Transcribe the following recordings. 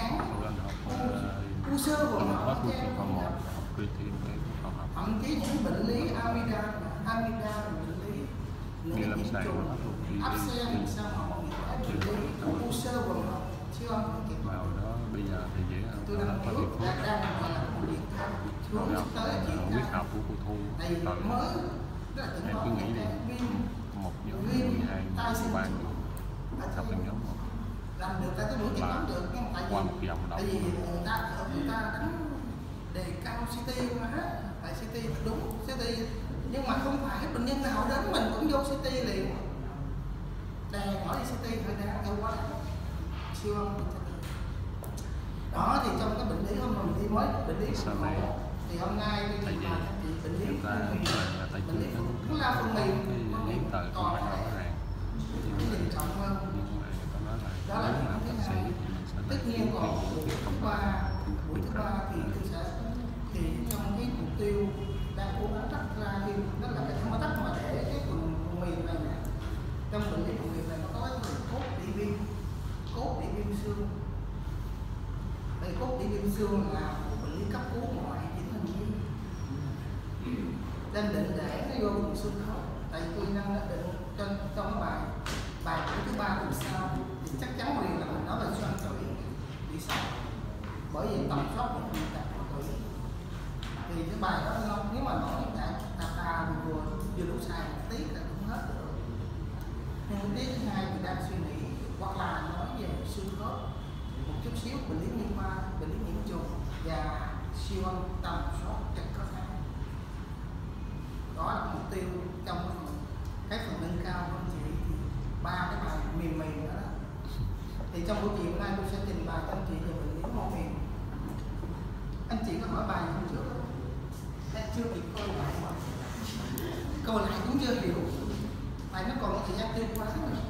giãn, u xơ quầng họng, học thậm chí những bệnh lý amida bệnh lý những nhiễm trùng, áp xe làm sao mà bệnh lý u xơ quầng họng, siêu âm vào đó bây giờ thì dễ hơn. tôi đang nói là một việc hướng tới quyết học của cô Thu mới em cứ nghĩ đi, một nhóm, hai nhóm, ba nhóm, học từng nhóm một làm được ta cái buổi chẩn đoán được, nhưng mà qua một vòng đầu, tại vì người ta đánh đề cao CT mà hết, tại CT đúng CT, nhưng mà không phải bệnh nhân nào đến mình cũng vô CT liền, đè hỏi đi CT hơi đáng đâu quá đáng, siêu âm đó. Thì trong cái bệnh lý hôm nay mình đi mới bệnh lý thì hôm nay đi bệnh lý bệnh lý cũng là phần mềm còn lại nhìn trọng hơn, đó là những cái này. Tất nhiên còn buổi thứ ba thì tôi sẽ thì trong cái mục tiêu đang cố gắng đặt ra thì đó là cái không có tách mà để cái phần mềm này nè, trong bệnh lý phần mềm này nó có cái phần cốt bị viêm xương. Đây cốt bị viêm xương là một bệnh lý cấp cứu ngoại chỉnh hình nhi, nên định để nó vô vùng xương khớp. Tại tôi đang định trong bài thứ ba tuần sau thì chắc chắn liền là mình nói về xoang tủy bị sao, bởi vì tầm soát những bệnh tật của tủy thì cái bài đó nó nếu mà nói tà vừa đủ sai một tí là cũng hết được. Nhưng cái tiết thứ hai thì đang suy nghĩ hoặc là nói về xương khớp một chút xíu, bệnh lý liên quan, bệnh lý nhiễm trùng và siêu âm tầm soát chật khớp háng. Đó là mục tiêu trong cái phần nâng cao của anh chị thì ba cái bài mềm đó, đó. Thì trong buổi chiều hôm nay tôi sẽ trình bày cho anh chị về bệnh lý mô mềm. Anh chị có hỏi bài hôm trước không? Em chưa kịp coi lại cũng chưa hiểu, tại nó còn có thời gian tiêu hóa nữa.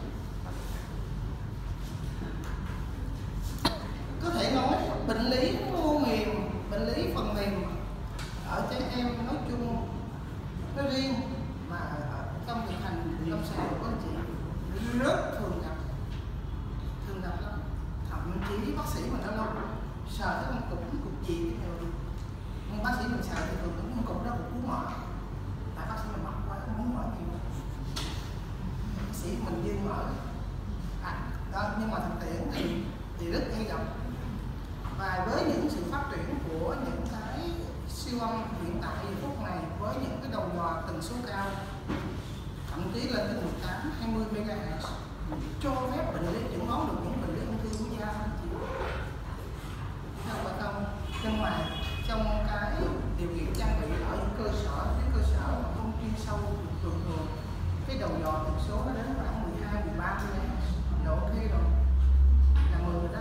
Có thể nói bệnh lý mô mềm, bệnh lý phần mềm ở trẻ em nói chung nói riêng mà ở trong thực hành lâm sàng của anh chị rất thường gặp lắm. Thậm chí bác sĩ mình đã lâu sờ cái con cục gì cái điều, nhưng bác sĩ mình sờ thì thường cũng cục đó cục cú mở, tại bác sĩ mình mắc quá không muốn mở nhiều, bác sĩ mình viêm mở đó, nhưng mà thực tiễn thì rất hay gặp. Và với những sự phát triển của những cái siêu âm hiện tại giờ phút này với những cái đầu dò tần số cao, thậm chí lên tới 18-20 MHz cho phép bệnh lý chẩn đoán được những bệnh lý ung thư của da, không? Nhưng mà trong cái điều kiện trang bị ở những cơ sở mà không chuyên sâu thường cái đầu dò tần số nó đến khoảng 12-13 MHz độ ok rồi, là 10 rồi đó.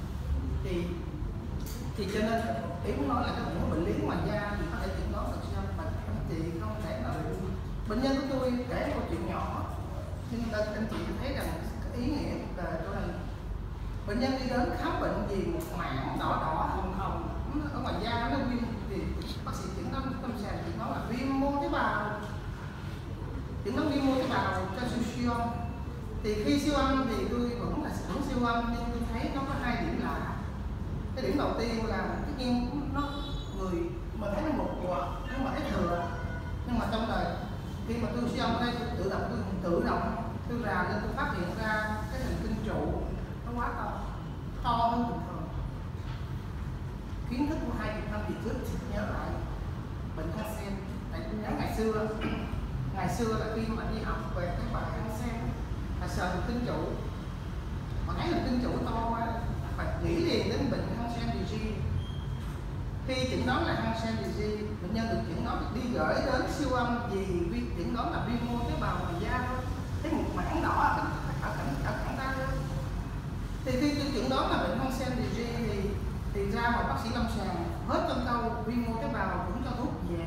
Thì cho nên ý muốn nói là những bệnh lý ngoài da thì có thể chẩn đoán được sao mà anh chị không thể nào. Bệnh nhân của tôi kể một chuyện nhỏ nhưng anh chị thấy rằng cái ý nghĩa là chỗ này, bệnh nhân đi đến khám bệnh vì một mảng đỏ hồng ở ngoài da nó viêm, thì bác sĩ chẩn đoán tâm sàng thì nó là viêm mô tế bào, chẩn đoán viêm mô tế bào cho siêu âm. Thì khi siêu âm thì tôi vẫn siêu âm, nhưng tôi thấy nó có hai điểm lạ. Cái điểm đầu tiên là tất nhiên nó người mình thấy nó một quạt nhưng mà thấy thừa, nhưng mà trong đời khi mà tôi siêu âm ở đây tôi tự động tôi rà lên, tôi phát hiện ra cái thần kinh trụ nó quá to hơn bình thường. Kiến thức của 20 năm về trước nhớ lại bệnh Hansen, tại tôi nhớ ngày xưa là khi mà đi học về cái bài Hansen là sờ thần kinh trụ mà thấy thần kinh trụ to quá phải nghĩ liền đến bệnh Hansen disease. Khi chẩn đoán là Hansen disease, bệnh nhân được chẩn đoán đi gửi đến siêu âm vì chẩn đoán là viêm mô tế bào ngoài da thôi, thấy một mảng đỏ ở cẳng tay thôi. Thì khi tôi chẩn đoán là bệnh Hansen disease thì ra một bác sĩ lâm sàng hết trong câu viêm mô tế bào cũng cho thuốc về.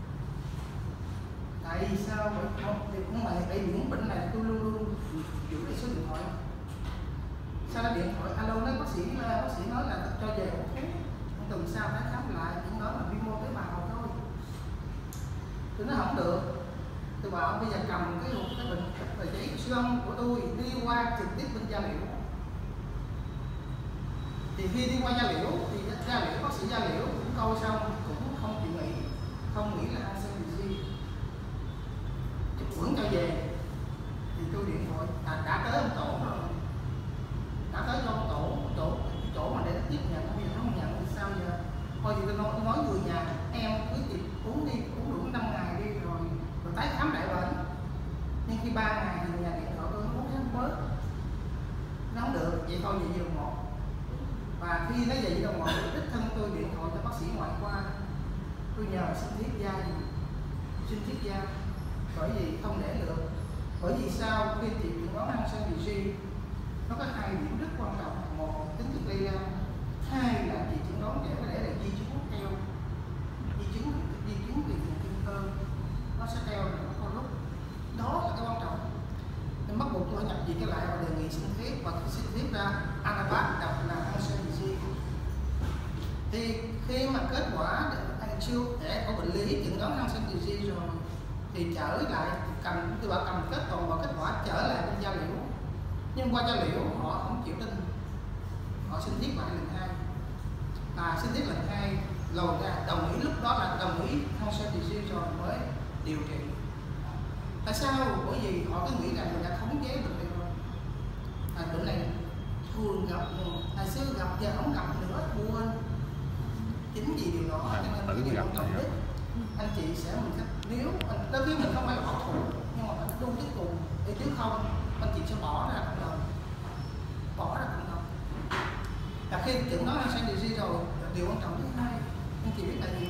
Tại vì sao vậy? Không, thì cũng tại những bệnh này tôi luôn giữ cái số điện thoại. Sau đó điện thoại alo nói bác sĩ nói là cho về một thuốc, tuần sau phải khám lại, những đó là viêm mô tế bào thôi. Tôi nói không được, tôi bảo bây giờ cầm cái bệnh giấy siêu âm của tôi đi qua trực tiếp bên da liễu. Thì khi đi qua da liễu thì da liễu bác sĩ da liễu cũng coi xong cũng không chịu nghỉ, không nghĩ là ACDC, chụp quẩn cho về. Thì tôi điện thoại đã tới ông Tổ rồi, đã tới cho ông Tổ mà để tiếp nhận, bây giờ nó không nhận thì sao giờ? Thôi thì tôi nói người nhà em cứ chịu uống đi, uống đủ 5 ngày đi rồi tái khám đại bệnh. Nhưng khi 3 ngày thì nhà điện thoại tôi uống kháng bớt, nó không được, vậy thôi vậy giường 1. Và khi nó về giường 1 đích thân tôi điện thoại cho bác sĩ ngoại khoa, tôi nhờ sinh thiết da, bởi vì không để được. Bởi vì sao? Khi chị chẩn đoán ăn CDC nó có 2 điểm rất quan trọng: 1 tính chất lây lan, 2 là chị chẩn đoán để có thể là di chứng theo di chứng về thần kinh cơ, nó sẽ theo nó có lúc đó là cái quan trọng. Nên bắt buộc tôi nhập viện cái lại và đề nghị xin thiết, và xin thiết ra Anabat đọc là ăn CDC. Thì khi mà kết quả siêu để có bệnh lý chẩn đoán ăn CDC rồi thì trở lại tôi bảo cầm toàn bộ kết quả trở lại bên da liễu, nhưng qua da liễu họ không chịu tin, họ xin thiết lại lần 2, và xin thiết lần 2 lồi ra đồng ý, lúc đó là đồng ý không CDC rồi mới điều trị. Tại sao? Bởi vì họ cứ nghĩ rằng mình đã khống chế bệnh này rồi. Bệnh này thường gặp, ngày xưa gặp giờ không gặp nữa, quên. Chính vì điều đó cho nên cái điều quan trọng nhất anh chị sẽ nếu đôi khi mình không phải là bảo thủ, nhưng mà mình luôn tiếp tục để chứ không anh chị sẽ bỏ ra cộng đồng. Và khi chẩn đoán CDC rồi, điều quan trọng thứ 2 anh chị biết là gì?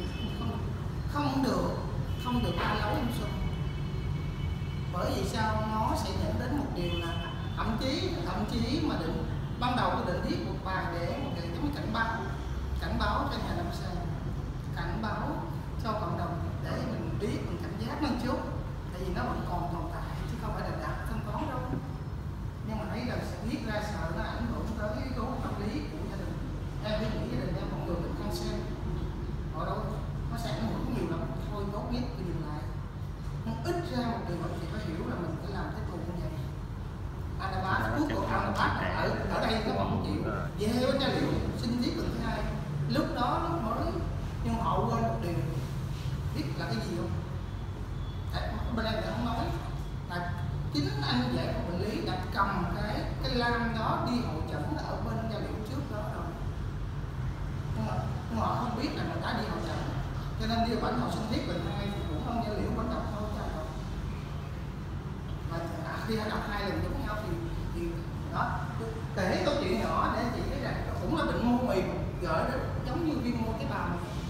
Không được ba lấu em xuân. Bởi vì sao? Nó sẽ dẫn đến một điều là thậm chí mà ban đầu tôi định viết một bài để một cái giống cảnh báo cho nhà lâm sàng, cảnh báo cho cộng đồng để mình biết, mình cảnh giác lên chút, tại vì nó vẫn còn tồn tại chứ không phải là đã thanh toán đâu. Nhưng mà thấy là viết ra sợ nó ảnh hưởng tới yếu tố tâm lý của gia đình. Em biết nghĩ gia đình em mọi người bệnh cancer ở đâu nó sẽ ảnh hưởng nhiều lắm, thôi tốt nhất tôi dừng lại. Nhưng ít ra một điều mà chị phải hiểu là mình phải làm tiếp tục như vậy. Anabat, thuốc của Anabat ở đây nó không chịu về với gia liệu xin viết lần thứ 2, lúc đó nó mới, nhưng họ quên một điều, biết là cái gì không? Bên đây không nói là chính anh giải của bệnh lý đã cầm cái lam đó đi hội chẩn ở bên gia liệu trước đó rồi, nhưng mà họ không biết là mình đã đi hội chẩn, cho nên đi bản họ xin viết lần 2 thì cũng không gia liệu vẫn đọc thôi cha rồi. Và khi đã đọc 2 lần giống nhau thì đó, kể câu chuyện nhỏ để chị thấy rằng cũng là bệnh mô mềm gỡ đến giống như viêm mô tế bào.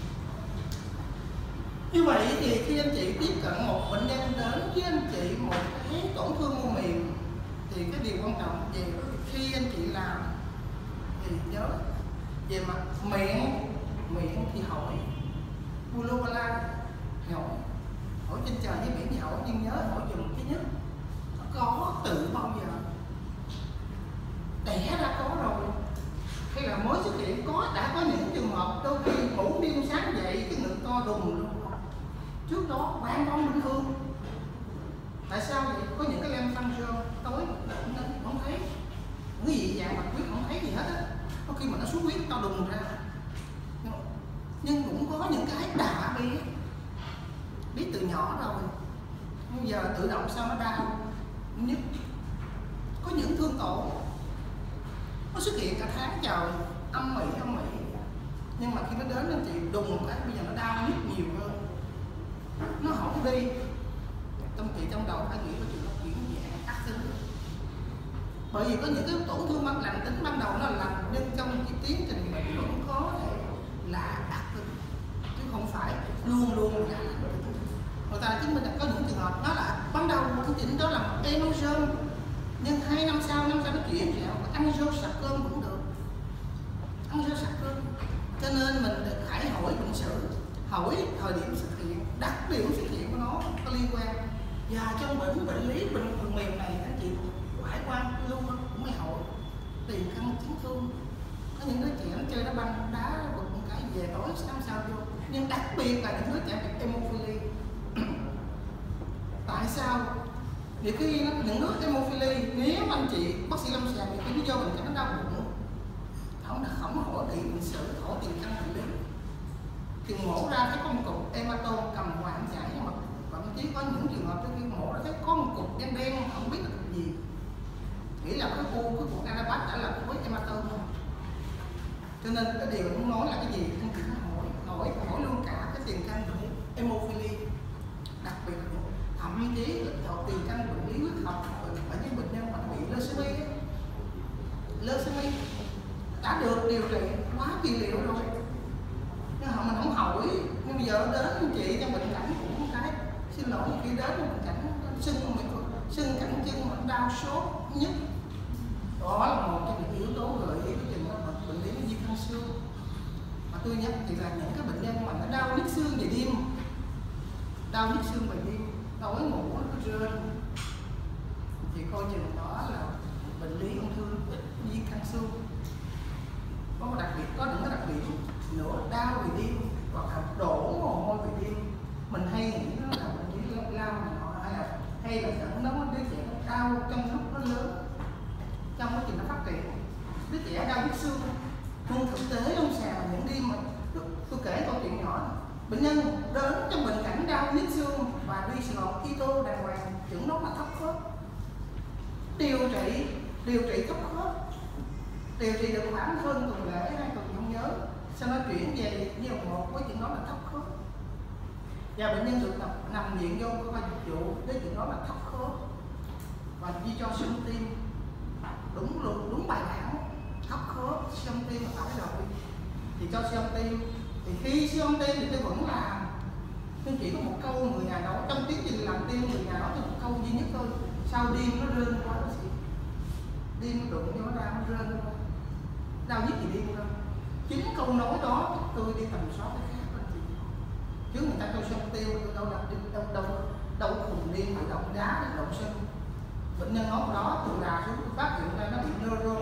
Như vậy thì khi anh chị tiếp cận một bệnh nhân đến với anh chị một cái tổn thương mô mềm thì cái điều quan trọng về khi anh chị làm thì nhớ về mặt miệng thì hỏi Bulobala, hỏi trên trời với biển thì hỏi, nhưng nhớ hỏi dùm thứ nhất có tự bao giờ đẻ ra có rồi hay là mới xuất hiện, đã có những trường hợp đôi khi ngủ đêm sáng dậy cái ngực to đùng luôn, trước đó hoàn toàn bình thường. Tại sao vậy? Có những cái lem function tối không thấy cái gì dạng bạch huyết, không thấy gì hết á, có khi mà nó xuất huyết to đùng ra, nhưng cũng có những cái đã biết từ nhỏ rồi, bây giờ tự động sao nó đau nhất. Có những thương tổn nó xuất hiện cả tháng trời âm ỉ, nhưng mà khi nó đến anh chị đùng cái bây giờ nó đau nhất nhiều hơn, nó không đi. Trong đầu phải nghĩ có chuyện chuyển dạng ác tính, bởi vì có những cái tổn thương lành tính ban đầu nó lành, nhưng trong cái tiến trình bệnh vẫn có thể là ác tính chứ không phải luôn là lành tính. Người ta chứng minh là có những trường hợp nó là ban đầu một chỉnh đó là một emotion, nhưng 2 năm sau nó chuyển dạo ăn rau sạc cơm cũng được, ăn rau sạc cơm. Cho nên mình phải hỏi bệnh sử, hỏi thời điểm xuất hiện, đặc điểm xuất hiện của nó có liên quan. Và trong bệnh lý bệnh phần mềm này anh chị hải quan luôn cũng mới hỏi tiền căn chấn thương. Có những đứa trẻ nó chơi đá banh đá bật một cái về tối sáng sao vô, nhưng đặc biệt là những đứa trẻ bị hemophilia. Tại sao? Vì khi những đứa hemophilia, nếu anh chị bác sĩ lâm sàng thì khi nó vô bệnh nó đau bụng, không hỏi chừng mổ ra thấy có một cục hematoma cầm quạng chảy, nhưng mà thậm chí có những trường hợp khi mổ ra thấy có một cục đen đen không biết là cục gì, nghĩ là cái cục anabat đã là với hematoma. Cho nên cái điều muốn nói là cái gì anh chị hỏi luôn cả cái tiền căn bệnh hemophilia, đặc biệt là thậm chí là tiền căn bệnh lý huyết học ở những bệnh nhân mà bị leucemia đã được điều trị quá kỳ liệu rồi, nhưng mà mình không hỏi. Nhưng bây giờ đến anh chị trong bệnh cảnh cũng cái xin lỗi, khi đến trong bệnh cảnh sưng cẳng chân mà đau sốt nhất, đó là một trong những yếu tố gợi ý cái trình bệnh lý di căn xương. Mà tôi nhắc thì là những cái bệnh nhân mà nó đau nhức xương về đêm, đói ngủ nó rên, thì coi chừng đó là bệnh lý ung thư di căn xương. Có một đặc biệt, có những cái đặc biệt nữa, đau về đêm hoặc là đổ mồ hôi về đêm, mình hay nghĩ nó là bệnh lý lao này nọ, hay là dẫn nó đứa trẻ nó đau trong lúc nó lớn, trong quá trình nó phát triển, đứa trẻ đau nhức xương. Nhưng thực tế ông xào những đêm mà tôi kể câu chuyện nhỏ, bệnh nhân đến trong bệnh cảnh đau nhức xương và đi sờ lọc keto đàng hoàng, chuẩn nó là thấp khớp, điều trị thấp khớp, điều trị được khoảng hơn tuần lễ 2 tuần không nhớ, sau đó chuyển về giai đoạn 1 với chuyện đó là thấp khớp, và bệnh nhân được nằm viện vô có dịch vụ với chuyện đó là thấp khớp, và đi cho siêu âm tim đúng bài bản, thấp khớp siêu âm tim là phải rồi, thì cho siêu âm tim. Thì khi siêu âm tim thì tôi vẫn làm, nhưng chỉ có một câu người nhà nói trong tiến trình làm tim, người nhà nói một câu duy nhất thôi: sau đêm nó rên quá bác sĩ, đêm nó đụng vô nó ra nó rên quá, đau nhất gì đêm đâu. Chính câu nói đó tôi đi tầm soát cái khác anh chị, chứ người ta cho siêu âm tim tôi đâu cùng đêm bị động đá hay động sân. Bệnh nhân nói đó tôi đà xuống tôi phát hiện ra nó bị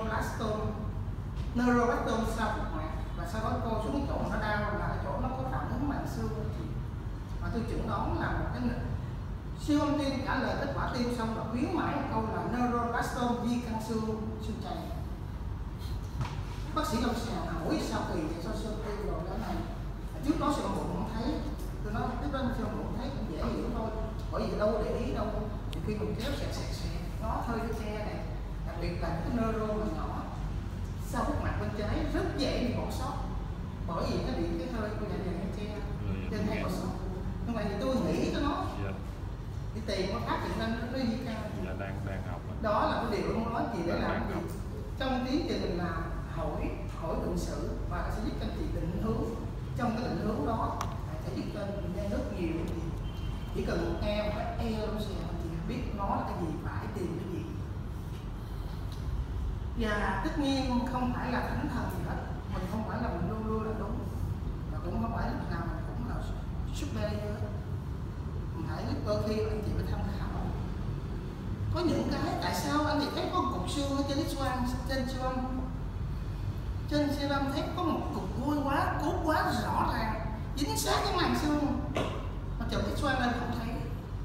neuroblastoma sau phục mạc, và sau đó cô xuống cái chỗ nó đau là cái chỗ nó có phản ứng màng xương. Mà tôi chẩn đoán là một cái siêu âm tim trả lời kết quả tim xong là khuyến mãi một câu là neuroblastoma di căn xương chày. Bác sĩ lâm sàng hỏi sao kỳ thì sao siêu âm tim rồi đó này, trước đó siêu âm bụng không thấy, tôi nói trước đó siêu âm bụng thấy cũng dễ hiểu thôi, bởi vì đâu để ý đâu, thì khi mình kéo sẹt nó hơi cái xe này, đặc biệt là cái neuro mà nhỏ sau phúc mạc bên trái rất dễ bị bỏ sót, bởi vì nó bị cái hơi của dạ dày xe trên hay bỏ sót. Nhưng mà thì tôi nghĩ cho nó đi tìm nó phát hiện ra nó di căn. Đang học đó là cái điều tôi muốn nói gì để làm gì trong tiến trình mình làm, hỏi bệnh sử và sẽ giúp anh chị định hướng. Trong cái định hướng đó sẽ giúp cho bệnh nhân rất nhiều. Chỉ cần nghe một cái luôn thì biết nó là cái gì, phải tìm cái gì. Và tất nhiên không phải là thánh thần gì hết, mình không phải là mình luôn luôn là đúng, và cũng không phải là nào mình cũng là superior. Mình hãy đôi khi anh chị phải tham khảo. Có những cái tại sao anh chị thấy có một cục xương ở trên X-quang, trên siêu âm, trên siêu âm thấy có một cục vôi quá, cốt quá rõ ràng, dính sát cái màng xương, mà chụp X-quang lên không thấy.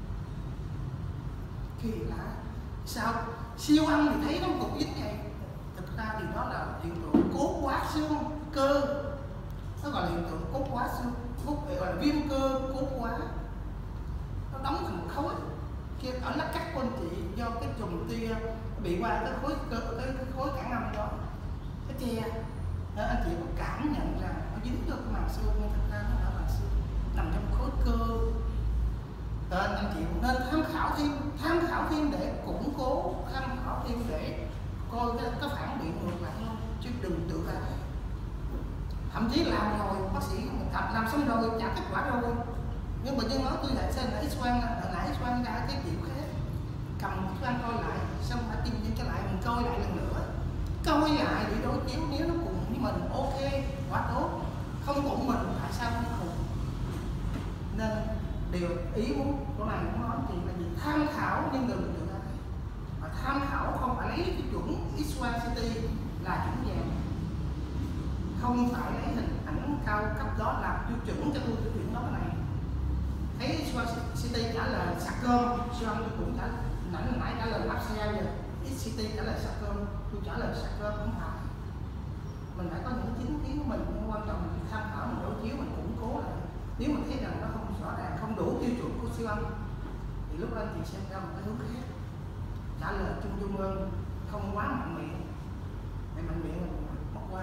Kỳ lạ, sao siêu âm thì thấy nó cục dính vậy? Thực ra thì đó là hiện tượng cốt quá xương cơ, nó gọi là hiện tượng cốt quá xương, gọi là viêm cơ cốt quá, nó đóng thành một khối. Khi ở lách cắt của anh chị do cái chùm tia bị qua cái khối cản âm đó, cái che, anh chị có cảm nhận rằng nó dính vô cái màng xương, nhưng thực ra nó là màng xương nằm trong khối cơ. Nên anh chị nên tham khảo thêm để củng cố, tham khảo thêm để coi cái phản biện ngược lại không, chứ đừng tự ra. Thậm chí làm rồi bác sĩ làm xong rồi trả kết quả rồi, nhưng bệnh nhân nói tôi lại xem là X-quang ra cái kiểu khác, cầm X-quang coi lại xong phải tìm những cái lại mình coi lại lần nữa, coi lại để đối chiếu, nếu nó cùng với mình ok quá tốt, không cùng mình tại sao không cùng. Nên điều ý muốn của này muốn nói thì là gì, tham khảo nhưng đừng tự ra. Mà tham khảo không phải lấy cái chuẩn X-quang CT là chuẩn vàng, không phải lấy hình ảnh cao cấp đó làm tiêu chuẩn cho tôi cái chuyện đó này. Thấy X-quang CT trả lời sạc cơm, siêu âm tôi cũng trả nãy trả lời áp xe rồi, XCT trả lời sạc cơm, tôi trả lời sạc cơm không phải. Mình phải có những chính kiến của mình, quan trọng mình tham khảo, mình đối chiếu, mình củng cố lại. Nếu mà thấy rằng nó không rõ ràng, không đủ tiêu chuẩn của siêu âm thì lúc đó anh chị xem ra một cái hướng khác, trả lời chung hơn, không quá mạnh miệng, để mạnh miệng mình mất quay.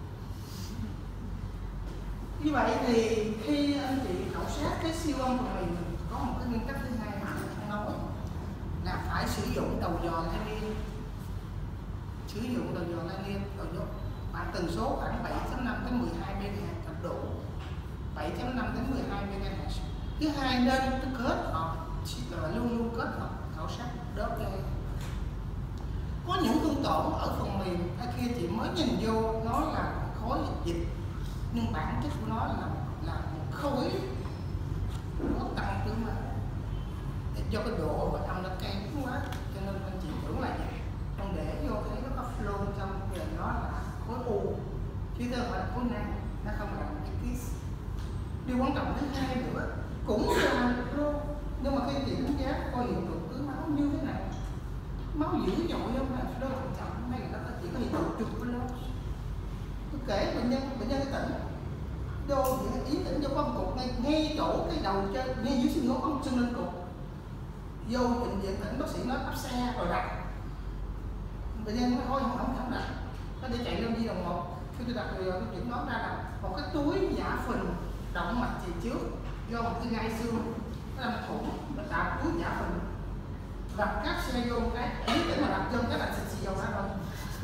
Như vậy thì khi anh chị khảo sát cái siêu âm của mình có một cái nguyên tắc thứ hai mà anh nói là phải sử dụng đầu dò lai liên, sử dụng đầu dò lai liên, đầu dò khoảng tần số khoảng 7.5 đến 12 MHz là đủ, 7.5 đến 12 MHz. Thứ hai nên kết hợp, luôn luôn kết hợp khảo sát Doppler. Có những thương tổn ở phần mềm hay kia chị mới nhìn vô nó là khối dịch, nhưng bản chất của nó là một khối nó tăng tương mà do cái độ và âm nó kém quá, cho nên anh chị tưởng là vậy. Còn để vô thấy nó có flow trong thì nó là khối u chứ không phải là khối nang, nó không là một cái kiss. Điều quan trọng thứ hai nữa cũng là flow, nhưng mà khi chị đánh giá coi hiện tượng tưới máu như thế nào, máu dữ dội không là flow quan trọng hay là nó chỉ có hiện tượng trục flow. Tôi kể bệnh nhân cái tỉnh vô ý tỉnh vô có một cục ngay chỗ cái đầu trên, ngay dưới xương ngón có sưng lên cục, vô bệnh viện tỉnh bác sĩ nói áp xe rồi đặt, bệnh nhân nói thôi không đặt, nó để chạy lên di đồng 1. Khi tôi đặt rồi tôi chuyển đoán ra là một cái túi giả phình động mạch chị trước do một cái gai xương nó làm thủng, nó tạo túi giả phình, đặt các xe vô một cái ý tỉnh mà đặt chân cái là xịt xì dầu ra rồi.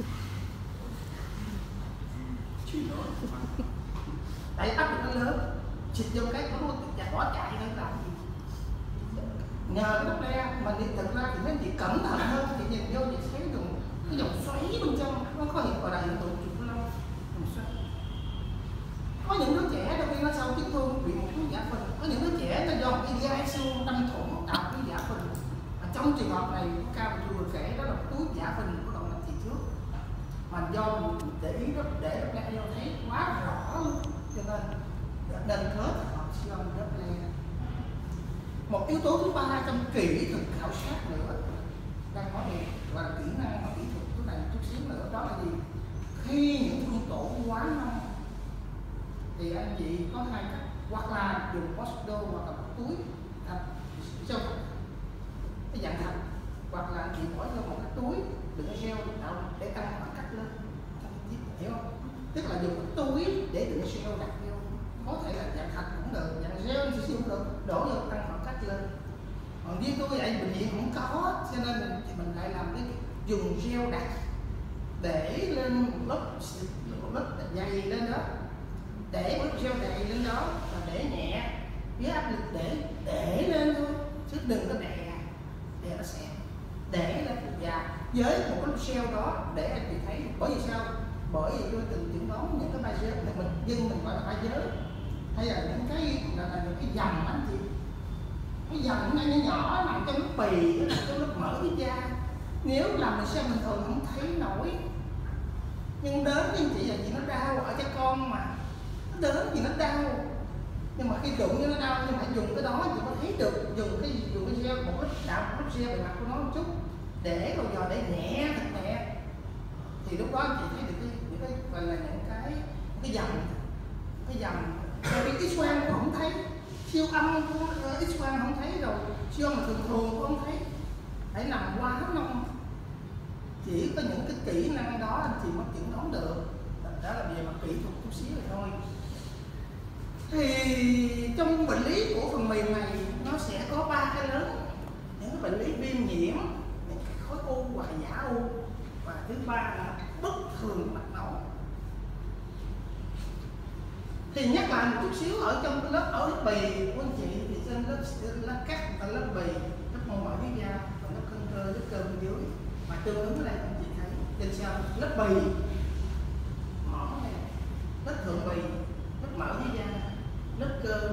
Tại áp lực nó lớn, xịt vô cái nó bỏ chạy nên làm gì. Nhờ lúc đây mà đi thực ra thì mấy chị cẩn thận hơn, chị nhìn vô chị thấy dùng cái dòng xoáy bên trong nó có hiện gọi là hiện tượng trục lâu, dòng xoáy. Có những đứa trẻ đôi khi nó sau chấn thương bị một túi giả phình, có những đứa trẻ nó do một cái gai xương đâm thủng tạo túi giả phình. Trong trường hợp này cao tôi vừa kể đó là túi giả phình của động mạch chị trước, mà do mình để ý đó để Doppler thấy quá rõ luôn, cho nên kết hợp siêu âm Doppler. Một yếu tố thứ ba trong kỹ thuật khảo sát nữa đang nói về là kỹ năng và kỹ thuật cái này chút xíu nữa, đó là gì? Khi những thương tổn quá nông thì anh chị có hai cách, hoặc là dùng post-do hoặc là túi thạch sâu cái dạng thạch, hoặc là anh chị bỏ vô một cái túi đựng gel để tăng khoảng cách lên, hiểu không? Tức là dùng cái túi để đựng gel đặt vô, có thể là dạng thạch cũng được, dạng gel thì cũng được, đổ vô tăng khoảng cách lên. Còn riêng tôi vậy bệnh viện không có, cho nên mình lại làm cái dùng gel đặt để lên một lớp dày lên đó, để lớp gel dày lên đó và để nhẹ với áp lực để lên thôi, chứ đừng có đè nó sẽ để lên và với một cái gel đó để anh chị thấy. Bởi vì sao? Bởi vì tôi từng chẩn đoán những cái ba giới mình gọi là ba giới hay là những cái là những cái dầm anh chị, cái dầm nó nhỏ nằm trong lớp bì, nằm trong lớp mỡ với da. Nếu làm mình xem bình thường không thấy nổi, nhưng đến với anh chị là gì nó đau, ở trẻ con mà nó đến gì nó đau, nhưng mà khi đụng nó đau, nhưng mà dùng cái đó thì có thấy được, dùng cái gel một lớp gel bề mặt của nó một chút để rồi giờ để nhẹ thật nhẹ, thì lúc đó anh chị thấy được những cái gọi là những cái dầm vì X-quang cũng không thấy, siêu âm của X-quang không thấy, rồi siêu âm mà thường cũng không thấy, phải nằm quá nông. Chỉ có những cái kỹ năng đó anh chị mới chẩn đoán được, đó là về mặt kỹ thuật chút xíu rồi thôi. Thì trong bệnh lý của phần mềm này nó sẽ có ba cái lớn, những cái bệnh lý viêm nhiễm, những cái khối u hoặc giả u, và thứ ba là bất thường mạch máu. Thì nhắc lại một chút xíu, ở trong cái lớp bì của anh chị thì trên lớp cắt và lớp bì, lớp mô mỡ dưới da và lớp cân cơ, lớp cơ bên dưới, mà tương ứng đây anh chị thấy trên sau lớp bì mỏng này, lớp thượng bì, lớp mỡ dưới da, lớp cơ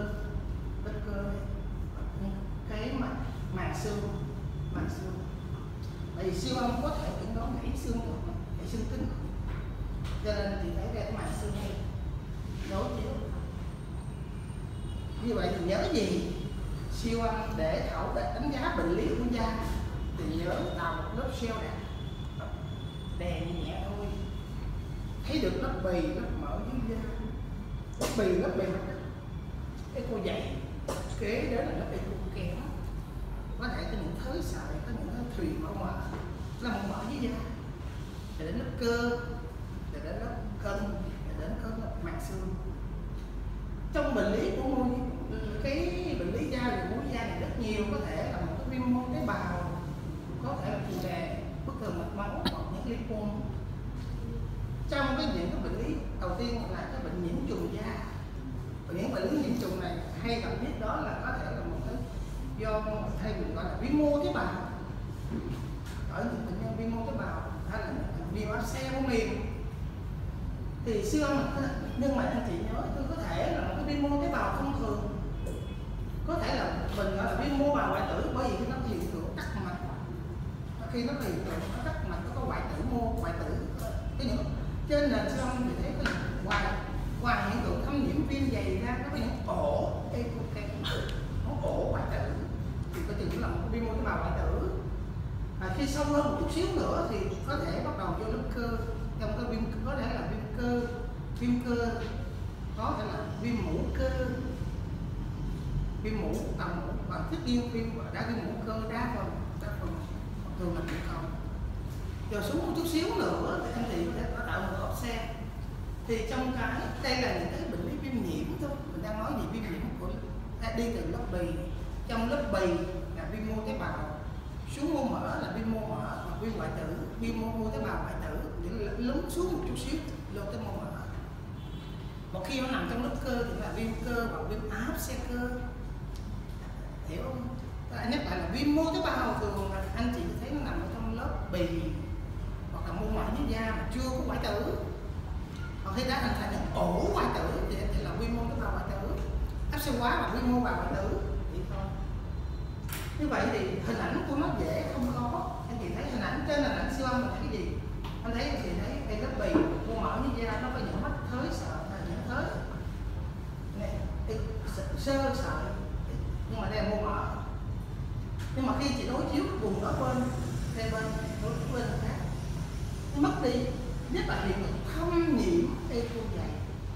cái màng xương. Bởi vì siêu âm có thể chẩn đoán gãy xương được, gãy xương cứng, cho nên chị thấy ra cái màng xương này đối chiếu. Như vậy thì nhớ gì? Siêu âm để đánh giá bệnh lý của da thì nhớ tạo một lớp gel đè nhẹ thôi, thấy được lớp bì, lớp mỡ dưới da, lớp bì, lớp bề mặt. eco dày, kế đến là lớp eco kém. Có thể có những thới sợi, có những thùy mỡ mỡ, là mỡ mỡ dưới da, để đến lớp cơ, để đến lớp cân, để đến lớp màng xương. Trong bệnh lý của mô cái bệnh lý da và mũi da này rất nhiều, có thể là một cái viêm mô tế bào, có thể là phù nề, bất thường mạch máu hoặc những lipom. Trong những cái bệnh lý đầu tiên là cái bệnh nhiễm trùng da. Và những bệnh lý nhiễm trùng này hay gặp nhất đó là có thể là một cái do hay mình gọi là viêm mô tế bào ở những bệnh nhân viêm mô tế bào, hay là viêm áp xe của miệng. Thì xưa nhưng mà anh chị nhớ có thể là một cái viêm mô tế bào thông thường, có thể là mình gọi là viêm mô bào hoại tử, bởi vì nó hiện tượng tắc mạch. Khi nó hiện tượng nó tắc mạch, nó có hoại tử mô, hoại tử cái những trên nền siêu âm thì thấy có ngoài hiện tượng thâm nhiễm viêm dày ra, nó có những ổ ổ hoại tử, thì có chừng là một viêm mô tế bào hoại tử. Khi sâu hơn một chút xíu nữa thì có thể bắt đầu vô lớp cơ, trong cái viêm có thể là viêm cơ, có thể là viêm mũ cơ, viêm mũ tầm mũ, và tất nhiên viêm đã viêm mũ cơ đa phần thường là viêm cầu. Rồi xuống một chút xíu nữa thì anh chị có tạo một ốp xe. Thì trong cái đây là những cái bệnh lý viêm nhiễm thôi, mình đang nói về viêm nhiễm của đi từ lớp bì. Trong lớp bì là viêm mô tế bào, xuống mô mỡ là viêm mô mỡ hoặc viêm hoại tử, viêm mô tế bào hoại tử, để lún xuống một chút xíu lên tới mô mỡ. Một khi nó nằm trong lớp cơ thì là viêm cơ hoặc viêm áp xe cơ, hiểu không? Anh nhắc lại là viêm mô tế bào thường là anh chị thấy nó nằm ở trong lớp bì hoặc là mô mỡ dưới da mà chưa có hoại tử. Còn khi đã hình thành những ổ hoại tử thì là viêm mô tế bào hoại tử, áp xe hóa và viêm mô bào hoại tử. Như vậy thì hình ảnh của nó dễ không khó. Anh chị thấy hình ảnh trên là ảnh siêu âm mình thấy cái gì? Anh thấy anh chị thấy cái lớp bì mô mỡ như da nó có những mắt thới sợi, những thới này, sơ sợi, nhưng mà đây là mô mỡ. Nhưng mà khi chị đối chiếu vùng đó bên khác nó mất đi, nhất là hiện tượng thâm nhiễm eco dày,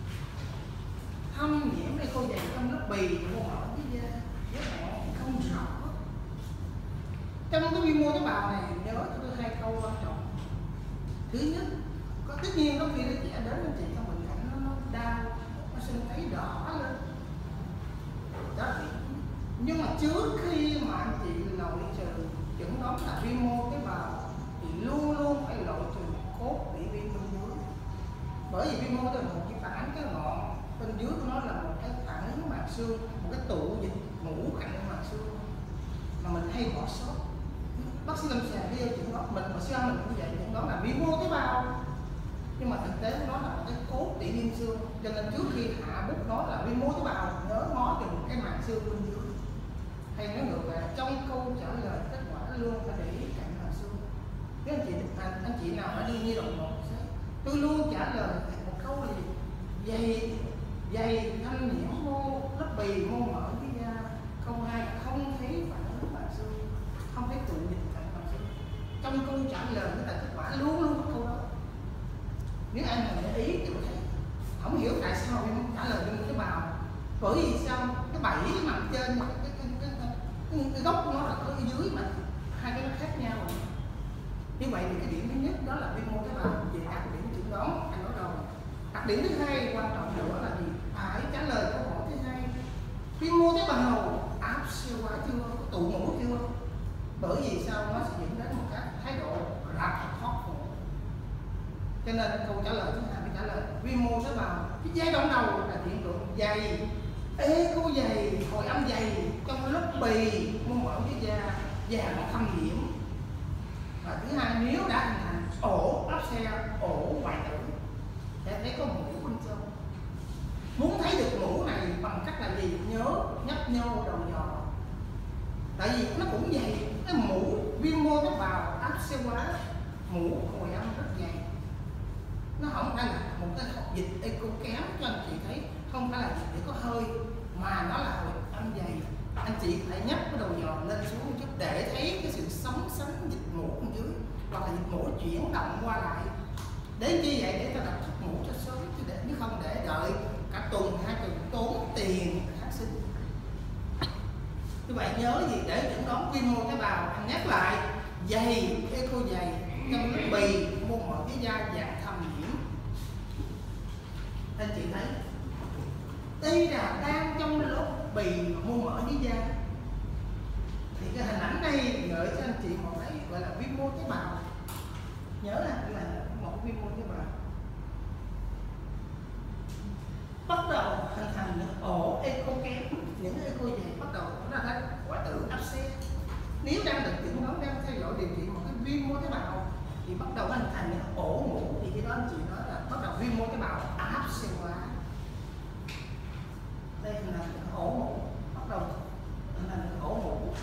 trong lớp bì mô mỡ với da rất là không rõ. Trong cái viêm mô tế bào này nhớ tôi hai câu quan trọng. Thứ nhất, có tất nhiên có khi đứa trẻ đến anh chị trong bệnh cảnh nó đau, nó sinh thấy đỏ lên đó thì, nhưng mà trước khi mà anh chị nội trừ chẩn đoán là viêm mô tế bào thì luôn luôn phải loại trừ cốt bị viêm bên dưới, bởi vì viêm mô tế bào chỉ phản ánh cái ngọn bên dưới của nó là một cái phản ứng màng xương, một cái tụ dịch ngủ cạnh màng xương mà mình hay bỏ sót. Bác sĩ lâm sàng đi chẩn đoán mình mà siêu âm mình cũng vậy, chẩn đoán là viêm mô tế bào, nhưng mà thực tế nó là một cái cốt tỉ niêm xương, cho nên trước khi hạ bút nó là viêm mô tế bào nhớ ngó chừng cái màng xương bên dưới. Hay nói ngược lại, trong câu trả lời kết quả luôn phải để ý cạnh màng xương. Nếu anh chị nào đã đi như đồng một, tôi luôn trả lời một câu là dày thâm nhiễm mô lớp bì mô mỡ với da. Câu 2 là không thấy phản ứng màng xương, không thấy tụ dịch cạnh màng xương. Trong câu trả lời người ta kết quả luôn luôn có câu đó. Nếu anh mà để ý thì thấy không hiểu tại sao em trả lời viêm mô tế bào, bởi vì sao cái bẫy nằm trên mà cái gốc của nó là ở dưới mà hai cái nó khác nhau. Như vậy thì cái điểm thứ nhất đó là viêm mô tế bào về đặc điểm chẩn đoán anh nói rồi. Đặc điểm thứ hai quan trọng nữa là gì? Phải trả lời câu hỏi thứ hai, viêm mô tế bào áp siêu hóa chưa, có tụ mũ chưa? Bởi vì sao nó sẽ dẫn đến một cái thái độ rạp thoát khổ. Cho nên câu trả lời thứ hai phải trả lời viêm mô tế bào. Cái giai đoạn đầu là hiện tượng dày, eco dày, hồi âm dày trong lớp bì mô mỡ với da nó thâm nhiễm. Và thứ hai, nếu đã hình thành ổ áp xe, ổ hoại tử, để thấy có mũ bên trong. Muốn thấy được mũ này bằng cách là gì? Nhớ nhấp nhô đầu giò. Tại vì nó cũng vậy, cái mũ viêm mô tế bào áp xe hóa, mũ hồi âm rất dày. Nó không phải là một cái dịch eco kém cho anh chị thấy, không phải là dịch để có hơi, mà nó là hồi âm dày. Anh chị phải nhấp cái đầu giò lên xuống một chút để thấy cái sự sóng sánh dịch mũ bên dưới, hoặc là dịch mũ chuyển động qua lại. Đến như vậy để ta đặt thuốc mũ cho sớm, chứ nếu không để đợi cả tuần 2 tuần tốn tiền kháng sinh. Như vậy nhớ gì để chẩn đoán quy mô tế bào, anh nhắc lại dày, echo dày trong lớp bì mô mỡ cái da dạng thầm nhiễm. Anh chị thấy đây là đang trong lớp bì mô mỡ dưới da, thì cái hình ảnh này gợi cho anh chị một cái gọi là viêm mô tế bào. Nhớ là một viêm mô tế bào bắt đầu hình thành những ổ echo kém, những echo dày bắt đầu nó ra hoại tử áp xe. Nếu đang được chẩn đoán, đang theo dõi điều trị một cái viêm mô tế bào thì bắt đầu hình thành những ổ mủ, thì cái đó anh chị nói là bắt đầu viêm mô tế bào áp xe hóa. Đây là những ổ mủ, bắt đầu hình thành những ổ mủ.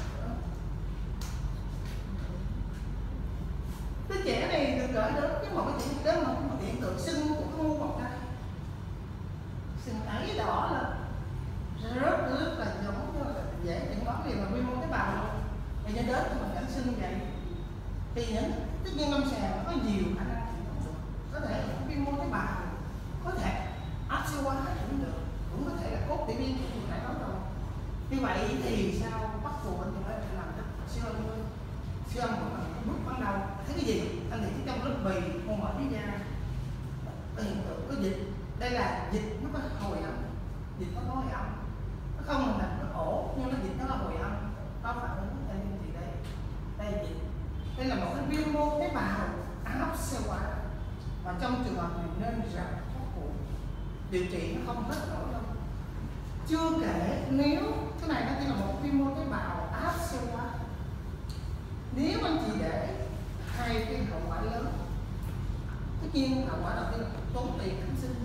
Đứa trẻ này được gửi đến cái một hiện tượng sưng của cái mô bọc đây, sưng tấy đỏ lên, rất là giống dễ chẩn đoán liền là viêm mô tế bào luôn. Thì nhân đến mình cảnh sưng vậy thì những tất nhiên lâm sàng có nhiều khả năng có thể là viêm mô tế bào, có thể áp xe hóa cũng được, cũng có thể là cốt tủy biên cũng phải nói rồi. Như vậy thì sao bắt buộc anh phải làm siêu âm một bước ban đầu thấy cái gì? Anh thì trong lớp bì mô mỡ dưới da có hiện tượng có dịch. Đây là dịch, nó có hồi âm, dịch nó có hồi âm, nó không hình thành nó ổ nhưng nó dịch nó là hồi âm, nó phản ứng anh chị đây. Đây là dịch, đây là một cái viêm mô tế bào áp xe hóa, và trong trường hợp này nên rạch thoát mũi, điều trị nó không hết nổi đâu. Chưa kể nếu cái này nó chỉ là một viêm mô tế bào áp xe hóa, nếu anh chị để hai cái hậu quả lớn, tất nhiên hậu quả đầu tiên là tốn tiền kháng sinh,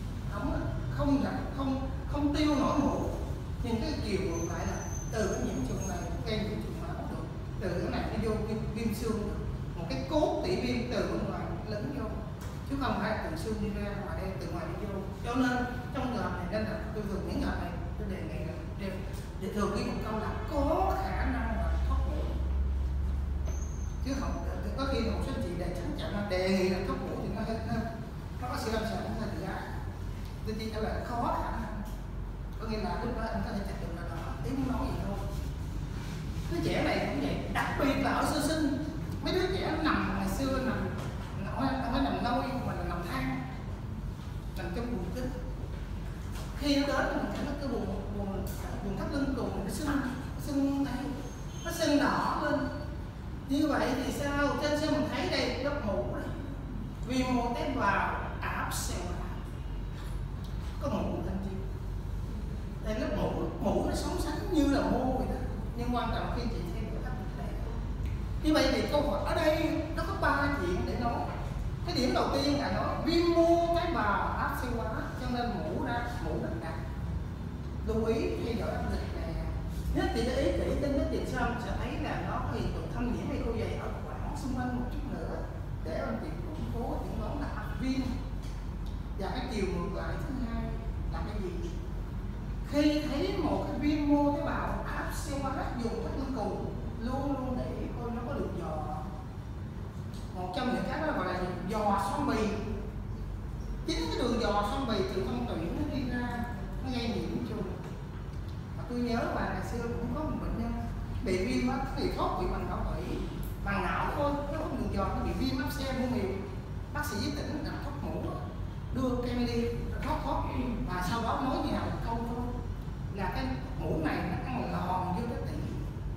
không tiêu nổi mũ. Nhưng cái chiều ngược lại là từ cái nhiễm trùng này gây nhiễm trùng máu được, từ cái này nó vô viêm xương được, một cái cốt tủy viêm từ bên ngoài lấn vô, chứ không phải từ xương đi ra ngoài đây, từ ngoài đi vô. Cho nên trong trường hợp này nên là tôi thường những hợp này tôi đề nghị là để thường ghi một câu là có khả năng là thoát mũi, chứ không có khi một số chị đề tránh chặn là đề nghị là thoát mũi thì nó có sự lâm sàng nó hơi gái. Tôi chỉ trả lời khó khả năng, có nghĩa là lúc đó anh có thể chặt được là đó, ý muốn nói gì thôi. Đứa trẻ này cũng vậy, đặc biệt là ở sơ sinh, mấy đứa trẻ nó nằm ngày xưa không phải nằm nôi mà là nằm than, nằm trong buồng kính. Khi nó đến mình thấy nó cái buồng thắt lưng cùng nó sưng đây, nó sưng đỏ lên. Như vậy thì sao? Trên xem mình thấy đây lớp mủ này, viêm mô tế bào áp xe hóa, có mủ anh chị. Đây lớp mủ nó sống sánh như là mô vậy đó, nhưng quan trọng khi chị xem được áp lực đây. Như vậy thì câu hỏi ở đây nó có 3 chuyện để nói. Cái điểm đầu tiên là nói viêm mô tế bào áp xe hóa, cho nên mủ đậm đặc. Lưu ý theo dõi áp lực này. Nhất thì để ý kỹ trên cái tiền xong sẽ thấy là nó có hiện tượng thâm nhiễm hay cô dày ở khoảng xung quanh một chút nữa, để anh chị củng cố chẩn đoán là áp viêm. Và cái chiều ngược lại thứ hai là cái gì? Khi thấy một cái viêm mô tế bào áp xe hóa dùng các lưng cùng luôn để coi nó có được dò. Một trong những cái đó gọi là dò xoắn bì. Chính cái đường dò xoắn bì từ thông tuyển nó đi ra, nó gây nhiễm trùng. Mà tôi nhớ là ngày xưa cũng có một bệnh nhân bị viêm á, thì thoát bị bằng não thủy, bằng não thôi, nó không đường dò, nó bị viêm áp xe mô miệng. Bác sĩ với tỉnh đặt thuốc mũ, đưa kem ly thoát, và sau đó nói như nào một câu thôi là cái mũ này nó ăn lòn vô cái tủy,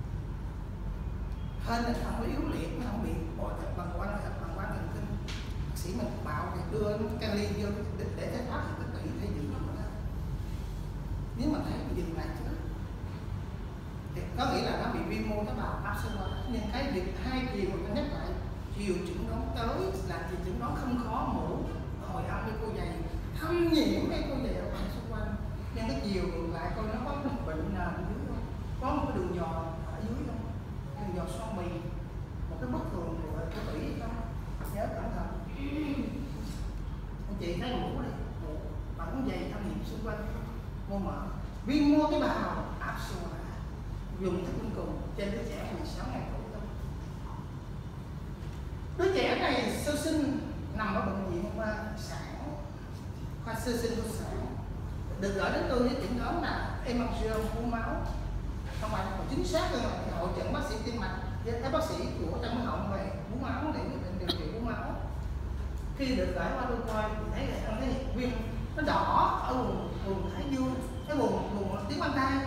hên là không có yếu liệt, nó không bị bội thật bằng quan thần kinh. Bác sĩ mình bảo thì đưa kem ly vô để thấy thoát cái tủy hay gì đó. Nếu mà thấy dừng lại chứ thì có nghĩa là nó bị viêm mô tế bào áp xe hóa. Nhưng cái việc hai chiều mình nhắc lại, chiều chẩn đoán tới là chiều chẩn đoán không khó mũ hồi âm với cô dày, thâm nhiễm hay cô dày ở ngoài xung quanh. Nhưng cái chiều ngược lại coi nó có một bệnh nào ở dưới không, có một cái đường dò ở dưới không, đường dò xoắn bì, một cái bất thường của cái tủy không, nhớ cẩn thận. Anh chị thấy mũ này, mũ bằng dày thâm nhiễm xung quanh mô mỡ, viêm mô tế bào áp xe hóa, dùng thức cuối cùng trên đứa trẻ 16 ngày tuổi. Đứa trẻ này sơ sinh nằm ở bệnh viện khoa sơ sinh của sản, được gửi đến tôi với chẩn đoán là hemangioma máu, không phải chính xác hơn là hội chẩn bác sĩ tim mạch với bác sĩ của Trần Minh Họng về bú máu để điều trị bú máu. Khi được gửi qua tôi coi thì thấy là anh thấy viêm nó đỏ ở vùng thái dương, cái vùng tuyến mang tay,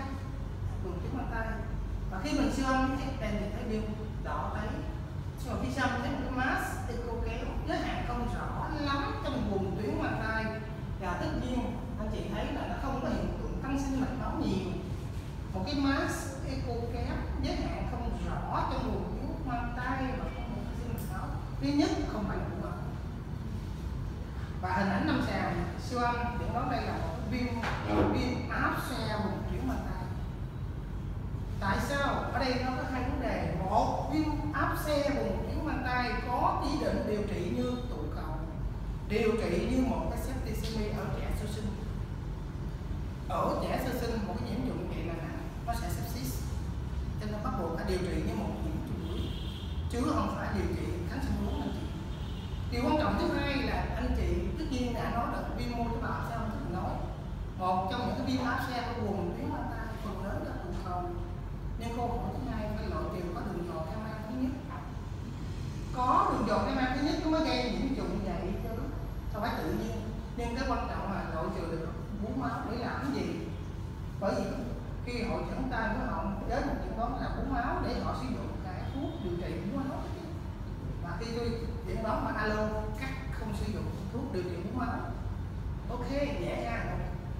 và khi mình siêu âm thấy đèn thì thấy viêm đỏ tấy. Nhưng mà khi siêu âm thấy một cái mass echo kéo giới hạn không rõ lắm trong vùng tuyến mang tay, và tất nhiên anh chị thấy là nó không có hiện tượng tăng sinh mạch máu nhiều. Một cái mass echo kéo giới hạn không rõ trong vùng tuyến mang tay và không có tăng sinh mạch máu, thứ nhất không phải là bú máu. Và hình ảnh lâm sàng siêu âm nhận đoán đây là một viêm áp xe vùng tuyến mang tay. Tại sao? Ở đây nó có hai vấn đề. Một, viêm áp xe vùng tuyến mang tay có chỉ định điều trị như tụ cầu, điều trị như một cái septicemia ở trẻ sơ sinh. Ở trẻ sơ sinh một cái nhiễm trùng vậy là nó sẽ sepsis, cho nên bắt buộc phải điều trị như một nhiễm trùng huyết, chứ không phải điều trị kháng sinh uống anh chị. Điều quan trọng thứ hai là anh chị tất nhiên đã nói là viêm mô tế bào áp xe, không thích nói. Một trong những cái viêm áp xe của vùng tuyến mang tay phần lớn là tụ cầu. Nhưng câu hỏi thứ hai phải loại trừ có đường giò gamma thứ nhất. Có đường giò gamma thứ nhất nó mới gây nhiễm trùng vậy chứ không phải tự nhiên. Nhưng cái quan trọng là loại trừ được bú máu để làm gì? Bởi vì khi hội chẩn tai với họ đến một chẩn đoán là bú máu để họ sử dụng cái thuốc điều trị bú máu. Và khi tôi chẩn đoán mà alo cắt không sử dụng thuốc điều trị bú máu, ok, dễ dàng.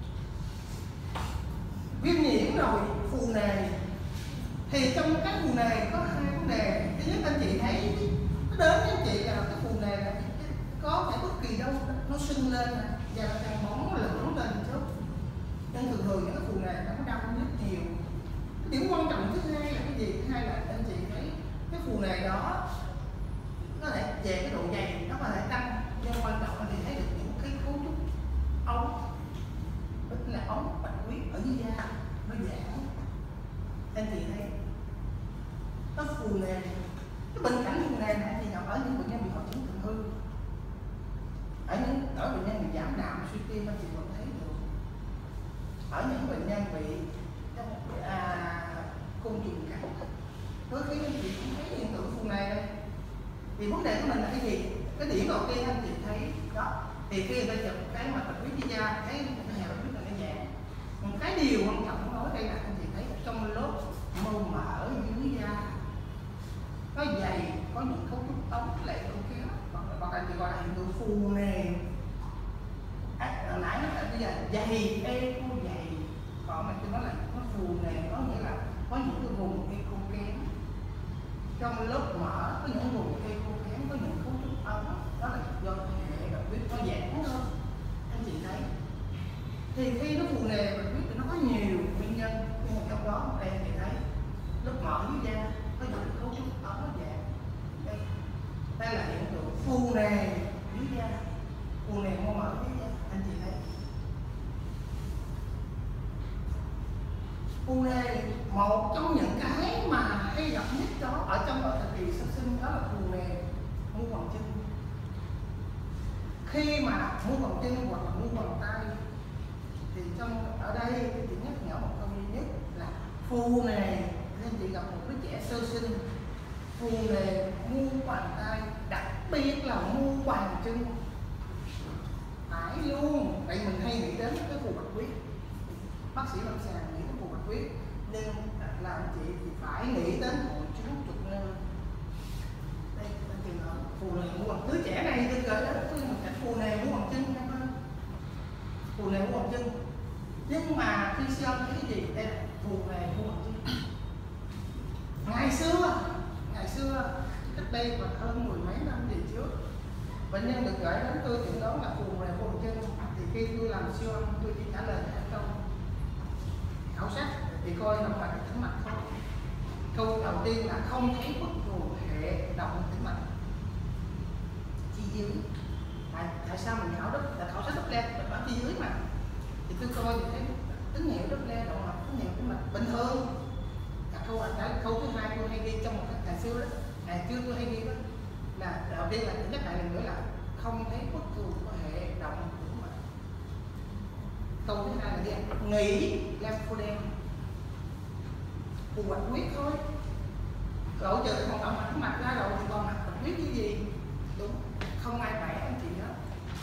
Viêm nhiễm rồi phù nề, thì trong các phù nề có hai vấn đề. Thứ nhất, anh chị thấy nó đến với anh chị là cái phù nề là có thể bất kỳ đâu nó sưng lên và nó bóng lửng lên trước. Nhưng thường những cái phù nề nó đau rất nhiều. Cái điểm quan trọng thứ hai là cái gì? Thứ hai là anh chị thấy cái phù nề đó nó thể về cái độ dày nó có thể tăng, nhưng quan trọng là thấy được những cái cấu trúc ống, tức là ống bạch huyết ở dưới da nó giãn. Anh chị thấy nó phù nề. Cái bệnh cảnh phù nề này thì gặp ở những bệnh nhân bị hội chứng thận hư, ở bệnh nhân bị giảm đạm suy tim anh chị vẫn thấy được, ở những bệnh nhân bị côn trùng cắn, đôi khi anh chị cũng thấy hiện tượng phù nề đây. Thì vấn đề của mình là cái gì? Cái điểm đầu tiên anh chị thấy đó, thì khi người ta chụp cái mà bạch huyết dưới da thấy cái nhà bạch huyết là nó giãn. Một cái điều quan trọng nói đây là anh chị thấy trong lớp mô mỡ dưới da nó dày, có những cấu trúc ống lệ cấu kéo, hoặc anh chị gọi là hiện tượng phù nề. Nãy nó là bây giờ dày, eco dày, còn mình tôi nói là nó phù nề, có nghĩa là có những cái vùng eco kém trong lớp mỡ, có những vùng eco kém, có những cấu trúc ống, đó là do hệ bạch huyết nó giãn hơn. Anh chị thấy thì khi nó phù nề bạch huyết thì nó có nhiều nguyên nhân, nhưng mà trong đó đây anh chị thấy lớp mỡ dưới da có những cấu trúc ống nó giãn. Đây là hiện tượng phù nề dưới da, phù nề mô mỡ dưới da. Anh chị thấy phù nề, một trong những cái mà hay gặp nhất đó ở trong thời kỳ sơ sinh đó là phù nề mu bàn chân. Khi mà mu bàn chân hoặc là mu bàn tay thì ở đây thì chị nhắc nhở một câu duy nhất là phù nề. Nên chị gặp một đứa trẻ sơ sinh phù nề mu bàn tay, đặc biệt là mu bàn chân, phải luôn. Vậy mình hay nghĩ đến cái phù bạch huyết, bác sĩ lâm sàng nghĩ đến phù bạch huyết, nhưng là anh chị thì phải nghĩ đến hội chứng trục nơ. Đây là trường hợp phù nề mu bàn đứa trẻ này tôi gửi đến tôi một cảnh phù nề mu bàn chân, phù nề mu bàn chân. Nhưng mà khi siêu âm thấy cái gì? Đây là phù nề mu bàn chân. Ngày xưa cách đây còn hơn mười mấy năm về trước, bệnh nhân được gửi đến tôi chẩn đoán là phù nề mu bàn chân. Thì khi tôi làm siêu âm tôi chỉ trả lời hai câu khảo sát thì coi động mạch tĩnh mạch không. Câu đầu tiên là không thấy bất kỳ hệ động tĩnh mạch chi dưới. Tại sao mình khảo sát Doppler mình bảo chi dưới mà? Thì tôi coi thì thấy tín hiệu Doppler động mạch, tín hiệu tĩnh mạch bình thường. Câu thứ hai tôi hay ghi trong một cái ngày xưa đó, ngày xưa tôi hay ghi đó là đầu tiên là nhắc lại lần nữa là không thấy bất kỳ có hệ động tĩnh mạch. Câu thứ hai là gì? Nghỉ lymphoden. phù bạch huyết thôi. Cậu trừ còn động mạch mạch ra rồi thì còn mạch bạch huyết cái gì? Đúng, không ai bẻ anh chị hết.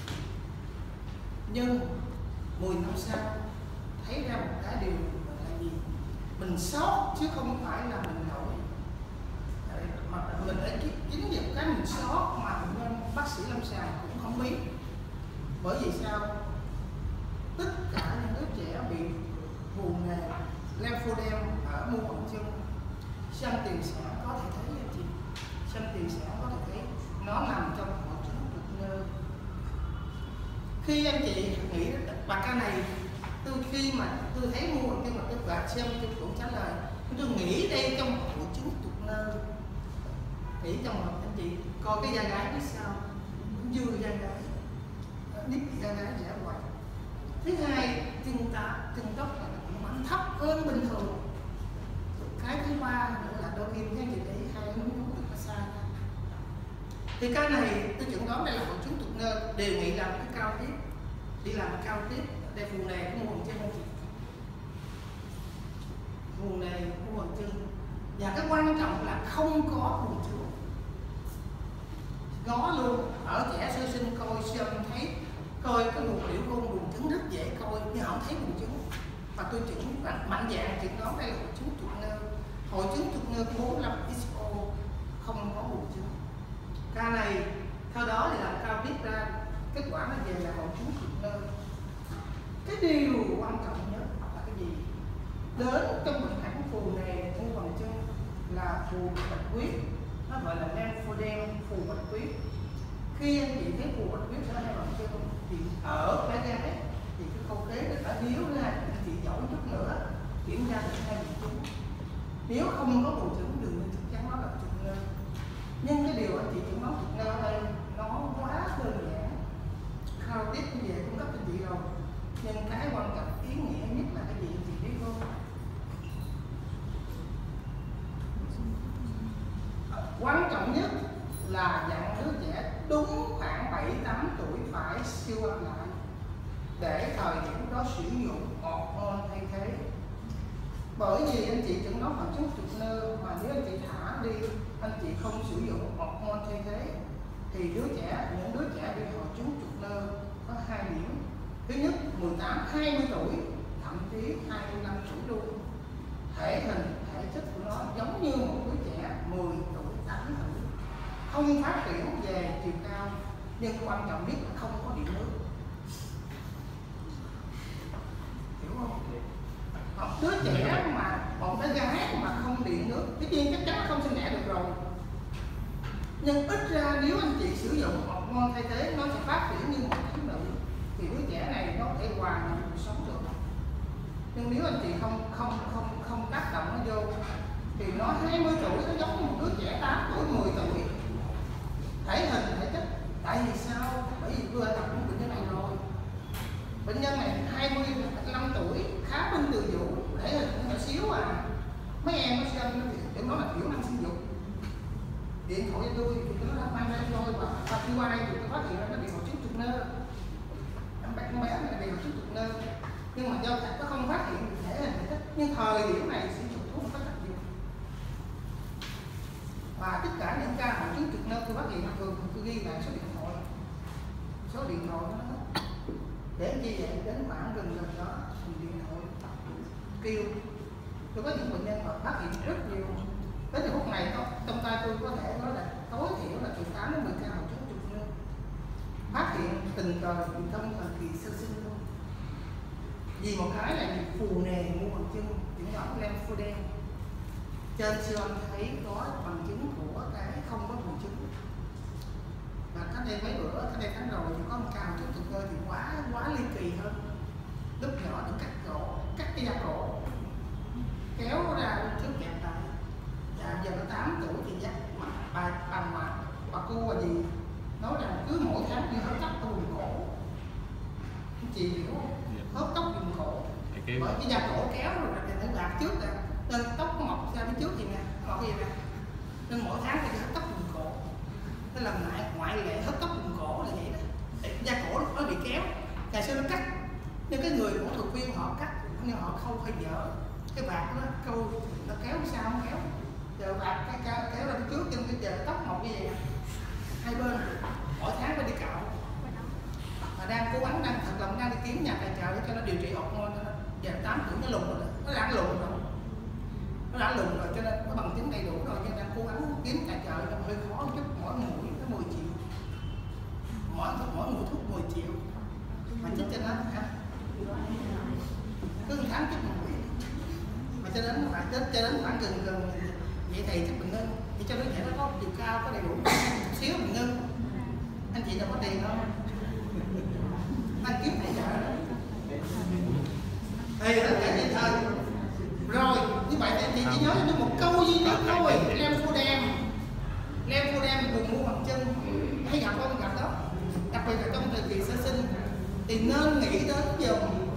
Nhưng 10 năm sau thấy ra một cái điều là gì? Mình sót chứ không phải là mình lỗi. Mà mình đã chính những cái mình sót mà nên bác sĩ lâm sàng cũng không biết. Bởi vì sao? Tất cả những đứa trẻ bị phù nề lymphoedem ở mu bàn chân, xăm tiền sản có thể thấy anh chị, xăm tiền sản có thể thấy nó nằm trong hội chứng trục nơ. Khi anh chị nghĩ và cái này khi mà tôi thấy mu bàn chân mà tôi gạt xem tôi cũng trả lời, tôi nghĩ đây trong hội chứng trục nơ. Nghĩ trong một anh chị coi cái da gái biết sao, dưa da gái, nít da gái rẽ hoài. Thứ hai, chân tóc là cũng thấp hơn bình thường. Cái thứ ba nữa là đôi khi các chị để hai núi được nó sai. Thì cái này tôi chuẩn đoán đây là hội chứng trục nơ, đề nghị làm cái cao tiếp, đi làm cao tiếp để phù nề của mu bàn chân không chị? Phù nề của mu bàn chân. Và cái quan trọng là không có buồng trứng. Có luôn, ở trẻ sơ sinh coi xem thấy coi cái luồng biểu cung buồng trứng rất dễ coi nhưng không thấy buồng trứng. Và tôi chuẩn mạnh dạn chẩn đoán đây là hội chứng trục nơ. Hội chứng trục nơ 45XO không có buồng trứng. Ca này sau đó thì làm cao tiếp ra kết quả là về là hội chứng trục nơ. Cái điều quan trọng nhất là cái gì? Đến trong bệnh hẳn phù nề mu bàn chân là phù bạch huyết, nó gọi là lymphoedem phù bạch huyết. Khi anh chị thấy phù bạch huyết ở hai bàn chân thì ở cái gái thì cái câu kế nó đã thiếu ra, anh chị giỏi chút nữa kiểm tra được hai buồng trứng. Nếu không có buồng trứng đừng nên chắc chắn nó là trục nơ. Nhưng cái điều anh chị chuẩn đoán trục nơ ở đây nó quá đơn giản. Khao tiếp về cung cấp cho chị rồi. Nhưng cái quan trọng ý nghĩa nhất là cái gì anh chị biết không? Quan trọng nhất là dặn đứa trẻ đúng khoảng 7-8 tuổi phải siêu âm lại để thời điểm đó sử dụng hormone thay thế. Bởi vì anh chị chẩn đoán hội chứng trục nơ mà nếu anh chị thả đi, anh chị không sử dụng hormone thay thế thì những đứa trẻ bị hội chứng trục nơ có 2 điểm. Thứ nhất 18-20 tuổi, thậm chí 25 tuổi luôn. Thể hình, thể chất của nó giống như một đứa trẻ 10 tuổi, 8 tuổi, không phát triển về chiều cao, nhưng quan trọng nhất là không có điện nước. Hiểu không? Một đứa trẻ mà một cái gái mà không điện nước, tất nhiên chắc chắn không sinh đẻ được rồi. Nhưng ít ra nếu anh chị sử dụng hormone thay thế, nó sẽ phát triển như một thiếu nữ, thì đứa trẻ này nó có thể hòa nhập cuộc sống được. Nhưng nếu anh chị không tác động nó vô thì nó 20 tuổi nó giống như một đứa trẻ 8 tuổi, 10 tuổi. Thể hình, thể chất. Tại vì sao? Bởi vì vừa tập những bệnh nhân này rồi. Bệnh nhân này 25 tuổi, khá bên từ vụ, thể hình nhỏ xíu à. Mấy em nó xem để nó là thiểu năng sinh dục. Điện thoại cho tôi thì nó đã mang ra rồi và khi qua đây thì tôi phát hiện ra nó bị hội chứng trục nơ. Em bé này bị hội chứng trục nơ. Nhưng mà do nó không phát hiện được thể hình thể chất. Nhưng thời điểm này sử dụng thuốc có tác dụng. Và tất cả những ca hội chứng trục nơ tôi phát hiện thường tôi ghi lại số điện thoại. Số điện thoại nó để chi vậy đến khoảng gần đó thì điện thoại kêu. Tôi có những bệnh nhân mà phát hiện rất nhiều. Tới giờ phút này trong tay tôi có thể nói là tối thiểu là từ 8 đến 10 ca hội chứng trục nơ. Phát hiện tình cờ trong thời kỳ sơ sinh luôn. Vì một cái là phù nề mu bàn chân, những đó lymphoedem. Trên siêu âm thấy có bằng chứng của cái không có buồng trứng. Và cách đây mấy bữa, cách đây tháng rồi thì có một ca hội chứng trục nơ thì quá ly kỳ hơn. Lúc nhỏ được cắt cái da cổ, kéo ra trước kẹp lại. Dạ, giờ nó 8 tuổi thì dắt bà cô là gì nói rằng cứ mỗi tháng đi hớt tóc ở vùng cổ. Anh chị hiểu không? Hớt tóc vùng cổ. Bởi cái da cổ kéo rồi thì nó gạt trước rồi, nên tóc nó mọc ra phía trước gì nè, mọc gì nè. Nên mỗi tháng phải đi hớt tóc vùng cổ. Nó làm lại ngoại lệ hớt tóc vùng cổ là vậy đó. Da cổ nó bị kéo, ngày xưa nó cắt, nhưng cái người phẫu thuật viên họ cắt nhưng họ không phải dở. cái vạt nó câu nó kéo sao không kéo, giờ vạt cái kéo ra trước trên cái giờ tóc một như vậy hai bên mỗi tháng phải đi cạo, mà đang cố gắng đang thật lòng đang đi kiếm nhà tài trợ để cho nó điều trị ọc ngon cho nó giờ 8 tuổi nó lùn rồi đó, nó đã lùn rồi cho nên nó bằng chứng đầy đủ rồi, nhưng đang cố gắng kiếm tài trợ nó hơi khó một chút, mỗi mũi nó 10 triệu, mỗi mũi thuốc 10 triệu mà chích cho nó hả? Cứ 1 tháng chích mũi mà cho đến khoảng gần vậy thì chắc bệnh nhân để cho nó trẻ nó có chiều cao có đầy đủ một xíu bệnh nhân anh chị đâu có tiền đâu anh kiếm tài trợ đó thì tất cả vậy thôi. Rồi như vậy thì anh chị chỉ nhớ cho một câu duy nhất thôi, Lymphoedema vùng mu bàn chân hay gặp không gặp đó, đặc biệt là trong thời kỳ sơ sinh thì nên nghĩ đến dùm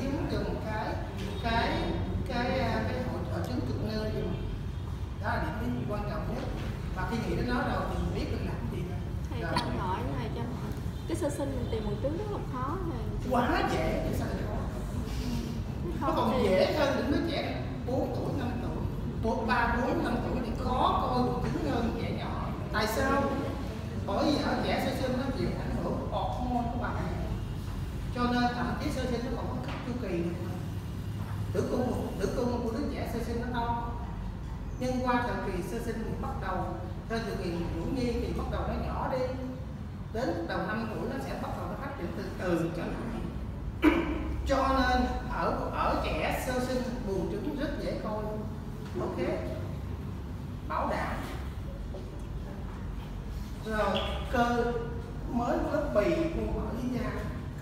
cái hội chứng cực nơ dùm, đó là điểm quan trọng nhất. Và khi nghĩ đến nó rồi thì mình biết được làm gì thôi. Thầy cho hỏi cái sơ sinh mình tìm một tướng rất là khó rồi. Quá dễ thì sao lại khó? Nó còn dễ hơn những đứa trẻ 4 tuổi, 5 tuổi, 3, 4, 5 tuổi thì khó coi buồng trứng hơn trẻ nhỏ. Tại sao? Bởi vì ở trẻ sơ sinh nó chịu ảnh hưởng hormone của bà mẹ, cho nên thậm chí sơ sinh nó còn có cấp chu kỳ nữa. Tử cung của đứa trẻ sơ sinh nó to, nhưng qua thời kỳ sơ sinh thì bắt đầu theo thời kỳ nhũ nhi thì bắt đầu nó nhỏ đi, đến đầu 5 tuổi nó sẽ bắt đầu nó phát triển từ từ trở lại. Cho nên ở trẻ sơ sinh buồng trứng rất dễ coi, ok, bảo đảm. Rồi cơ mới lớp bì của ở dưới da,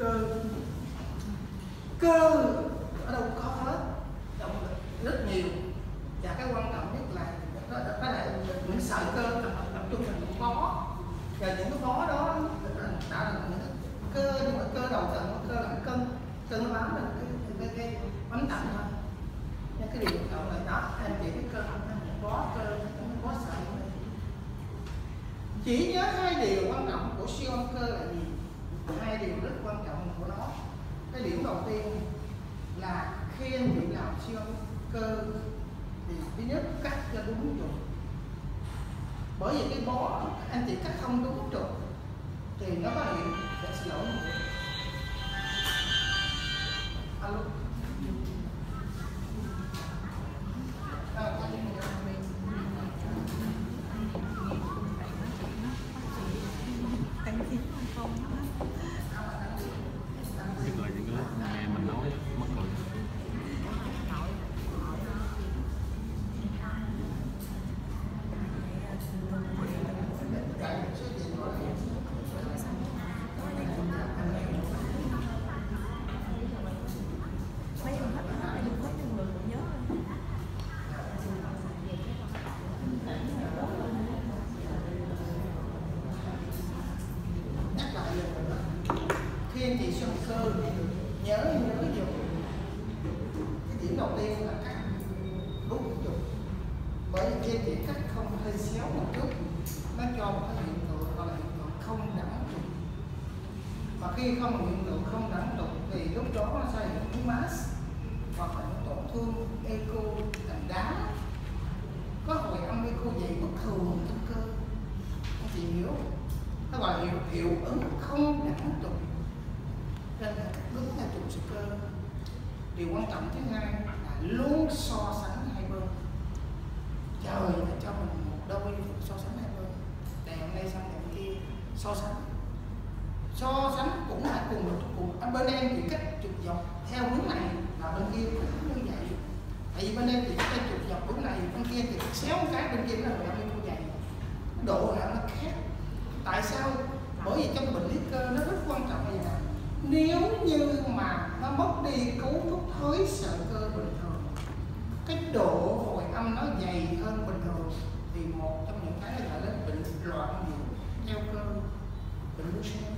cơ ở đâu có hết, động lực rất nhiều, và cái quan trọng nhất là đó là những sợi cơ tập trung thành một bó, và những cái bó đó đã là những cơ, nhưng mà cơ đầu tận cơ là cân nó bám lên cái bánh tạnh thôi. Nhưng cái điều quan trọng là đó anh chị cái cơ một bó sợi này. Chỉ nhớ 2 điều quan trọng của siêu âm cơ là gì? 2 điều rất quan trọng của nó. Cái điểm đầu tiên là khi anh chị làm siêu âm cơ thì thứ nhất cắt cho đúng trục, bởi vì cái bó anh chị cắt không đúng trục thì nó có hiện sẽ xin lỗi một chút. Alo. Tức là những cái lúc nghe mình nói mất rồi. Khi anh chị siêu cơ nhớ dùng cái điểm đầu tiên là cắt đúng trục, bởi vì khi anh chị cắt không hơi xéo một chút nó cho một cái hiện tượng gọi là hiện tượng không đẳng trục, và khi không hiện tượng không đẳng trục thì lúc đó nó sẽ hiện tượng mass hoặc là những tổn thương echo thành đá, có hồi âm echo dày bất thường trong cơ, anh chị hiểu, nó gọi là hiệu ứng không đẳng trục. Nên là đúng là trục sơ cơ. Điều quan trọng thứ hai là luôn so sánh hai bên. Trời đã cho mình một đôi so sánh hai bên, đèn đây sang đèn kia so sánh cũng là cùng bên em thì cách trục dọc theo hướng này là bên kia cũng như vậy, tại vì bên em thì cách trục dọc hướng này, bên kia thì xéo một cái, bên kia nó là như vậy, độ là nó khác. Tại sao? Bởi vì trong bệnh lý cơ nó rất quan trọng là nếu như mà nó mất đi cấu trúc thới sợi cơ bình thường, cái độ hồi âm nó dày hơn bình thường, thì một trong những cái gọi là bệnh loạn nhịp theo cơ, bệnh Duchenne.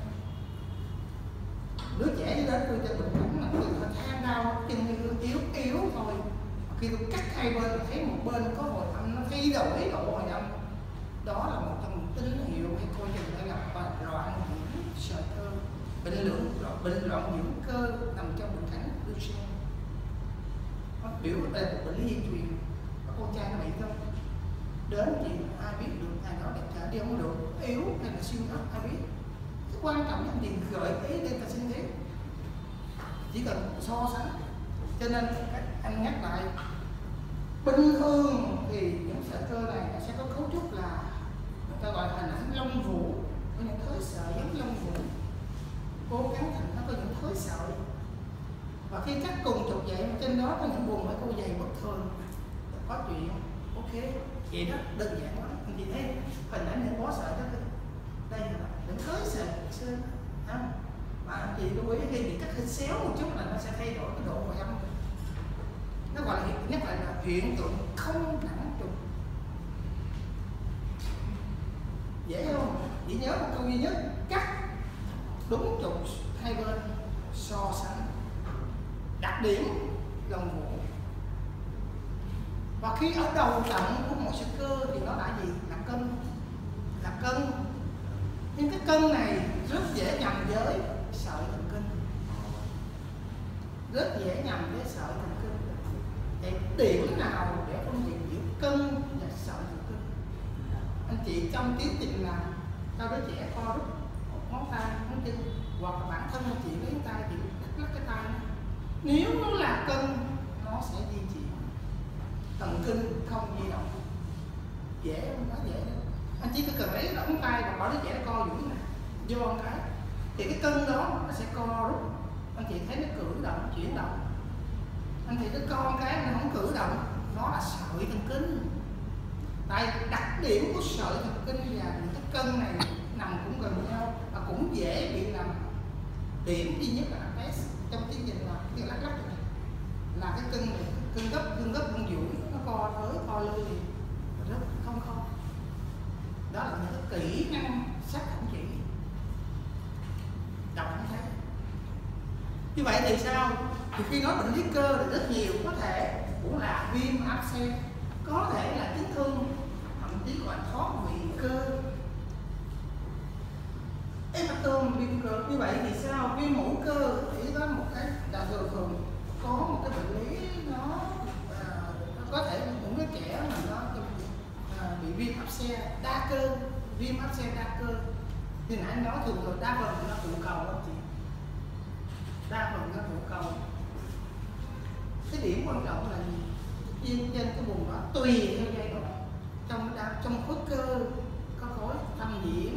Đứa trẻ đi đến tôi cho bệnh cảnh mà tôi than đau chân như yếu thôi, khi tôi cắt hai bên thấy một bên có hồi âm nó thay đổi độ hồi âm, đó là một trong những tín hiệu hay coi chừng đã gặp loạn nhịp sợi cơ, bệnh loạn nhịp cơ nằm trong bệnh cảnh Duchenne. biểu bệnh lý di truyền và con trai nó bị không đến chị ai biết được, ai đó đẹp trai đi không được, yếu hay là siêu thấp ai biết. Cái quan trọng là gì? Gợi ý lên ta sinh thế, chỉ cần so sánh. Cho nên anh nhắc lại, bình thường thì những sợi cơ này nó sẽ có cấu trúc là người ta gọi là hình ảnh lông vũ, có những thớ sợi giống lông vũ, cố gắng thành nó có những thớ sợi, và khi cắt cùng trục vậy trên đó có những buồng ở cô dày bất thường, có chuyện ok vậy đó, đơn giản lắm. Anh chị thấy hình ảnh những bó sợi đó, đây là những thớ sợi sơn không? Mà anh chị lưu ý khi bị cắt hơi xéo một chút là nó sẽ thay đổi cái độ hồi âm. Nó gọi là hiện tượng không đẳng trục. Dễ không? Chỉ nhớ một câu duy nhất, cắt đúng trục hai bên, so sánh đặc điểm lông vũ. Và khi ở đầu tận của một sợi cơ thì nó là gì? Là cân. Là cân. Nhưng cái cân này rất dễ nhầm với sợi thần kinh. Rất dễ nhầm với sợi thần kinh. Vậy điểm nào để phân biệt giữa cân và sợi thần kinh? Anh chị trong tiến trình làm cho đứa trẻ co rút một ngón tay, ngón chân, hoặc là bản thân anh chị lấy tay chị lắc cái tay nó. Nếu nó là cân nó sẽ di chuyển, thần kinh không di động. Dễ không? Quá dễ đó. Anh chỉ cần lấy ngón tay và bảo đứa trẻ nó co duỗi này, vô một cái thì cái cân đó nó sẽ co rút. Anh chị thấy nó cử động, chuyển động. Anh chị nó co cái nó không cử động, nó là sợi thần kinh. Tại đặc điểm của sợi thần kinh và những cái cân này nằm cũng gần nhau và cũng dễ bị làm. Điểm duy nhất là test trong tiến trình là cái lắc này là cái cân này, cân gấp cân duỗi, nó co tới co lui thì rất không khó. Đó là những cái kỹ năng sắc không chỉ đọc không thấy. Như vậy thì sao? Thì khi nói bệnh lý cơ thì rất nhiều, có thể cũng là viêm áp xe, có thể là chấn thương, thậm chí gọi thoát vị cơ, hematoma, viêm cơ. Như vậy thì sao? Viêm mũ cơ chỉ có một cái là thường có một cái bệnh lý nó có thể những cái trẻ mà nó bị viêm áp xe đa cơ, viêm áp xe đa cơ thì nãy nói thường đa phần nó tụ cầu đó chị, đa phần nó tụ cầu. Cái điểm quan trọng là trên cái vùng đó tùy theo giai đoạn, trong khối cơ có khối thâm nhiễm.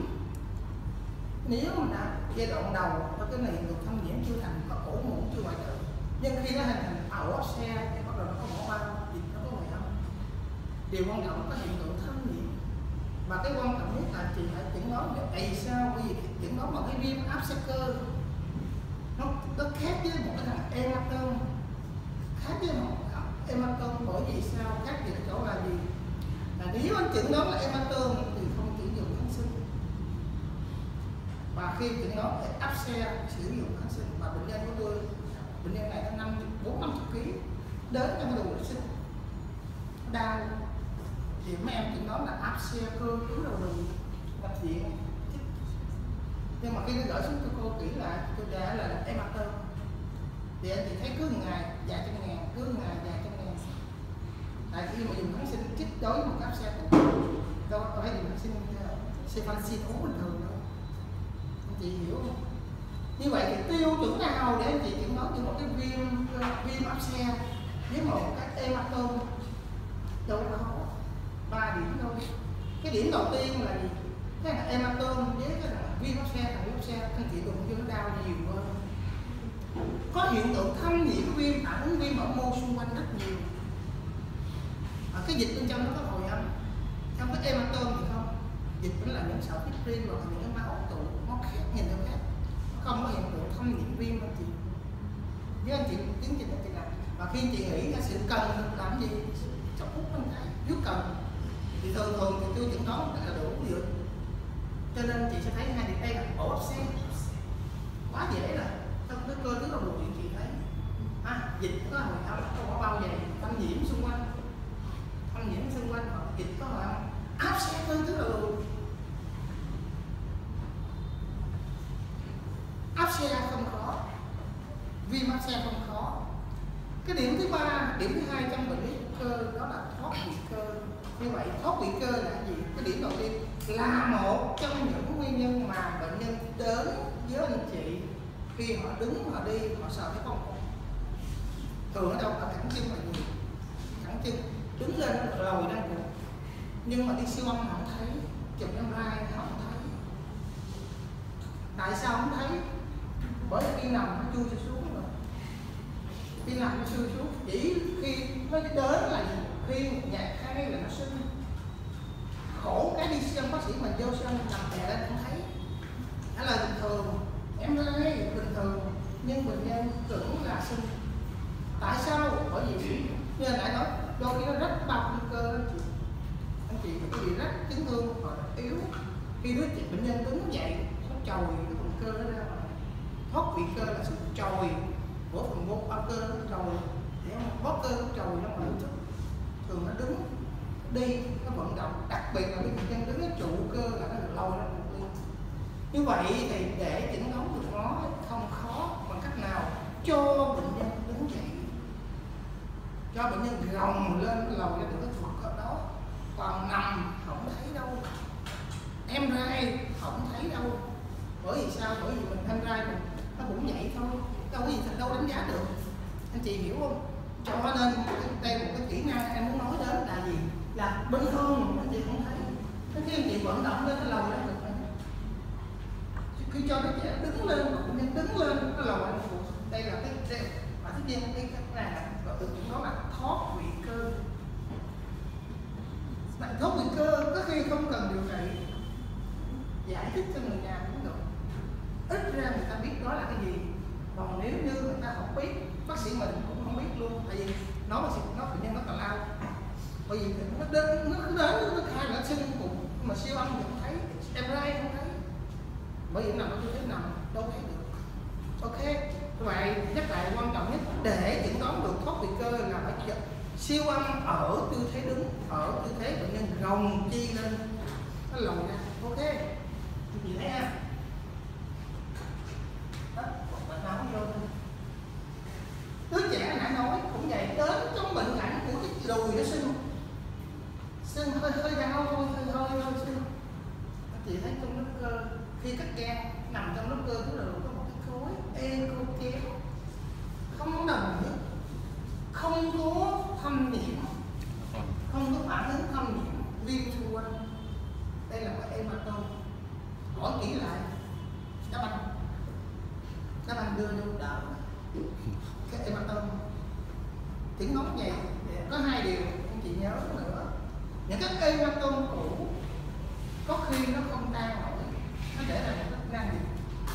Nếu mà giai đoạn đầu có cái này được thâm nhiễm chưa thành, có ổ mũ chưa hoại tử, nhưng khi nó hình thành ảo áp xe thì bắt đầu nó có mỏ bao, nó có hoại âm. Điều quan trọng có hiện tượng thâm nhiễm. Và cái quan trọng nhất là chị phải chẩn đoán được tại sao, bởi vì chẩn đoán bằng cái viêm áp xe cơ nó khác với một cái thằng hematoma, khác với một hematoma. Bởi vì sao? Khác về chỗ là gì? Là nếu anh chẩn đoán là hematoma thì không sử dụng kháng sinh, và khi chẩn đoán là áp xe sử dụng kháng sinh. Và bệnh nhân của tôi, bệnh nhân này nó 450 kg đến trong cái đường sinh đau thì mấy em chẩn đoán là áp xe cơ cứu đầu đường nhập viện. Nhưng mà khi nó gửi xuống cho cô kỹ lại, tôi đã là hematoma thì anh chị thấy cứ ngày vài trăm ngàn, cứ ngày vài trăm ngàn. Tại khi mà dùng kháng sinh chích đối với một áp xe cũng đâu có phải dùng kháng sinh cephalexin uống bình thường đâu. Anh chị hiểu không? Như vậy thì tiêu chuẩn nào để anh chị chẩn đoán như một cái viêm áp xe với một cái hematoma? Đâu có 3 điểm thôi. Cái điểm đầu tiên là gì? Cái là hematoma với cái là viêm áp xe, thằng viêm áp xe anh chị đụng vô nó đau nhiều hơn. Có hiện tượng thâm nhiễm viêm, phản ứng viêm ở mô xung quanh rất nhiều. Cái dịch bên trong nó có hồi âm. Trong cái hematoma thì không. Dịch vẫn là những sợi fibrin hoặc là những cái máu tụ, nó khác, nhìn theo khác. Nó không có hiện tượng thâm nhiễm viêm anh chị. Với anh chị tiến trình anh chị làm. Và khi anh chị nghĩ ra sự cần làm gì, chọc hút anh thấy, nếu cần thì thường thì tôi chẩn đoán là đủ dược. Cho nên chị sẽ thấy hai điểm đây là ổ áp xe. Quá dễ rồi. Trong cái cơ thứ đầu đường chị thấy dịch có hồi âm, có bao dày, thâm nhiễm xung quanh, thâm nhiễm xung quanh, hoặc dịch có hồi âm, áp xe cơ thứ đầu đường. Áp xe không khó, viêm áp xe không khó, Cái điểm thứ ba, điểm thứ hai trong bệnh lý cơ đó là thoát vị cơ. Như vậy thoát vị cơ là gì? Cái điểm đầu tiên là một trong những nguyên nhân mà bệnh nhân đến với anh chị khi họ đứng, họ đi, họ sợ cái con cụt. Thường ở đâu? Ở cẳng chân là nhiều. Cẳng chân đứng lên lồi đang cụt, nhưng mà đi siêu âm không thấy, chụp MRI không thấy. Tại sao không thấy? Bởi vì khi nằm nó chui xuống rồi. Khi nằm nó chui xuống, chỉ khi nó đến là gì? Khi nhạc khai là nó sưng. Khổ cái đi siêu âm bác sĩ mình vô siêu âm nằm đè lên không thấy. Đó là bình thường, em thấy bình thường, nhưng bệnh nhân tưởng là sưng. Tại sao? Bởi vì như anh đã nói, đôi khi nó rách bao quy cơ đó chị. Anh chị có bị rách chấn thương hoặc là yếu. Khi đứa chị bệnh nhân đứng dậy, nó trồi cái phần cơ đó ra ngoài. Thoát vị cơ là sự trồi của phần mô bao cơ nó trồi, để mà bóp cơ nó trồi ra ngoài chút. Thường nó đứng đi, nó vận động, đặc biệt là bệnh nhân đứng cái trụ cơ là nó được lâu ra được đi. Như vậy thì để chẩn đoán được nó không khó bằng cách nào? Cho bệnh nhân đứng dậy, cho bệnh nhân gồng lên lầu ra được cái thuộc cơ đó. Còn nằm không thấy đâu, MRI không thấy đâu. Bởi vì sao? Bởi vì mình MRI mình nó cũng vậy thôi, đâu có gì thành đâu đánh giá được. Anh chị hiểu không? Cho nên đây một cái kỹ năng em muốn nói đến là gì? Là bình thường anh chị không thấy. Khi anh chị vận động lên cái lầu ra được, khi cho đứa trẻ đứng lên, bệnh nhân đứng lên cái lầu ra được. Đây là cái mà tất nhiên cái này là gọi được đó là thoát vị cơ. Bạn thoát vị cơ có khi không cần điều trị, giải thích cho người nhà cũng được. Ít ra người ta biết đó là cái gì. Còn nếu như người ta không biết, bác sĩ mình cũng không biết luôn. Tại vì nó bệnh nhân nó tào lao. Bởi vì nó đến nó khai là sưng bụng mà siêu âm thì không thấy, MRI không thấy. Bởi vì nằm ở tư thế nằm đâu thấy được. Ok, vậy nhắc lại quan trọng nhất để chẩn đoán được thoát vị cơ là phải siêu âm ở tư thế đứng, ở tư thế bệnh nhân gồng chi lên, nó lồi ra. Ok, chị thấy ha? Đó, bạn nào không vô thôi. Đứa trẻ nãy nói cũng vậy, đến trong bệnh cảnh của cái đùi nó sưng hơi đau thôi, hơi sưng. Chị thấy trong lớp cơ khi cắt gan nằm trong lớp cơ tức là có một cái khối eco kéo không đồng nhất, không có thâm nhiễm, không có phản ứng thâm nhiễm viêm xung quanh. Đây là cái hematoma. Hỏi kỹ lại, các bạn đưa vô đảo cái hematoma. Tiếng nói vậy có hai điều anh chị nhớ nữa. Những cái hematoma cũ có khi nó không tan nổi, nó để lại một cái năng gì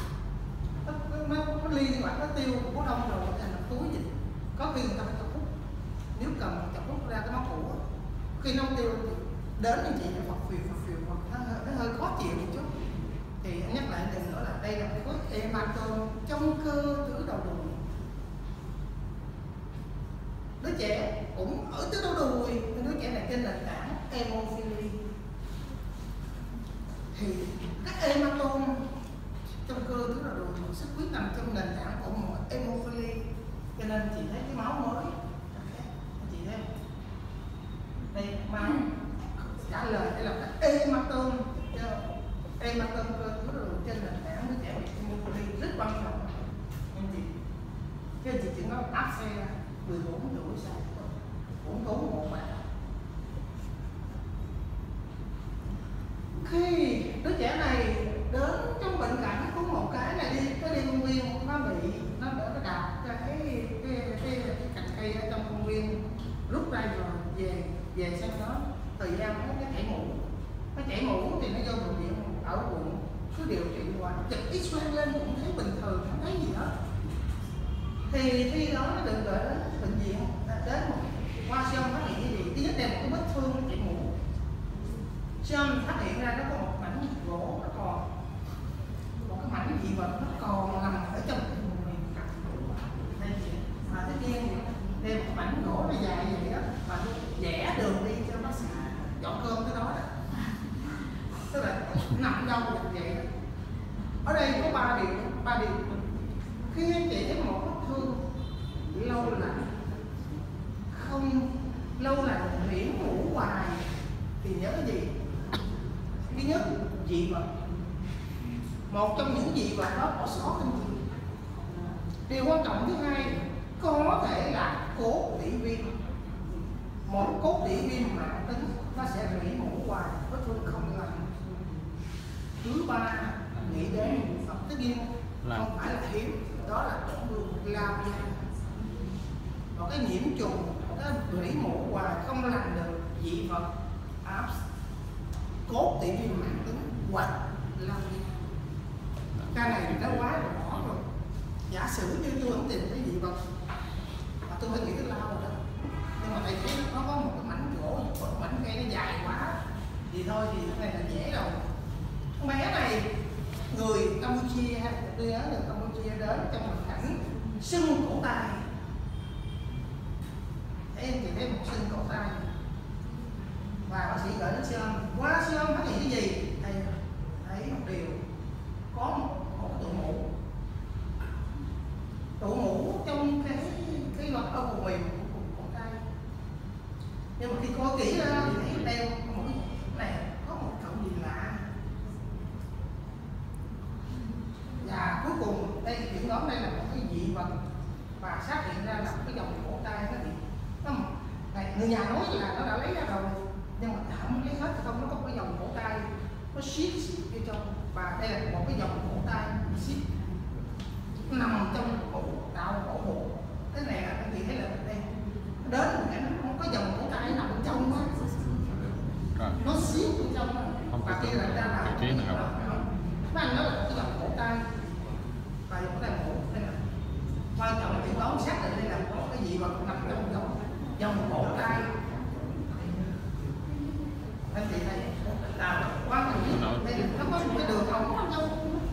nó liên lạc, nó tiêu của đông rồi thành một túi gì. Có khi người ta phải chọc hút, nếu cần chọc hút ra cái máu cũ. Khi nó tiêu thì đến anh chị phải phật phiều nó hơi khó chịu một chút. Thì anh nhắc lại lần nữa là đây là cái khối hematoma trong cơ tứ đầu đùi. Đứa trẻ cũng ở tứ đầu đùi, đứa trẻ này trên nền tảng hemophilia. Thì các hematoma trong cơ tứ đầu đùi sức quyết nằm trong nền tảng của một hemophilia, cho nên chị thấy cái máu mới. Chị thấy đây máu trả lời đây là cái hematoma cơ tứ đầu đùi trên nền tảng đứa trẻ bị hemophilia rất quan trọng. Chứ chị nói áp xe 14 tuổi sao cũng tốn một bạn. Khi đứa trẻ này đến trong bệnh cảnh có một cái này đi công viên, nó đạp cái cành cây ở trong công viên, rút ra rồi về xem nó thời gian nó chảy mũ thì nó vô bệnh viện ở quận cứ điều trị hoài, chụp X-quang lên cũng thấy bình thường, không thấy gì hết. Thì khi đó nó được gửi đến bệnh viện, đến một qua siêu âm phát hiện cái gì? Thứ nhất là một cái vết thương chảy mũ. Siêu âm phát hiện ra nó có một mảnh gỗ, nó còn một cái mảnh dị vật nó còn nằm ở trong vùng đây chị. Mà tất nhiên đem một mảnh gỗ nó dài vậy đó, mà vẽ đường đi cho bác sĩ dọn cơm cái đó đó. Tức là nằm đâu như vậy đó. Ở đây có ba điều. Khi anh chị thấy một vết thương lâu lành dị vật. Một trong những dị vật đó bỏ sót anh chị. Điều quan trọng thứ hai có thể là cốt tủy viêm. Một cốt tủy viêm mãn tính nó sẽ rỉ mũ hoài, vết thương không lành. Thứ ba nghĩ đến Phật tất nhiên không phải là hiếm, đó là tổn thương lao da. Một cái nhiễm trùng nó rỉ mũ hoài không lành được, dị vật áp cốt tủy viêm mãn tính hoặc lao da. Cái này nó quá rõ rồi. Giả sử như tôi không tìm thấy dị vật mà tôi phải nghĩ tới lao rồi đó, nhưng mà thầy thấy nó có một cái mảnh gỗ, một mảnh cây nó dài quá thì thôi thì cái này là dễ rồi. Con bé này người Campuchia, tôi nhớ người Campuchia đến trong hoàn cảnh sưng cổ tay. Thấy em thì thấy một sưng cổ tay và bác sĩ gửi đến siêu âm. Qua siêu âm phát hiện cái gì? Thầy thấy một điều, có một tụ mũ trong cái vật ở vùng mềm của cổ tay. Nhưng mà khi coi kỹ ra thì thấy đeo một cái này có một cọng gì lạ. Và cuối cùng đây chẩn đoán đây là một cái dị vật và xác hiện ra là cái vòng cổ tay nó bị này, người nhà nói là nó đã lấy ra rồi nhưng mà không lấy hết, không, nó có cái vòng cổ tay nó siết ở trong, và đây là một cái vòng cổ tay siết nằm trong cổ, tạo cổ bộ. Cái này là anh chị thấy là đây đến nó có vòng cổ tay nằm bên trong đó, nó siết bên trong đó. Và kia là ra là mấy anh nói là cái vòng cổ tay và vòng cổ tay mũ. Đây là quan trọng là chẩn đoán xác định đây là có cái gì mà nằm trong vòng cổ tay. Anh chị thấy là quan trọng đây là nó có một cái đường ống ở trong.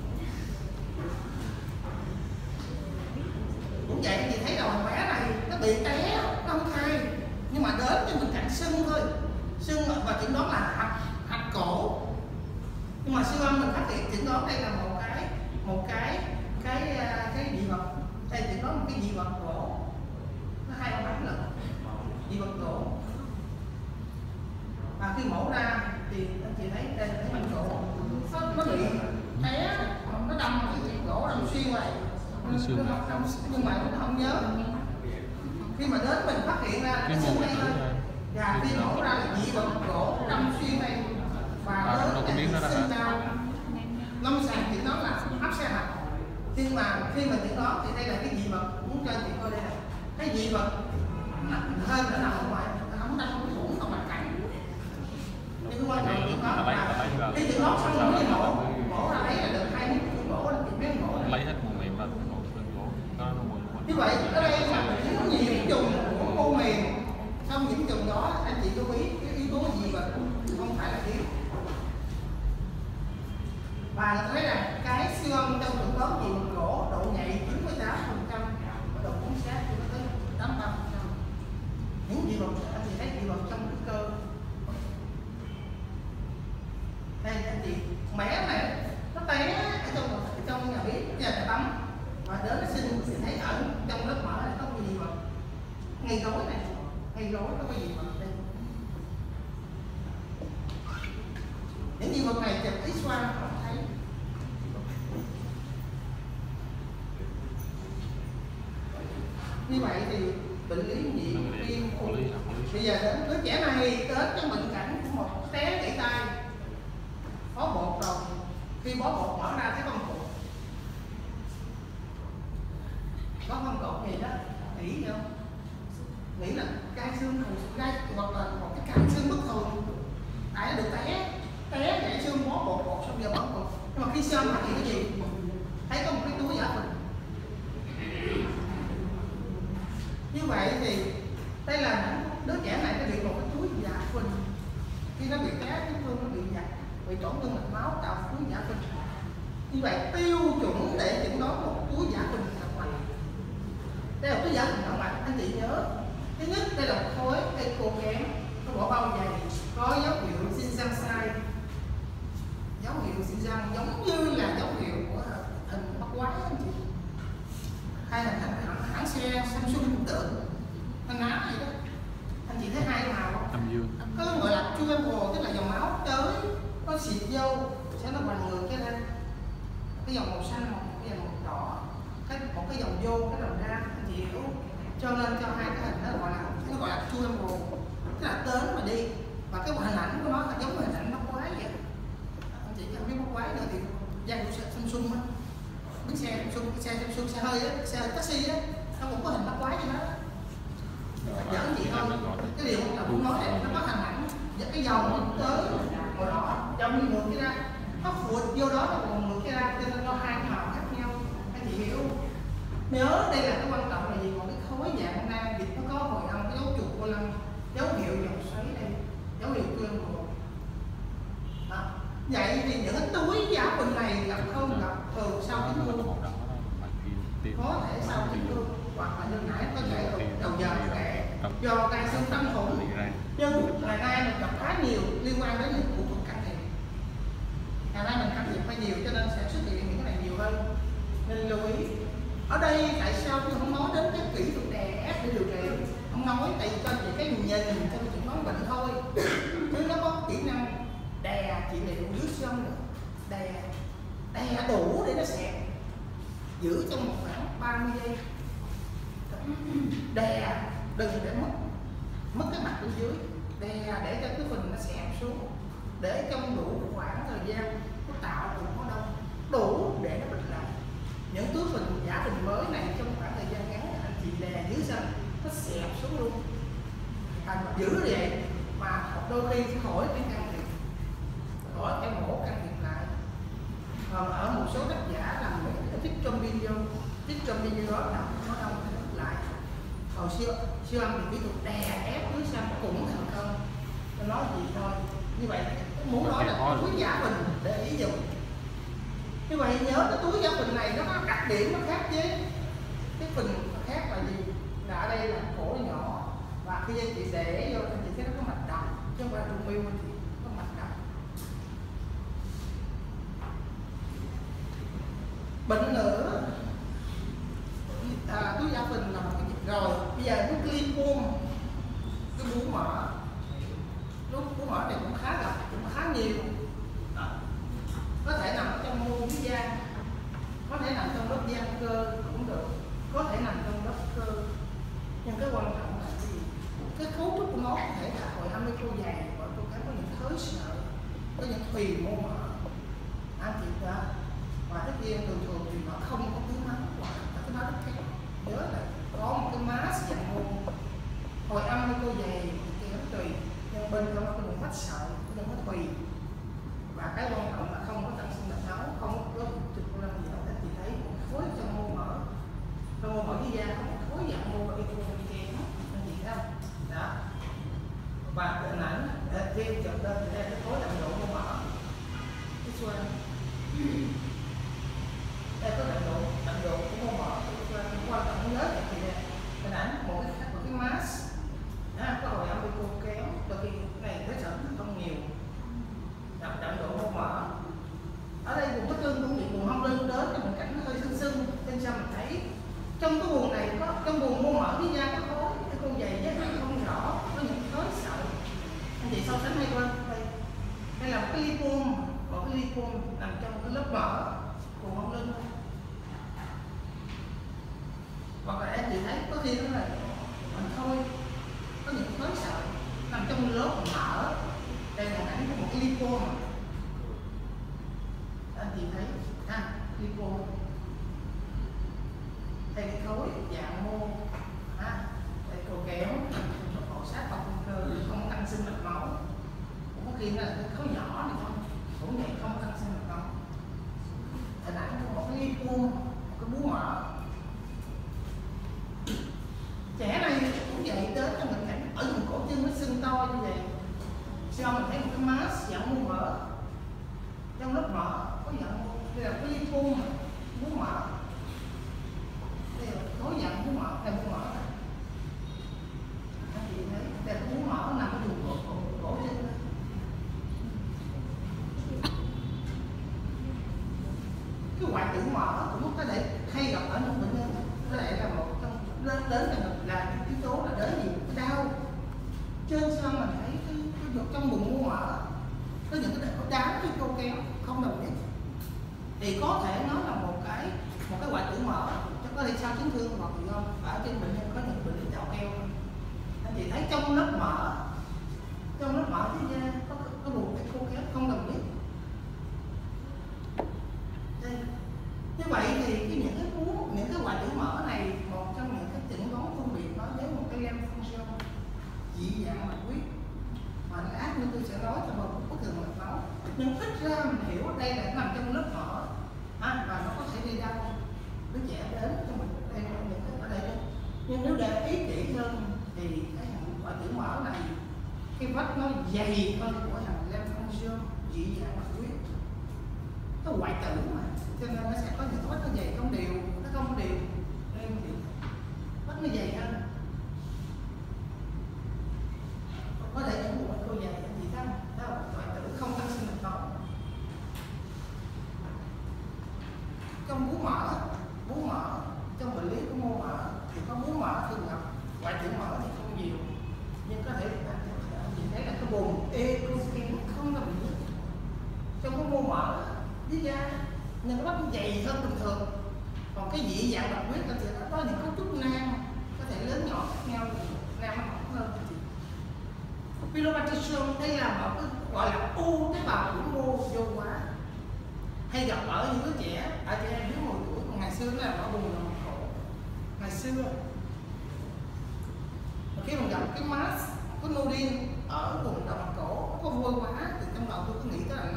Cũng vậy, anh chị thấy rồi, bé này nó bị té, nó không khai nhưng mà đến cho mình cảnh sưng thôi, sưng và chẩn đoán là hạch cổ. Nhưng mà siêu âm mình phát hiện chẩn đoán đây là một cái dị vật. Đây chẩn đoán một cái dị vật gỗ, nó hai bánh lận, dị vật gỗ. Và khi mổ ra thì anh chị thấy đây là cái mảnh gỗ, nó bị té, nó đâm cái gỗ đâm xuyên này, nhưng mà nó không nhớ. Khi mà đến mình phát hiện ra cái xương đây thôi, và khi mổ ra là dị vật gỗ đâm xuyên đây và đến cái xương cao. Lâm sàng thì nó là áp xe hạch, nhưng mà khi mà chẩn đoán thì đây là cái dị vật. Muốn cho chị coi đây là cái dị vật hơn nó nằm ở ngoài, nó không đâm cái mũi không bạch cảnh. Nhưng cái quan trọng chẩn đoán là khi chẩn đoán xong rồi mổ ra lấy là được 2 miếng gỗ, miếng gỗ lấy hết mồm mềm ra một phần gỗ có nó quần. Như vậy ở đây là những nhiễm trùng của mô mềm. Trong nhiễm trùng đó anh chị lưu ý cái yếu tố dị vật không phải là hiếm. Và thấy rằng cái siêu âm trong chẩn đoán dị vật gỗ độ nhạy 98%, độ chính xác của nó tới 83%. Những dị vật anh chị thấy dị vật trong cái cơ. Đây anh chị, bé này nó té ở trong nhà bếp, nhà tắm và đến nó sinh thì thấy ở trong lớp mỡ này có cái gì vật, ngay gối này, ngay gối có cái gì vật đây. Những dị vật này chụp X-quang không thấy. Như vậy thì bệnh lý nhiễm viêm. Bây giờ đến đứa trẻ này đến trong bệnh cảnh của một té gãy tay, bó bột rồi, khi bó bột mở ra thấy con cụt, có con cột gì đó, nghĩ không? Nghĩ là gai xương gai hoặc là một cái cạnh xương bất thường, tại nó được té gãy xương bó bột xong giờ bó cụt. Nhưng mà khi siêu âm phát hiện cái gì? Thấy có một cái túi giả phình. Như vậy thì đây là đứa trẻ này nó bị một cái túi giả phình. Khi nó bị té chấn thương, nó bị tổn thương mạch máu tạo túi giả phình. Như vậy tiêu chuẩn để chẩn đoán một túi giả phình động mạch. Đây là túi giả phình động mạch, anh chị nhớ. Thứ nhất, đây là một khối echo kém, có bộ bao dày, có dấu hiệu sinh răng sai. Dấu hiệu sinh răng giống như là dấu hiệu của hình bắt quái anh chị. Hay là hãng xe Samsung cũng được, nó ná gì đó. Anh chị thấy hai màu không? Âm dương. Có gọi là travel, tức là dòng máu tới, nó xịt vô sẽ nó hoành ngược cái ra, cái dòng màu xanh, một cái dòng màu đỏ, một cái dòng vô, cái dòng ra, anh chị hiểu. Cho nên cho hai cái hình nó gọi là chu âm buồn, tức là đến mà đi, và cái hình ảnh của nó là giống hình ảnh bác quái vậy. Anh chị không biết bác quái nữa thì Giang của Samsung á, biết xe Samsung, cái xe Samsung, xe hơi á, xe taxi á, nó cũng có hình bác quái cho nó. Giỡn chị thôi, cái điều quan trọng của nó là nó có hình ảnh, và cái dòng nó tới màu đỏ, dòng như ngược cái ra, nó phụt vô đó nó còn ngược cái ra, cho nên nó hai cái màu khác nhau. Anh chị hiểu? Nhớ đây là cái quan trọng là gì? Một cái khối dạng nang dịch nó có hồi âm, cái dấu trục cô Lâm, dấu hiệu dòng xoáy đây, dấu hiệu cương của vậy thì những cái túi giả bình này gặp không gặp thường sau chấn thương, có thể sau chấn thương hoặc là như nãy có thể đầu giờ kệ do gan xương tâm thủng, nhưng ngày nay mình gặp khá nhiều liên quan đến những thủ thuật can thiệp. Ngày nay mình can thiệp phải nhiều cho nên sẽ xuất hiện những cái này nhiều hơn, nên lưu ý. Ở đây tại sao tôi không nói đến cái kỹ thuật đè ép để điều trị, không nói tại vì cho chị cái nhìn cho chị nói bệnh thôi, chứ nó có kỹ năng đè trị liệu dưới siêu âm nữa, đè đủ để nó xẹp, giữ trong một khoảng 30 giây, đè đừng để mất cái mặt bên dưới, đè để cho cái phần nó xẹp xuống, để trong đủ khoảng thời gian nó tạo được máu đông đủ để nó bình lại. Những túi phình giả bình mới này trong khoảng thời gian ngắn anh chị đè dưới xanh nó xẹp xuống luôn, giữ vậy mà đôi khi khỏi phải can thiệp, khỏi phải mổ can thiệp lại. Còn ở một số tác giả làm mấy cái trích trong video đó là nó đông lại. Còn siêu âm thì kỹ thuật đè ép dưới xanh cũng thành công. Tôi nói gì thôi. Như vậy muốn nói là túi giả bình để ý dùng. Như vậy nhớ cái túi giả bình này nó có đặc điểm nó khác với cái bình khác là gì? Là ở đây là cổ nhỏ và khi anh chị để vô anh chị thấy nó có mạch đập, chứ không phải là trung miêu anh chị có mạch đập. Bệnh nữa, túi giả bình là một cái dịch rồi. Bây giờ cái lipom, cái bú mỡ, bú mỡ này cũng khá gặp, cũng khá nhiều. Có thể nằm ở trong mô cái da, có thể nằm trong lớp da cơ cũng được, có thể nằm trong lớp cơ. Nhưng cái quan trọng là gì? Cái cấu trúc của nó có thể là hồi 20 cô dày, và cô gái có những thớ sợi, có những thùy mô mỡ, anh chị đó. Và tất nhiên thường thì nó không có cái máu, hoặc là cái máu rất kém. Nhớ là có một cái mass dạng mô, hồi âm với cô dày thì nó tùy, nhưng bên trong nó có những vách sợi, nhưng nó tùy. Và cái quan trọng là không có tăng sinh mạch máu, không có trực cô lâm gì đâu. Anh chị thấy một khối trong mô mỡ, trong mô mỡ dưới da có một khối dạng mô mỡ kém, anh chị thấy không? Đó. Và hình ảnh riêng chụp lên thì đây cái khối đậm độ mô mỡ, cái xoay. Đây có đậm độ của mô mỡ, quan trọng nhớ thì hình ảnh một cái mass, có hồi âm cô kéo, đôi khi cái này thấy sợ không nhiều. Đậm độ mô mỡ. Ở đây vùng thắt lưng cũng bị vùng hông lưng đến cho mình cảnh nó hơi sưng, trên sao mình thấy trong cái vùng này có trong vùng mô mỡ dưới da có khối, cái con dày giác không rõ, có những khối sợi. Anh chị so sánh hay quên đây là một cái lipom nằm trong cái lớp mỡ vùng hông lưng. Hoặc là anh chị thấy có khi nó là mình thôi, có những khối sợi nằm trong lớp mỡ. Đây là ảnh của một cái lipom, anh chị thấy lipom, đây cái khối dạng mô, đây cầu kéo, khổ sát vào cung cơ, không tăng sinh mạch máu. Cũng có khi là cái khối nhỏ này không, cũng vậy không tăng sinh mạch máu. Hình ảnh của một cái lipom, một cái bú mỡ. Chị những bệnh nhân có những bệnh lý trào keo. Anh chị thấy trong lớp mỡ dưới da có một cái khô kéo không cần biết. Đây. Như vậy thì những cái hoại tử mỡ này, một trong những cái chẩn đoán phân biệt nó với một cái gan function dị dạng mạch huyết. Mà lát nữa tôi sẽ nói cho một bất thường mạch máu. Nhưng ít ra mình hiểu đây là nằm trong lớp mỡ và nó có thể đi đâu đứa trẻ đến cho mình đây là những cái ở đây đó. Nhưng nếu để ý kỹ hơn thì cái hoại tử mỡ này cái vách nó dày hơn của thằng gan function dị dạng mạch huyết. Nó hoại tử mà, cho nên nó sẽ có những vách nó dày không đều, nên thì vách nó dày hơn. Có thể những bộ mạch cô dày anh chị thấy không? Hoại tử không tăng sinh mạch máu. Trong bú mỡ trong bệnh lý của mô mỡ thì có bú mỡ thường gặp, hoại tử mỡ thì không nhiều, nhưng có thể anh chị thấy là cái vùng ecogen không là bị nhất trong cái mô mỡ dưới da, nhưng nó dày hơn bình thường. Còn cái dị dạng bạch huyết thì nó có những cấu trúc nang có thể lớn nhỏ khác nhau, nang nó mỏng hơn. Pilomatricium đây là một cái gọi là u tế bào của mô vô hóa, hay gặp ở những đứa trẻ ở trẻ em dưới 10 tuổi. Còn ngày xưa nó là ở vùng đồng cổ, ngày xưa khi mình gặp cái mass có nodin ở vùng đồng cổ có vôi hóa thì trong đầu tôi có nghĩ tới là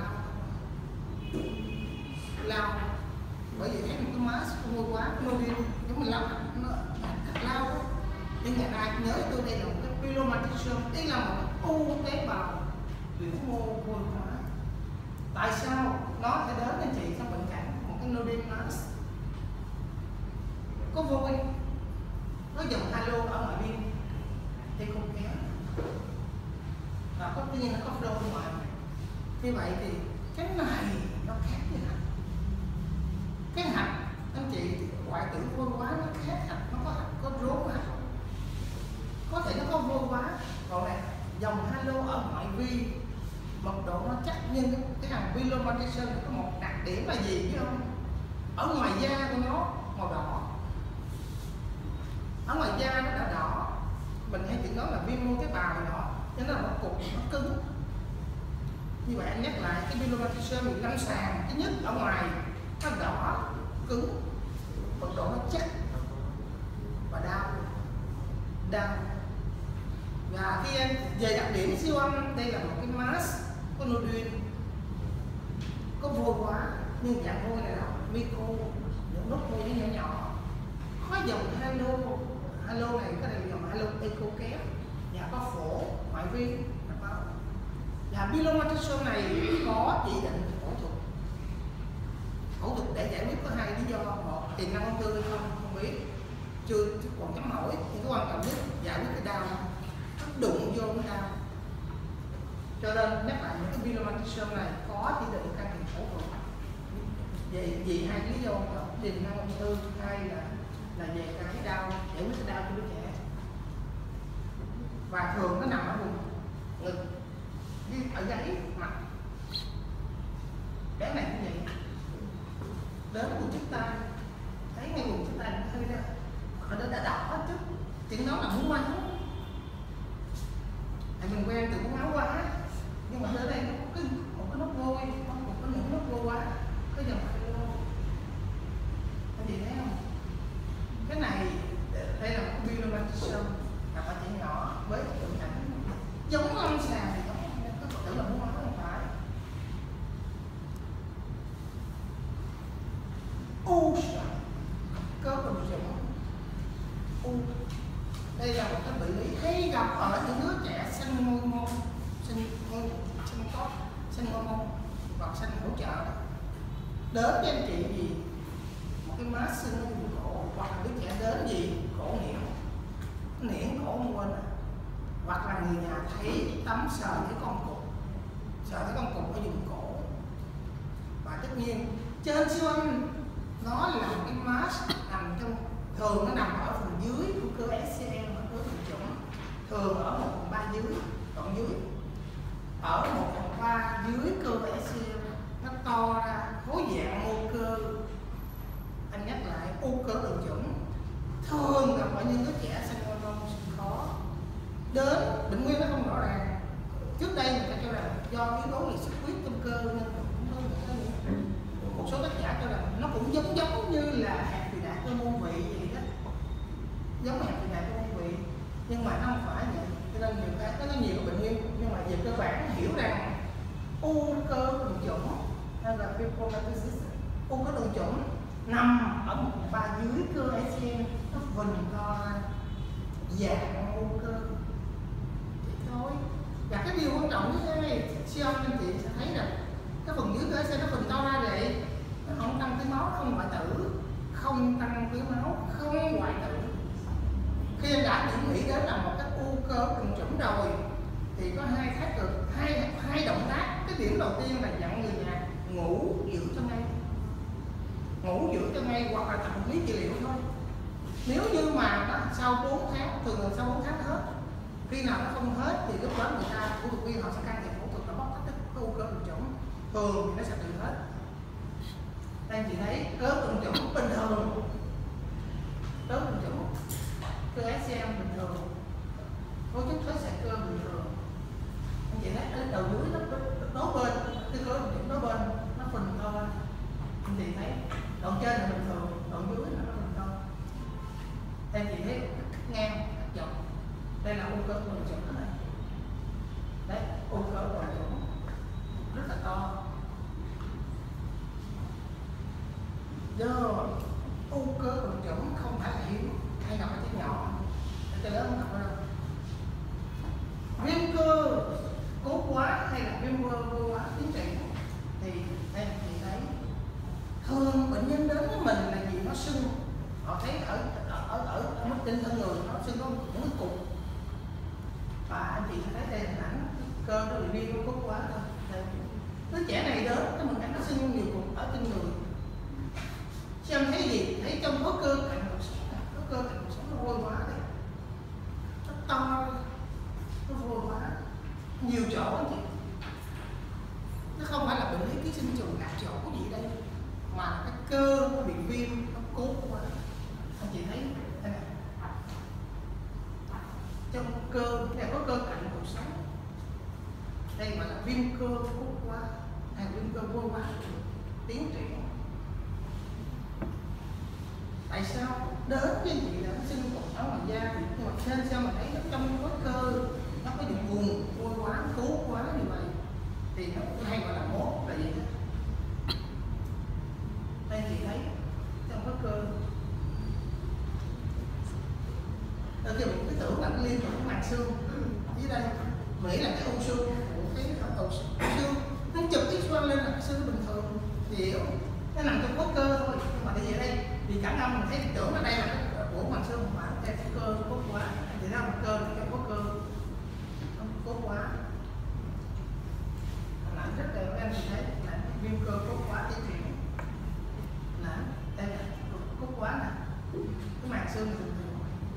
lao, bởi vì thấy một cái mass có vôi hóa nodin giống như lao nó lao đó. Nhưng ngày nay nhớ tôi đây là một cái pilomatricium, đây là một cái u tế bào biểu mô vôi hóa. Tại sao nó sẽ đến anh chị trong bệnh cảnh một cái nodin mass có vôi, có dòng halo ở ngoài biên thì không kéo, và có tự nhiên nó có flow ở ngoài. Như vậy thì cái này nó khác với hạch. Cái hạch anh chị hoại tử vôi hóa nó khác hạch, nó có hạch có rốn hạch, có thể nó có vôi hóa. Còn này dòng halo ở ngoại vi mật độ nó chắc, nhưng cái thằng pilomatricium có một đặc điểm là gì biết không? Ở ngoài da của nó màu đỏ, ở ngoài da nó đã đỏ, mình hay chỉ nói là viêm mô tế bào nhỏ, cho nên là một cục nó cứng. Như vậy anh nhắc lại cái pilomatricium lâm sàng, thứ nhất ở ngoài nó đỏ cứng, mật độ nó chắc và đau. Và khi em về đặc điểm siêu âm, đây là một cái mass có nodin, có vôi hóa, nhưng dạng vôi này là micro, những nốt vôi nhỏ nhỏ, có dòng halo này có thể dòng halo ecogen và có phổ ngoại vi. Và pilomatricium này có chỉ định phẫu thuật để giải quyết có hai lý do: một, tiềm năng ung thư hay không biết, chưa còn chấm hỏi. Nhưng cái quan trọng nhất giải quyết cái đau, nó đụng vô cái đau. Cho nên nhắc lại những cái pilomatricium này có chỉ định can thiệp phẫu thuật. Vì hai lý do: tiềm năng ung thư, hai là về cái đau, giải quyết cái đau cho đứa trẻ. Và thường nó nằm ở vùng ngực, ở gáy, mặt. Bé này cũng vậy, đến vùng trước tay, thấy ngay vùng trước tay hơi đó, ở đó đã đỏ chút, tiếng nói là muốn máu. Tại mình quen từ muốn máu quá, nhưng mà ở đây nó có một cái nốt vôi, có những nốt vôi quá, có dòng halo. Anh chị thấy không? Cái này đây là một pilomatricium gặp ở trẻ nhỏ với tượng cảnh giống lâm sàng thì có Phật tử là muốn máu không phải. U cơ bụng rỗng. Đây là một cái bệnh lý hay gặp ở những đứa trẻ sinh ngôi môn, sinh ngôi môn hoặc sinh hỗ trợ. Đến cho anh chị gì một cái má sưng ở vùng cổ, hoặc là đứa trẻ đến gì cổ niễn cổ mua nè, hoặc là người nhà thấy tắm sờ thấy con cục ở vùng cổ. Và tất nhiên trên siêu âm nó là cái mass nằm trong, thường nó nằm ở phần dưới của cơ SCM và cơ thường chủng, thường ở 1/3 dưới, còn dưới ở 1/3 dưới cơ SCM nó to ra khối dạng mô cơ. Anh nhắc lại, u cơ thường chủng thường gặp ở những cái nhưng mà nó không phải vậy. Cho nên nhiều cái có nhiều bệnh nguyên, nhưng mà về cơ bản hiểu rằng u cơ đường chủng hay là fibromatosis, u cơ đường chủng nằm ở một và dưới cơ ACM, nó phình to ra dạng u cơ thì thôi. Và cái điều quan trọng như thế này, siêu âm anh chị sẽ thấy rằng cái phần dưới cơ ACM nó phình to ra vậy, nó không tăng túi máu, không hoại tử, không tăng túi máu, không hoại tử. Khi em đã nghĩ đến là một cái u cơ đường chủng rồi thì có hai thái cực, hai động tác. Cái điểm đầu tiên là dặn người nhà ngủ giữ cho ngay, ngủ giữ cho ngay, hoặc là tập vật lý trị liệu thôi. Nếu như mà nó sau 4 tháng, thường là sau 4 tháng hết, khi nào nó không hết thì lúc đó người ta phẫu thuật viên họ sẽ can thiệp phẫu thuật để bóc tách cái u cơ đường chủng. Thường thì nó sẽ tự hết. Đây chị thấy cơ đường chủng bình thường, cơ đường chủng, cơ ACM bình thường, cấu trúc khối sạc cơ bình thường. Anh chị thấy ở đầu dưới nó đối bên, cái cơ đường chủng đối bên nó phình to lên. Anh chị thấy đoạn trên là bình thường, đoạn dưới là nó phình to. Đây chị thấy ngang cắt dọc, đây là u cơ đường chủng này. Đấy, u cơ đường chủng rất là to. Rồi, u cơ đường chủng không phải là hiếm, hay nằm ở cái nhỏ, cái lớn không nằm ở đâu. Viêm cơ cố quá hay là viêm cơ vô quá tiến triển thì đây chị thấy thường bệnh nhân đến với mình là gì, nó sưng, họ thấy ở mức trên thân người nó sưng có những cái cục, và anh chị thấy đây hình ảnh cơ nó bị viêm cố quá thôi. Đứa trẻ này đến cái mình thấy nó sưng nhiều cục ở trên người. Xem thấy gì? Thấy trong có cơ cạnh cuộc sống, có cơ cạnh cuộc sống nó vôi quá đấy, nó to, nó vôi quá, nhiều chỗ anh chị. Nó không phải là bệnh lý ký sinh trùng lạc chỗ gì đây, mà là cái cơ nó bị viêm, nó cố quá. Anh chị thấy đây này, trong cơ này có cơ cạnh cuộc sống, đây gọi là viêm cơ cố quá hay viêm cơ vôi quá tiến triển. Tại sao đến với anh chị là nó sưng cục ở ngoài da, nhưng mà trên sao mà thấy nó trong có cơ, nó có những vùng vôi quá, cố quá như vậy thì nó cũng hay gọi là mốt là gì đó. Đây chị thấy trong có cơ. Ở kia mình cứ tưởng là nó liên tục cái màng xương dưới đây, nghĩ là cái u xương của cái đầu xương, nó chụp cái xoan lên là cái xương bình thường, hiểu nó nằm trong có cơ thôi. Nhưng mà bây giờ đây vì cả năm mình thấy tưởng ở đây là cái của màng xương, mà đây cái cơ nó cố quá, thì ra một cơ nó có cơ nó cố quá. Hình ảnh rất là em thấy là viêm cơ cố quá tiến triển. Là đây là cố quá nè, cái màng xương bình thường.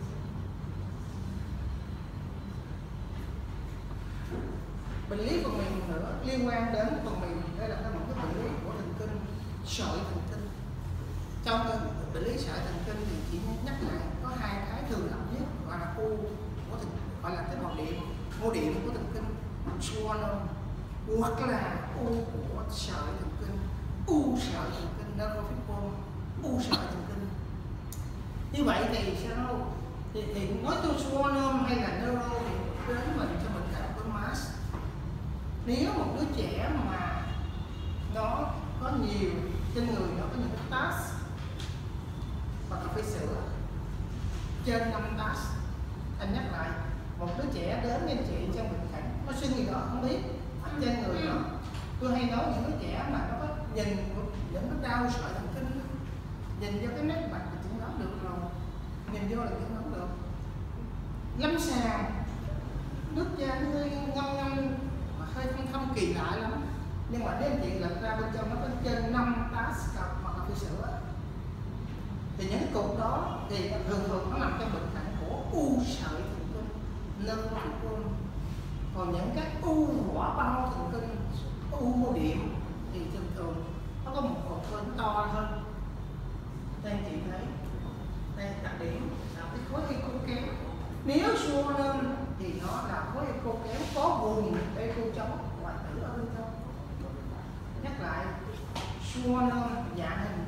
Bệnh lý phần mềm nữa liên quan đến phần mềm, đây là một cái bệnh lý của thần kinh, sợi thần kinh. Trong bệnh lý sợi thần kinh thì chỉ nhắc lại có hai cái thường gặp nhất, gọi là u của thần, gọi là cái mô điện của thần kinh schwannom, hoặc là u của sợi thần kinh, u sợi thần kinh neurofibroma, u sợi thần kinh. Như vậy thì sao? Thì nói tôi schwannom hay là neuro thì đến mình cho mình là cái mass. Nếu một đứa trẻ mà nó có nhiều trên người, nó có những cái task mà nó phải sửa trên 5 task, anh nhắc lại, một đứa trẻ đến với anh chị trong bệnh cảnh nó suy nghĩ đó không biết ở trên người nó. Tôi hay nói những đứa trẻ mà nó có nhìn những cái đau sợi thần kinh, nhìn vô cái nét mặt thì chẩn đoán được rồi, nhìn vô là chẩn đoán được. Lâm sàng nước da nó hơi ngâm mà hơi không kỳ lạ lắm, nhưng mà nếu anh chị lật ra bên trong nó có trên 5 task mà phải sửa, thì những cục đó thì thường nó nằm trong bệnh cảnh của u sợi thần kinh neurofibroma. Còn những cái u quả bao thần kinh, u mô điểm thì thường nó có một cục hơi to hơn. Đây chị thấy, đây đặc điểm là cái khối eco kém. Nếu schwannom thì nó là khối eco kém có vùng eco chống hoại tử ở bên trong. Nhắc lại, schwannom dạng hình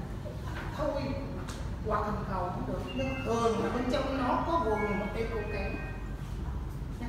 thôi hoặc hình cầu cũng được, nhưng thường là bên trong nó có vùng eco kém.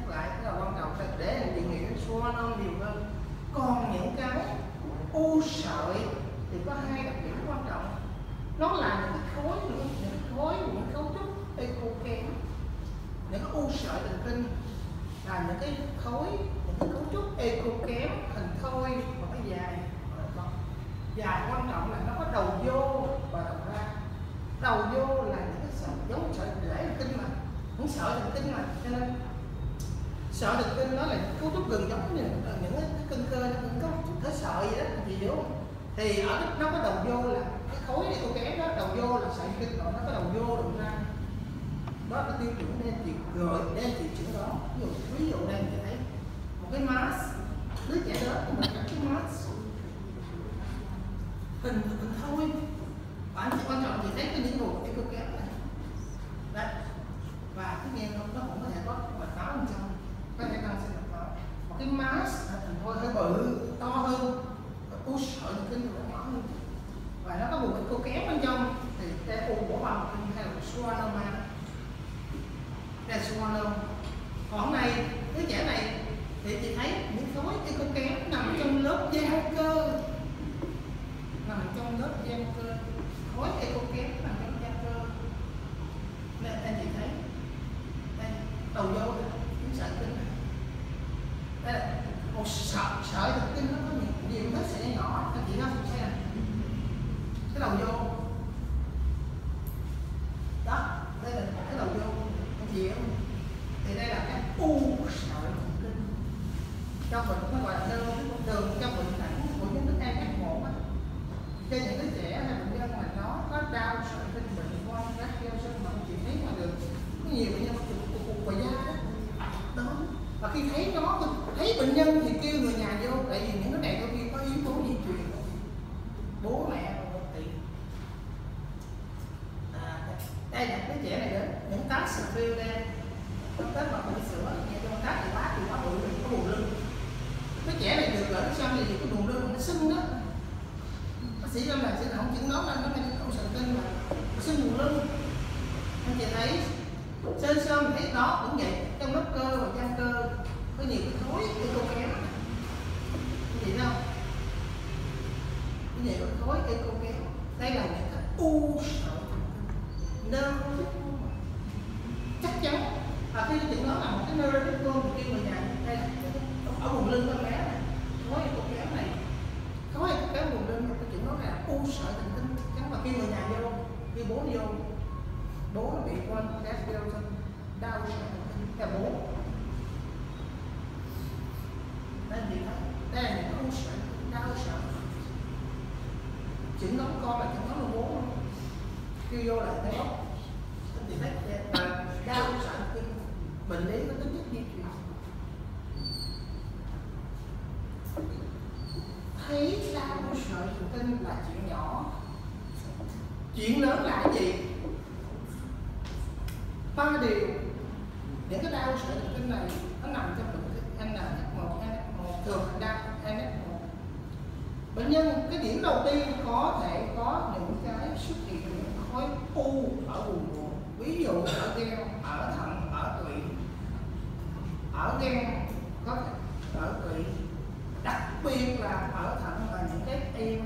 nhắc lại cái là quan trọng để làm chuyện nghĩa xoa non nhiều hơn. Còn những cái u sợi thì có hai đặc điểm quan trọng, nó là những cái khối, những cấu trúc eco-kém. Những cái u sợi thần kinh là những cái khối, những cái cấu trúc eco-kém, hình thoi và cái dài. Dài quan trọng là nó có đầu vô và đầu ra. Đầu vô là những cái sợi giống sợi rễ thần kinh mà, những sợi thần kinh mà, cho nên sợi thần kinh nó là cấu trúc gần giống như những cái cân cơ, những cấu trúc thể sợi vậy đó, chị hiểu không? Thì ở nó có đầu vô là cái khối này cô kém đó, đầu vô là sợi kinh, còn nó có đầu vô đầu ra. Đó là tiêu chuẩn để chị gửi để chị chữa đó. Ví dụ đây chị thấy một cái mask, đứa trẻ lớn của mình cái mask hình thôi. Bạn chỉ quan trọng chị thấy cái những vùng eco kém này đấy, và cái nghe nó cũng có thể có mạch máu bên trong, có thể tăng sinh mạch máu. Một cái mask hình thôi hơi bự, to hơn, u sợi thần kinh của nó nhỏ hơn, và nó có vùng eco kém bên trong thì cái u của bao kinh hay là schwannoma, đây là schwannoma. Còn hôm nay đứa trẻ này thì chị thấy những khối eco kém nằm trong lớp giang cơ, nằm trong lớp giang cơ, khối eco kém nằm trong giang cơ. Đây anh chị thấy đây, đầu vô những sợi kinh này, đây là một sợi thần kinh, nó có nhiều vết sợi nhỏ, anh chị nó sẽ là cái đầu vô đó, đây là cái đầu vô, anh chị hiểu không? Thì đây là cái u sợi thần kinh. Trong bệnh nó gọi là đường trong bệnh cảnh của những đứa em F1 á, cho những đứa trẻ hay bệnh nhân mà nó có đau sợi kinh, bệnh quan rác keo sân mà chị thấy ngoài đường có nhiều bệnh nhân cục và da đó. Và khi thấy nó, thấy bệnh nhân thì kêu người nhà vô, tại vì những cái này đôi khi có yếu tố di truyền, bố mẹ và một tỷ. Đây là đứa trẻ này đến những tác sờ phiêu đây, trong tết mà bị sữa, nghe trong tác thì quá bự, có buồn lưng. Đứa trẻ này được ở xong thì cái buồn lưng nó sưng đó. Bác sĩ Lâm là sẽ không chẩn đoán là nó là những thần kinh mà sưng buồn lưng. Anh chị thấy sơn thấy đó cũng vậy, trong lớp cơ và giang cơ có nhiều cái khối eco kém, chị thấy không? Cái nhiều cái khối eco kém, đây là những cái u sợi nơ chắc chắn. Và khi chẩn đoán là một cái nơ rất luôn thì kêu người nhà đây là ở vùng lưng con bé này, khối eco kém này, khối eco kém vùng lưng, cái chẩn đoán là u sợi thần kinh chắc chắn. Và khi người nhà vô, khi bố vô, bố nó bị con gas đau sợi thần kinh là bố. Đây là những cái u sợi đau sợi. Chẩn đoán con là chẩn đoán là bố không? Kêu vô là thấy bóc. Anh chị thấy đau sợi thần kinh, bệnh lý có tính chất di truyền. Thấy đau sợi thần kinh là chuyện nhỏ, chuyện lớn là cái gì? 3 điều. Những cái đau sợi thần kinh này nó nằm trong bệnh NF1, thường là đau NF1. Bệnh nhân cái điểm đầu tiên có thể có những cái xuất hiện những khối u ở vùng buồng, ví dụ ở gan, ở thận, ở tụy, ở gan có thể ở tụy, đặc biệt là ở thận là những cái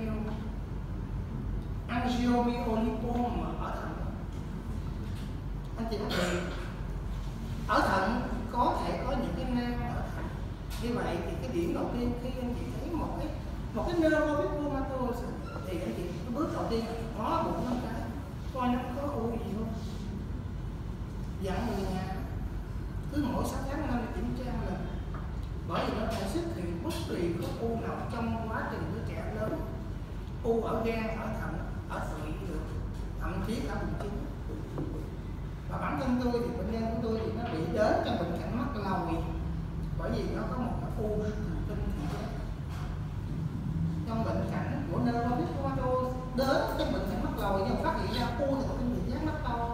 angiomyolipoma ở thận. Anh chị nói gì? Ở thận có thể có những cái nang ở thận. Như vậy thì cái điểm đầu tiên khi anh chị thấy một cái neurofibromatosis thì anh chị cái bước đầu tiên có bụng nó cái coi nó có u gì không. Dặn người nhà cứ mỗi 6 tháng năm kiểm tra một lần, bởi vì nó sẽ xuất hiện bất kỳ có u nào trong quá trình đứa trẻ lớn, u ở gan, ở thận, ở tụy được, thậm chí cả bụng trứng. Và bản thân tôi thì bệnh nhân của tôi thì nó bị đến trong bệnh cảnh mắc lồi, bởi vì nó có một cái u thần kinh thị giác. Trong bệnh cảnh của neurofibromatosis đến trong bệnh cảnh mắc lồi nhưng phát hiện ra u thần kinh thị giác nó to,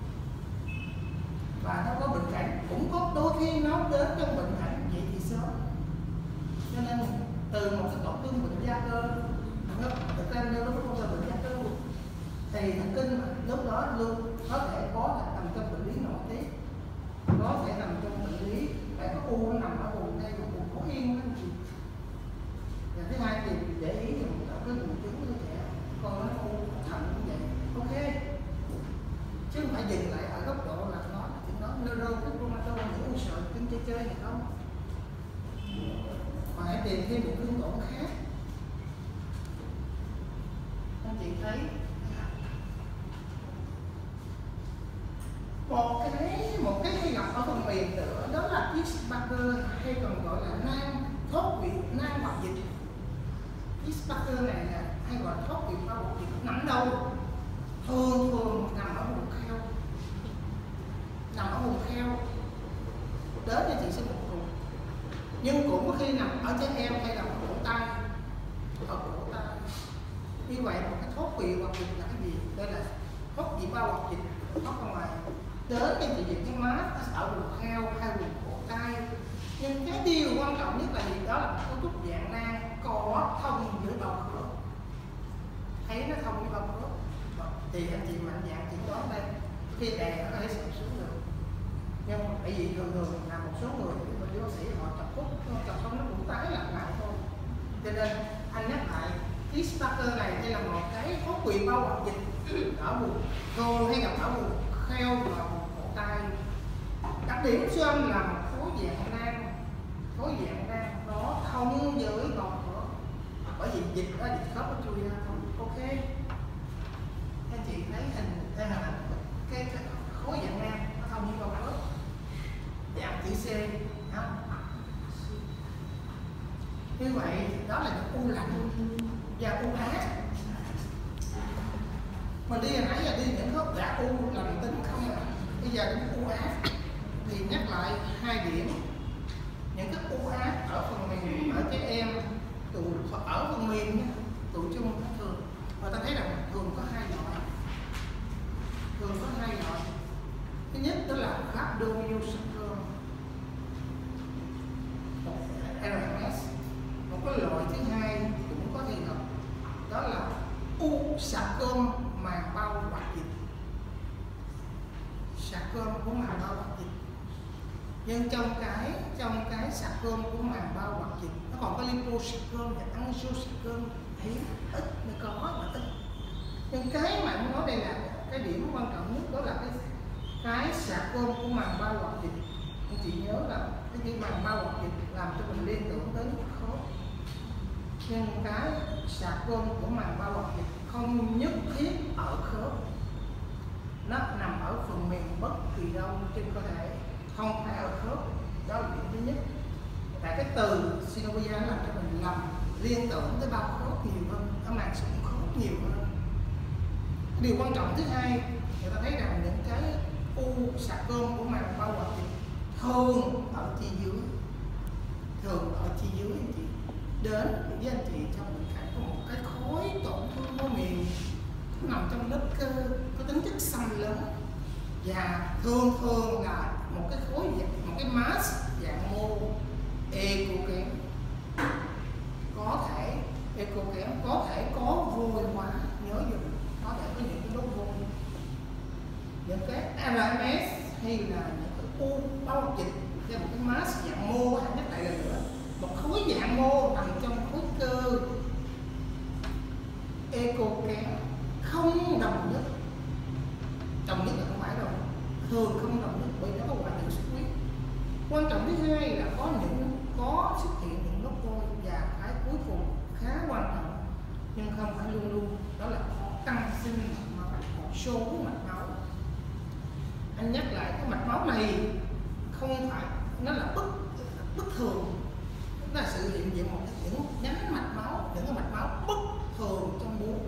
và nó có bệnh cảnh cũng có đôi khi nó đến trong bệnh cảnh vậy thì sớm. Cho nên từ một cái tổn thương bệnh da cơ, thực ra neurofibromatosis bệnh da cơ thì thần kinh lúc đó luôn có thể có nằm trong bệnh lý nội tiết, có thể nằm trong bệnh lý đại và hãy tìm thêm một thương tổn khác. Anh chị thấy một cái hay gặp ở phần mềm nữa, đó là X-Packer, hay còn gọi là nang thoát vị, nang hoạt dịch. X-Packer này là hay gọi là thoát vị bao hoạt dịch nằm đâu? Thường nằm ở vùng kheo, đến thì chị sẽ một vùng, nhưng cũng có khi nằm ở trái em hay là ở cổ tay, Như vậy một cái thoát vị hoạt dịch là cái gì? Đây là thoát vị bao hoạt dịch thoát ra ngoài, đến thì chị dịch cái má ở vùng kheo hay vùng cổ tay. Nhưng cái điều quan trọng nhất là gì? Đó là cấu trúc dạng nang có thông với bao khớp, thấy nó thông với bao khớp thì anh chị mạnh dạn chẩn đoán đây, khi đè nó có thể sụp xuống được. Nhưng bởi vì thường là một số người bên bác sĩ họ chọc xong nó cũng tái lặp lại thôi. Cho nên anh nhắc lại, X-Packer này đây là một cái thoát vị bao hoạt dịch ở vùng thường hay gặp ở vùng kheo và vùng cổ tay. Đặc điểm siêu âm là một khối dạng nang nó thông với bao khớp, bởi vì dịch đó dịch khớp nó chui ra thôi. Ok, anh chị thấy hình đây là cái khối dạng nang nó thông với bao khớp dạng chữ C không? Như vậy đó là những u lạnh và u ác. Mình đi hồi nãy giờ đi những khớp dạ u lành tính không à, bây giờ đến u ác thì nhắc lại 2 điểm. Những cái u ác ở phần mềm ở trẻ em ở phần mềm tụ chung thường người ta thấy rằng thường có 2 loại. Thứ nhất đó là rhabdomyosarcoma, RMS. Một cái loại thứ hai cũng có thể gặp, đó là u sarcoma màng bao hoạt dịch, sarcoma của màng bao hoạt dịch. Nhưng trong cái sarcoma của màng bao hoạt dịch nó còn có liposarcoma và angiosarcoma, thì ít mới có mà ít. Nhưng cái mà muốn nói đây là cái điểm quan trọng nhất, đó là cái sarcoma của màng bao hoạt dịch. Anh chị nhớ là cái chữ màng bao hoạt dịch làm cho mình liên tưởng đến khớp, nhưng cái sarcoma của màng bao hoạt dịch không nhất thiết ở khớp, nó nằm ở phần mềm bất kỳ đâu trên cơ thể, không phải ở khớp. Đó là điểm thứ nhất. Tại cái từ synovial làm cho mình lầm liên tưởng tới bao khớp nhiều hơn, ở màng sụn khớp nhiều hơn. Điều quan trọng thứ hai, người ta thấy rằng những cái u sarcoma của màng bao hoạt dịch thường ở chi dưới anh chị, đến với anh chị trong bệnh cảnh có một cái khối tổn thương mô mềm nằm trong lớp cơ có tính chất xâm lớn, và thường là một cái khối dạng, một cái mass dạng mô eco-kém, có thể có vôi hóa, nhớ dùng, có thể có những cái đốt vôi, những cái RMS hay là những cái u bao hoạt dịch, là một cái mass dạng mô. Hãy nhắc lại lần nữa, một khối dạng mô nằm trong khối cơ eco-kém, không đồng nhất là không phải đâu, thường không đồng nhất bởi nó có hoại tử xuất huyết. Quan trọng thứ hai là có xuất hiện những nốt vôi, và cái cuối cùng khá quan trọng nhưng không phải luôn, đó là tăng sinh mạch máu, một số mạch máu. Anh nhắc lại, cái mạch máu này không phải, nó là bất thường, nó là sự hiện diện một những nhánh mạch máu, những cái mạch máu bất thường trong bú.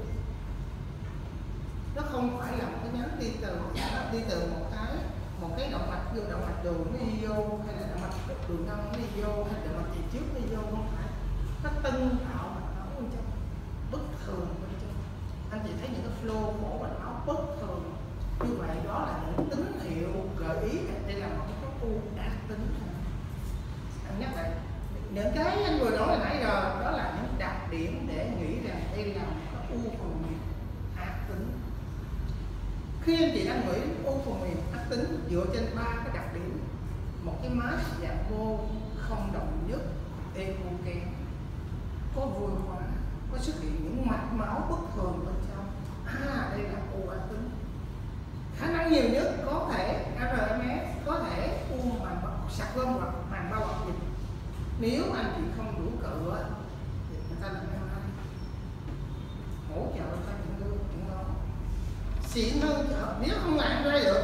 Nó không phải là một cái nhánh đi từ một cái động mạch vô động mạch đường nó đi vô, hay là động mạch đường đông nó đi vô, hay động mạch tiền trước nó đi vô, không phải. Nó tân tạo mạch máu bên trong, bất thường bên trong. Anh chị thấy những cái flow của mạch máu bất thường như vậy, đó là những tín hiệu gợi ý đây là một cái u ác tính. Anh nhắc lại những cái anh vừa nói hồi nãy giờ, đó là những đặc điểm để nghĩ rằng đây là một cái u phần mềm ác tính. Khi anh chị đang nghĩ u phần mềm ác tính dựa trên 3 cái đặc điểm: một cái mass dạng mô không đồng nhất, eco-kém, có vôi hóa, có xuất hiện những mạch máu bất thường bên trong, đây là u ác tính. Khả năng nhiều nhất có thể RMS, có thể u màng sarcoma hoặc màng bao hoạt dịch, Nếu anh chị không đủ cự á thì người ta làm MRI hỗ trợ người ta những đó xịn hơn. Nếu không làm ra được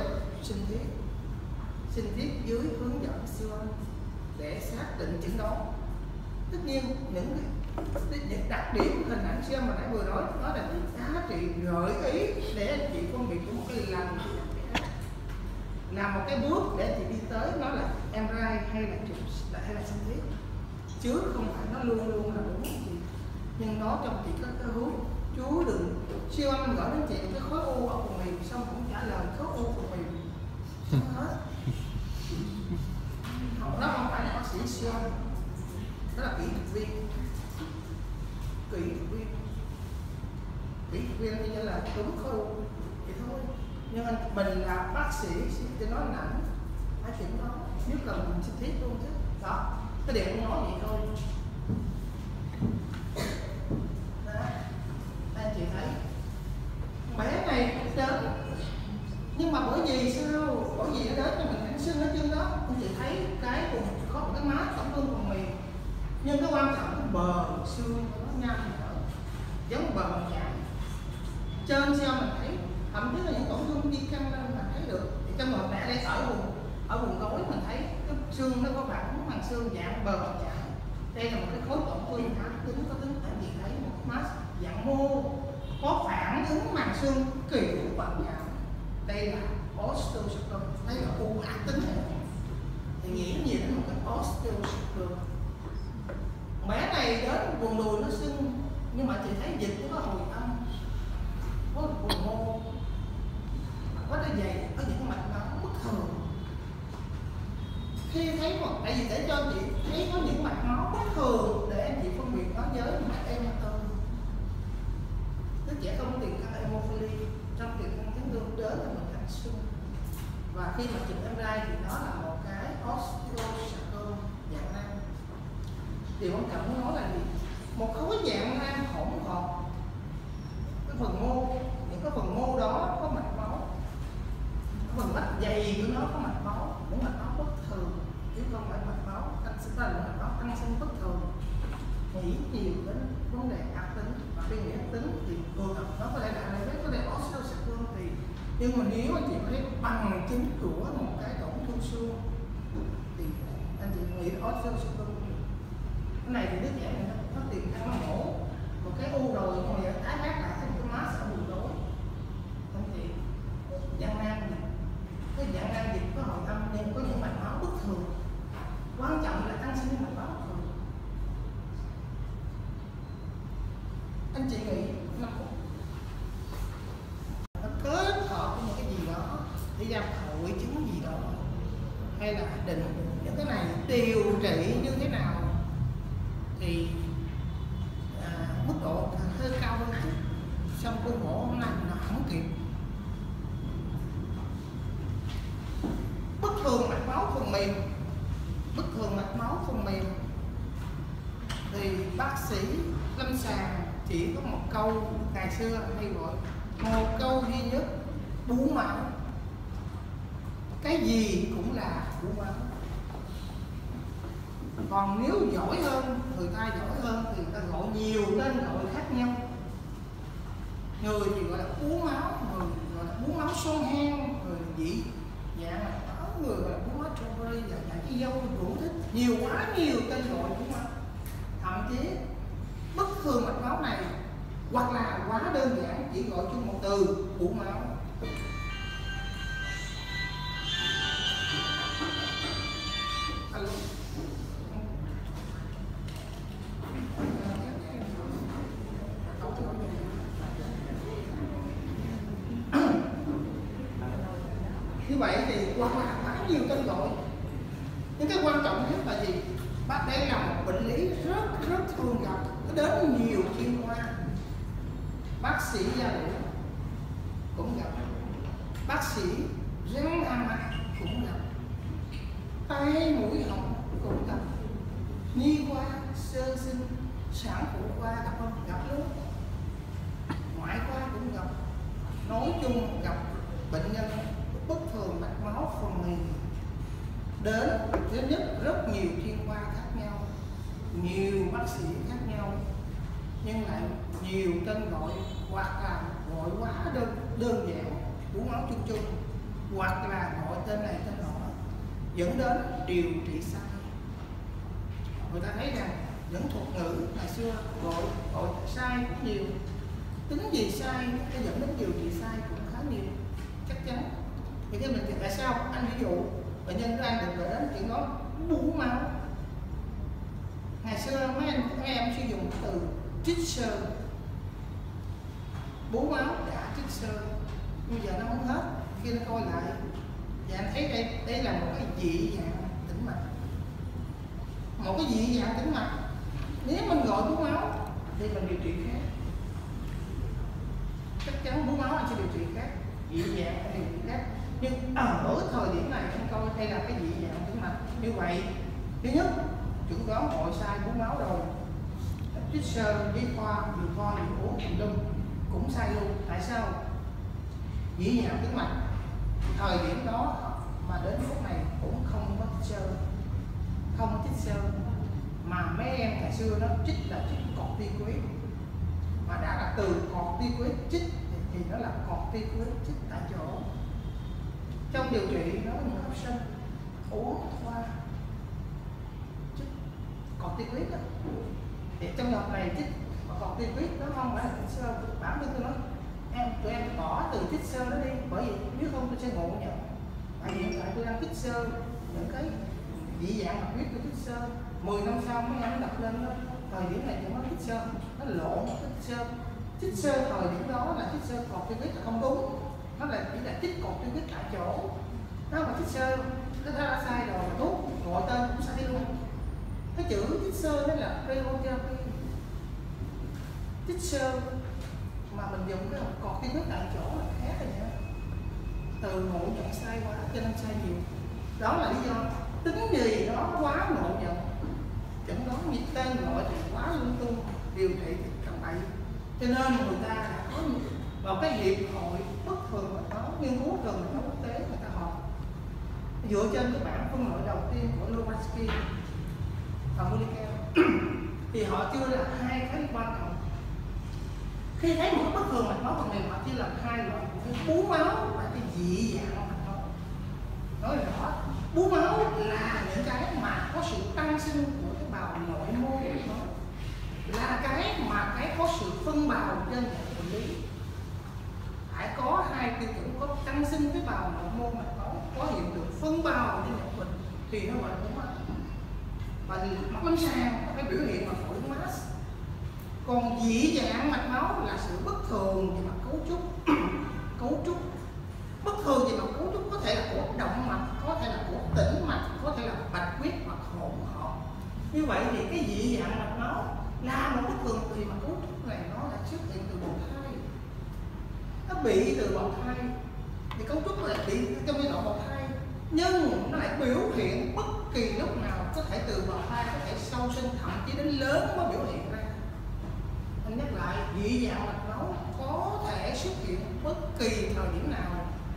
sinh thiết dưới hướng dẫn siêu âm để xác định chẩn đoán. Tất nhiên những đặc điểm hình ảnh siêu âm mà nãy vừa nói đó là những giá trị gợi ý để anh chị phân biệt của một cái lần là một cái bước để anh chị đi tới nó là MRI hay là sinh thiết, chứ không phải nó luôn luôn là đúng chị. Nhưng nó trong chị có cái hướng chú đừng siêu âm gọi đến chị cái khối u ở phần mềm xong cũng trả lời khối u phần mềm hết. Nó không phải là bác sĩ siêu âm, đó là kỹ thuật viên thì như là đúng khối u vậy thôi. Nhưng mình là bác sĩ cho nó nặng phải chỉnh đó, nếu cần mình sinh thiết luôn chứ. Đó, cái điều cũng nói vậy thôi. Đó, anh chị thấy bé này đến, nhưng mà bởi vì sao? Bởi vì nó đến cho mình cảnh sinh ở chân đó. Anh chị thấy cái vùng có một cái má tổn thương phần mềm, nhưng cái quan trọng cái bờ xương nó nhăn nở giống bờ chạm. Trên siêu mình thấy thậm chí là những tổn thương đi căng lên mình thấy được. Thì trong một mẹ đây ở vùng gối mình thấy cái xương nó có phản bằng xương dạng bờ chạm. Đây là một cái khối tổn thương có tính anh chị thấy một má dạng mô có phản ứng màng xương kiểu bằng chạm. Đây là osteosarcoma, đây là u ác tính này. Thì nghĩ gì đến một cái osteosarcoma. Bé này đến vùng đùi nó sưng, nhưng mà chị thấy dịch nó có hồi âm, có vùng mô, có cái dày, có những mạch máu bất thường. Khi thấy một, tại vì để cho chị thấy có những mạch máu bất thường để anh chị phân biệt nó với mạch hematoma. Đứa trẻ không có tiền căn hemophilia trong tiền căn chấn thương đến là mình thành sưng. Và khi mà chụp MRI thì nó là một cái osteosarcoma dạng nang. Điều quan trọng muốn nói là gì? Một khối dạng nang hỗn hợp, cái phần mô, những cái phần mô đó có mạch máu, phần mạch dày của nó có mạch máu, những mạch máu bất thường, chứ không phải mạch máu tăng sinh, là mạch máu tăng sinh bất thường. Nghĩ nhiều đến vấn đề ác tính, và khi nghĩ ác tính thì thường nó có thể là có thể osteosarcoma thì, nhưng mà nếu anh chị thấy bằng chứng của một cái tổn thương xương thì anh chị nghĩ osteosarcoma. Cái này thì đứa trẻ này nó tiền căn nó mổ một cái u rồi, nhưng mà tái phát lại thành cái má sẽ buồn rối. Anh chị dạng nang gì, cái dạng nang dịch có hồi âm nhưng có những mạch máu bất thường, quan trọng là tăng sinh mạch máu bất thường. Anh chị nghĩ nó kết hợp với những cái gì đó để ra hội chứng gì đó, hay là định những cái này điều trị như thế nào thì mức độ hơi cao hơn chút, xong cái mổ làm nó không kịp. Bất thường mạch máu phần mềm, thì bác sĩ lâm sàng chỉ có một câu ngày xưa hay gọi một câu duy nhất: bú máu. Cái gì cũng là bú máu. Còn nếu giỏi hơn, người ta giỏi hơn thì người ta gọi nhiều tên gọi khác nhau. Người thì gọi là bú máu, người gọi là bú máu son hen, người dị dạng là máu, người gọi là bú máu strawberry, dạng cái dâu đủ thích, quá nhiều tên gọi bú máu. Thậm chí bất thường mạch máu này hoặc là quá đơn giản chỉ gọi chung một từ bú máu. Alo. Như vậy thì hoặc là quá nhiều tên gọi. Nhưng cái quan trọng nhất là gì? Đây là một bệnh lý rất thường gặp, nó đến nhiều chuyên khoa. Bác sĩ da liễu cũng gặp, bác sĩ răng hàm mặt cũng gặp, tai mũi họng cũng gặp, nhi khoa, sơ sinh, sản phụ khoa gặp không? Gặp luôn. Ngoại khoa cũng gặp. Nói chung gặp bệnh nhân bất thường mạch máu phần mềm đến thứ nhất rất nhiều chuyên khoa khác nhau, nhiều bác sĩ khác nhau nhưng lại nhiều tên gọi, hoặc là gọi quá đơn giản bú máu chung chung, hoặc là gọi tên này tên nọ, dẫn đến điều trị sai. Người ta thấy rằng những thuật ngữ ngày xưa gọi sai cũng nhiều, tính gì sai nó dẫn đến điều trị sai cũng khá nhiều, chắc chắn. Thì cái mình tại sao anh ví dụ bệnh nhân đang được gửi đến chuyện đó bú máu. Ngày xưa mấy em sử dụng từ trích sơ, bú máu đã trích sơ, bây giờ nó không hết. Khi nó coi lại và anh thấy đây là một cái dị dạng tĩnh mạch, một cái dị dạng tĩnh mạch. Nếu mình gọi bú máu thì mình điều trị khác, chắc chắn bú máu anh sẽ điều trị khác, dị dạng anh điều trị khác. Nhưng ở thời điểm này anh coi đây là cái dị dạng tĩnh mạch. Như vậy thứ nhất chuẩn đoán hội sai bú máu rồi, trích sơ với khoa nhiều uống tùm lum cũng sai luôn. Tại sao? Dị dạng tĩnh mạch thời điểm đó mà đến lúc này cũng không có trích sơ, không trích sơ, mà mấy em ngày xưa nó trích là trích corticoid, mà đã là từ corticoid trích thì nó là corticoid trích tại chỗ. Trong điều trị nó có những option uống qua trích corticoid đó. Thì trong đợt này trích corticoid nó không phải là trích sơ. Bản thân tôi nói tụi em bỏ từ trích sơ đó đi, bởi vì nếu không tôi sẽ ngộ nhận. Tại vì hiện tại tôi đang trích sơ những cái dị dạng mà biết tôi trích sơ, 10 năm sau mấy em đập lên đó, thời điểm này thì nó trích sơ, nó lộn trích sơ thời điểm đó là trích sơ corticoid là không đúng, nó là chỉ là trích corticoid tại chỗ. Nó mà trích sơ nó đã sai rồi, thuốc gọi tên cũng sai luôn. Cái chữ trích sơ đó là cryotherapy, trích sơ mà mình dùng cái corticoid tại chỗ là khác rồi nhá. Từ ngộ nhận sai quá cho nên sai nhiều. Đó là lý do tính gì đó quá ngộ nhận, chẩn đoán như tên gọi thì quá lung tung, điều trị thì cần bậy. Cho nên người ta đã có vào cái hiệp hội bất thường mà có nghiên cứu thường mà quốc tế người ta họp dựa trên cái bản phân loại đầu tiên của Lowatsky và Monickel thì họ chưa là hai cái quan trọng. Khi thấy một bất thường mạch máu phần mềm họ chia làm hai loại: bú máu và cái dị dạng mạch máu. Nói rõ bú máu là những cái mà có sự tăng sinh của cái bào nội mô của mạch máu, là cái mà có sự phân bào trên dạng bệnh lý. Phải có hai tiêu chuẩn: có tăng sinh cái bào nội mô mạch máu, có hiện tượng phân bào trên dạng bệnh thì nó gọi là bú máu. Và mặt lâm sàng cái biểu hiện mà phổi mass. Còn dị dạng mạch máu là sự bất thường về mặt cấu trúc bất thường về mặt cấu trúc, có thể là của động mạch, có thể là của tĩnh mạch, có thể là bạch huyết hoặc hỗn hợp. Như vậy thì cái dị dạng mạch máu là một bất thường về mặt cấu trúc này, nó lại xuất hiện từ bào thai, nó bị từ bào thai thì cấu trúc lại bị trong giai đoạn bào thai, nhưng nó lại biểu hiện bất kỳ lúc nào, có thể từ bào thai, có thể sau sinh, thậm chí đến lớn mới biểu hiện ra. Anh nhắc lại, dị dạng mạch máu có thể xuất hiện bất kỳ thời điểm nào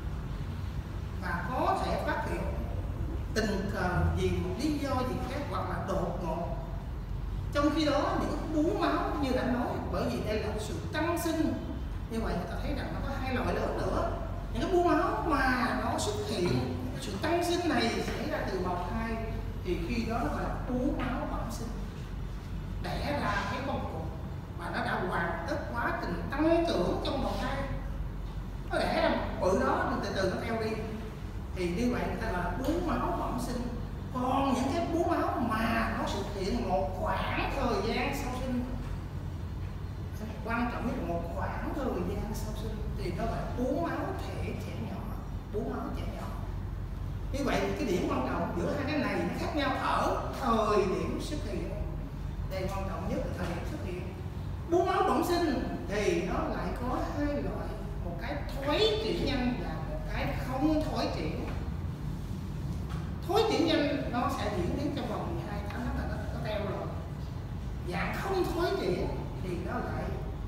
và có thể phát hiện tình cờ vì một lý do gì khác hoặc là đột ngột. Trong khi đó những bú máu như đã nói, bởi vì đây là sự tăng sinh, như vậy người ta thấy rằng nó có hai loại lớn nữa. Những cái bú máu mà nó xuất hiện, sự tăng sinh này xảy ra từ bào thai thì khi đó nó gọi là bú máu bẩm sinh, đẻ ra cái con cục mà nó đã hoàn tất quá trình tăng trưởng trong bào thai, nó đẻ ra một bự đó nhưng từ từ nó theo đi, thì như vậy người ta gọi là bú máu bẩm sinh. Còn những cái bú máu mà nó xuất hiện một khoảng thời gian sau sinh, quan trọng nhất là một khoảng thời gian sau sinh, thì nó gọi là bú máu thể trẻ nhỏ, bú máu trẻ nhỏ. Như vậy cái điểm quan trọng giữa hai cái này nó khác nhau ở thời điểm xuất hiện. Đây quan trọng nhất là thời điểm xuất hiện. Bú máu bẩm sinh thì nó lại có hai loại, một cái thoái triển nhanh và một cái không thoái triển. Thoái triển nhanh nó sẽ diễn biến trong vòng 12 tháng là nó teo rồi. Dạng không thoái triển thì nó lại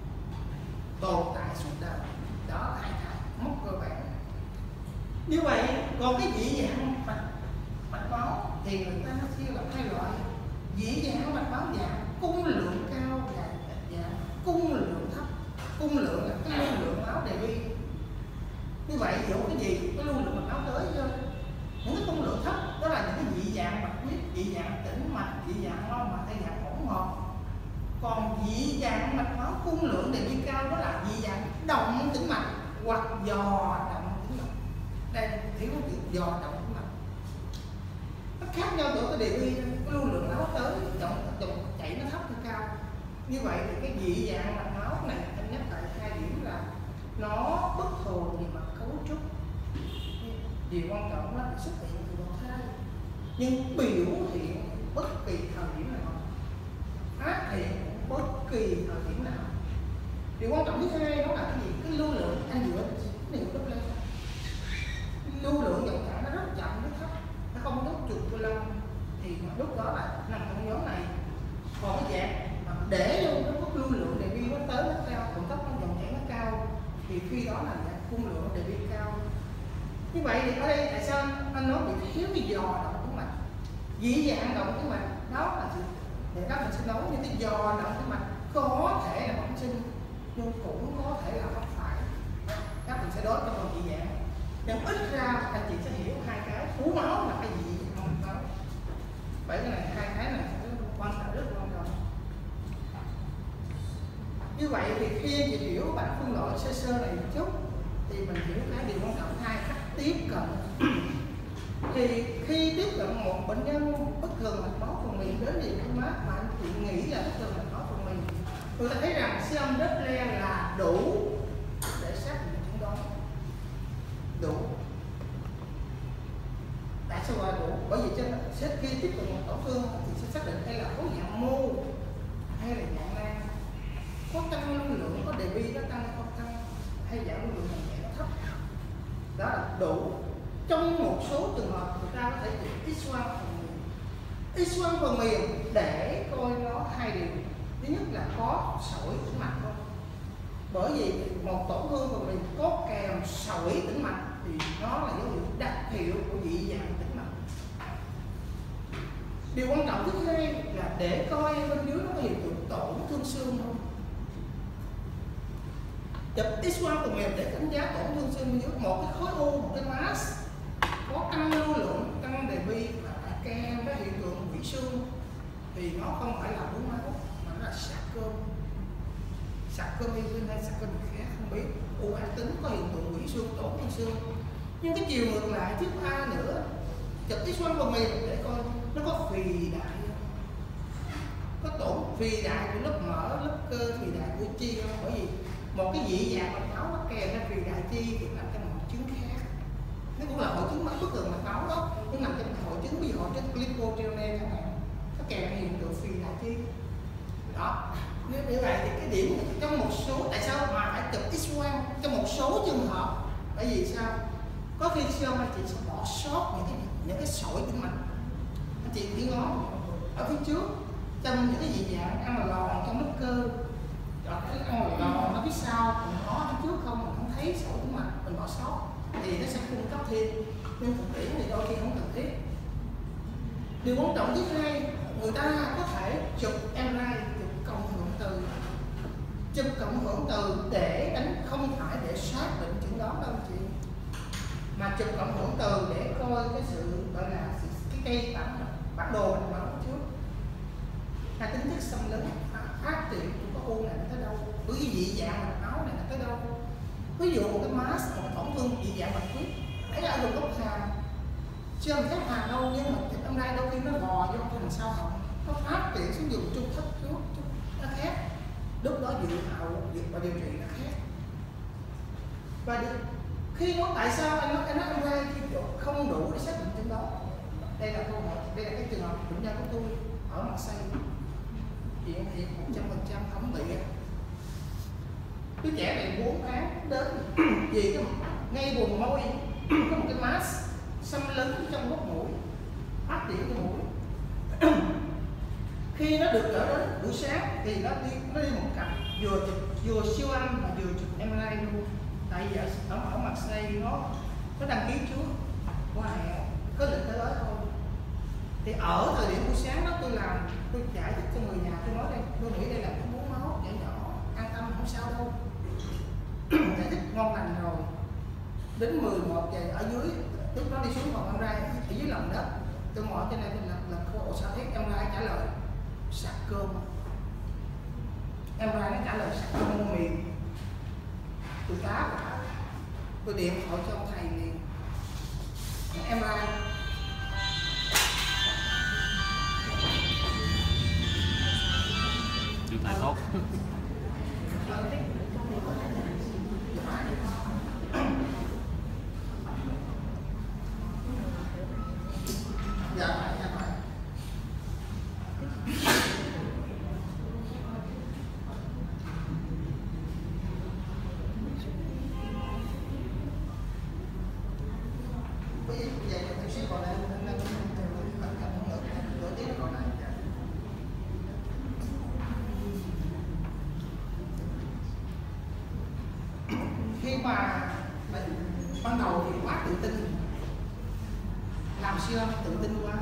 tồn tại suốt đời. Đó là hai cái mất cơ bản. Như vậy còn cái dị dạng mạch máu thì người ta chia làm hai loại. dị dạng mạch máu giảm, cung lượng cao và giảm, cung lượng thấp. Cung lượng là cái lưu lượng máu đề đi. Như vậy dụ cái gì cái lưu lượng mạch máu tới cho những cái cung lượng thấp, đó là những cái dị dạng mạch huyết, dị dạng tĩnh mạch, dị dạng mau mạch hay dạng hỗn hợp. Còn dị dạng mạch máu cung lượng đề đi cao đó là dị dạng động tĩnh mạch hoặc dò động tĩnh mạch. Đây thiếu chữ dò động tĩnh mạch. Nó khác nhau giữa cái đề đi, cái lưu lượng máu tới dòng chảy nó thấp hay cao. Như vậy thì cái dị dạng mạch máu này anh nhắc lại hai điểm là nó bất thường về mặt cấu trúc. Điều quan trọng là xuất hiện từ bào thai, nhưng biểu hiện bất kỳ thời điểm nào, phát hiện bất kỳ thời điểm nào. Điều quan trọng thứ hai đó là cái gì? Cái lưu lượng anh dựa nhiều lúc lên, lưu lượng dòng chảy nó rất chậm, rất thấp, nó không có trục lâu thì lúc đó là nằm trong nhóm này. Còn cái dạng để luôn nó có lưu lượng đề bi nó tới nó cao, còn tốc nó dòng chảy nó cao thì khi đó là cung lượng đề bi cao. Như vậy thì ở đây tại sao anh nói bị thiếu cái dò động tĩnh mạch? Dị dạng động tĩnh mạch đó là gì? Để các mình sẽ nói như cái dò động tĩnh mạch có thể là bẩm sinh nhưng cũng có thể là mắc phải. Các mình sẽ đối trong phần dị dạng. Nhưng ít ra anh chị sẽ hiểu hai cái phú máu là cái gì không máu. Vậy cái này hai cái này quan trọng, rất quan trọng. Như vậy thì khi chị hiểu bản phân loại sơ sơ này một chút thì mình hiểu cái điều quan trọng hai cách tiếp cận. Thì khi tiếp cận một bệnh nhân bất thường mạch máu phần mềm đến điểm mát mà anh chị nghĩ là bất thường mạch máu phần mềm, người ta thấy rằng siêu âm Doppler là đủ để xác định chẩn đoán. Đủ. Tại sao gọi là đủ? Bởi vì trên khi tiếp cận một tổn thương thì sẽ xác định đây là có dạng mô hay là dạng nang, có tăng lưu lượng, có đề bi nó tăng hay không tăng, hay giảm lưu lượng dòng chảy nó thấp. Đó là đủ. Trong một số trường hợp người ta có thể chụp X-quang phần mềm. X-quang phần mềm để coi nó hai điều. Thứ nhất là có sỏi tĩnh mạch không? Bởi vì một tổn thương phần mềm có kèm sỏi tĩnh mạch thì nó là dấu hiệu đặc hiệu của dị dạng tĩnh mạch. Điều quan trọng thứ hai là để coi bên dưới nó có hiện tượng tổn thương xương không. Chụp X-quang phần mềm để đánh giá tổn thương xương dưới một cái khối u, một cái mass có tăng lưu lượng, tăng đề bi và kèm với hiện tượng quỷ xương thì nó không phải là bướu máu mà nó là sạc cơm. Sạc cơm hay sạc cơm khác không biết. U ác tính có hiện tượng quỷ xương, tổn thương xương. Nhưng cái chiều ngược lại tiếp A nữa, chụp X-quang phần mềm để coi nó có phì đại, có tổn phì đại của lớp mỡ, lớp cơ, phì đại của chi không? Bởi vì một cái dị dạng mạch máu nó kèm ra phì đại chi thì làm cho một chứng khác. Nó cũng là hội chứng bất thường mạch máu đó, nhưng nằm trong hội chứng ví dụ hội chứng glycogenolase chẳng hạn, nó kèm hiện tượng phì đại chi. Đó. Nếu như vậy thì cái điểm trong một số tại sao mà phải chụp X-quang trong một số trường hợp, bởi vì sao? Có khi siêu âm anh chị sẽ bỏ sót những cái sỏi tĩnh mạch. Anh chị đi ngó ở phía trước trong những cái dị dạng ăn lòn trong lớp cơ, rồi cái ăn lòn ở phía sau mình ngó phía trước không, mình không thấy sỏi tĩnh mạch, mình bỏ sót thì nó sẽ cung cấp thêm. Nhưng thực tiễn thì đôi khi không cần thiết. Điều quan trọng thứ hai, người ta có thể chụp MRI, chụp cộng hưởng từ, chụp cộng hưởng từ để đánh, không phải để xác định chẩn đoán đâu chị, mà chụp cộng hưởng từ để coi cái sự gọi là cái cây bản đồ mạch máu trước, là tính chất xâm lấn phát triển của cái u này nó tới đâu, bởi vì dị dạng mạch máu này nó tới đâu. Ví dụ một cái mass, một tổn thương dị dạng mạch huyết ấy ở đường gốc hàm, chưa một cái hàm đâu, nhưng mà cái âm lai đôi khi nó bò vô phần sau họng, nó phát triển xuống vùng trung thất trước, nó khác. Lúc đó dự hậu và điều trị nó khác. Và khi nó tại sao anh nói âm lai không đủ để xác định trên đó? Đây là câu hỏi, đây là cái trường hợp bệnh nhân của tôi ở mặt xây hiện 100% thẩm mỹ. Đứa trẻ này 4 tháng đến vì cái ngay vùng môi có một cái mass xâm lấn trong gốc mũi, phát triển cái mũi. Khi nó được gỡ đến buổi sáng thì nó đi một cặp vừa siêu âm mà vừa chụp MRI luôn. Tại vì ở mặt xây nó đăng ký trước, có hẹn, có lịch tới đó thôi. Thì ở thời điểm buổi sáng đó tôi giải thích cho người nhà, tôi nói đây, tôi nghĩ đây là cái bú máu nhỏ nhỏ, an tâm không sao đâu. Giải thích ngon lành rồi. Đến 11 giờ ở dưới, lúc đó đi xuống phòng MRI ở dưới lòng đất, tôi ngồi trên này là cô sao thấy MRI trả lời sạc cơm. MRI nó trả lời sạc cơm mua miệng. Tôi tá quả, tôi điện thoại cho ông thầy liền. MRI Điều tài tốt. Dạ phải. Bây giờ tôi sẽ còn lại nửa tiếng còn lại. Khi mà mình ban đầu thì quá tự tin, làm siêu âm tự tin quá,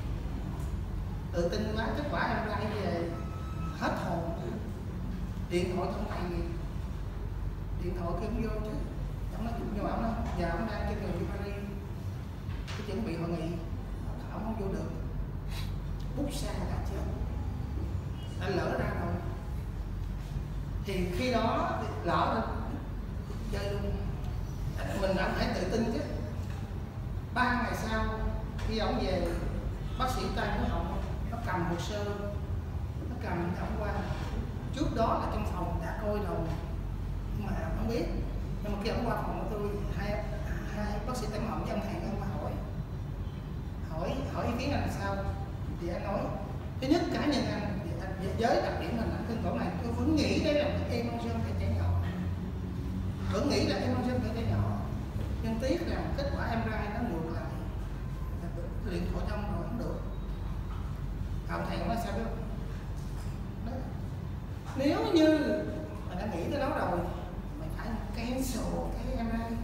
kết quả em lại về hết hồn. Điện thoại không tại gì, điện thoại kêu vô chứ, ông nói chuyện vô, ông nói giờ ông đang trên đường đi Paris, tôi chuẩn bị hội nghị, ông không vô được, bút xa đã chết, đã lỡ ra rồi. Thì khi đó lỡ rồi chơi luôn, mình đã phải tự tin chứ. 3 ngày sau khi ông về, bác sĩ tay của họng nó cầm hồ sơ, nó cầm ổng qua. Trước đó là trong phòng đã coi rồi mà không biết, nhưng mà khi ổng qua phòng của tôi, hai bác sĩ tẩm họng với ông thầy ông hỏi ý kiến là sao, thì anh nói thứ nhất cá nhân anh với đặc điểm mình ở tổ này, tôi vẫn nghĩ đấy là một em ông dân thể trẻ nhỏ, vẫn nghĩ là em ông dân thể trẻ nhỏ, nhưng tiếc rằng kết quả MRI nó ngược lại. Điện thoại trong rồi không được. Ông thầy nói sao biết không? Nếu như mày đã nghĩ tới đó rồi, mày phải cancel cái MRI.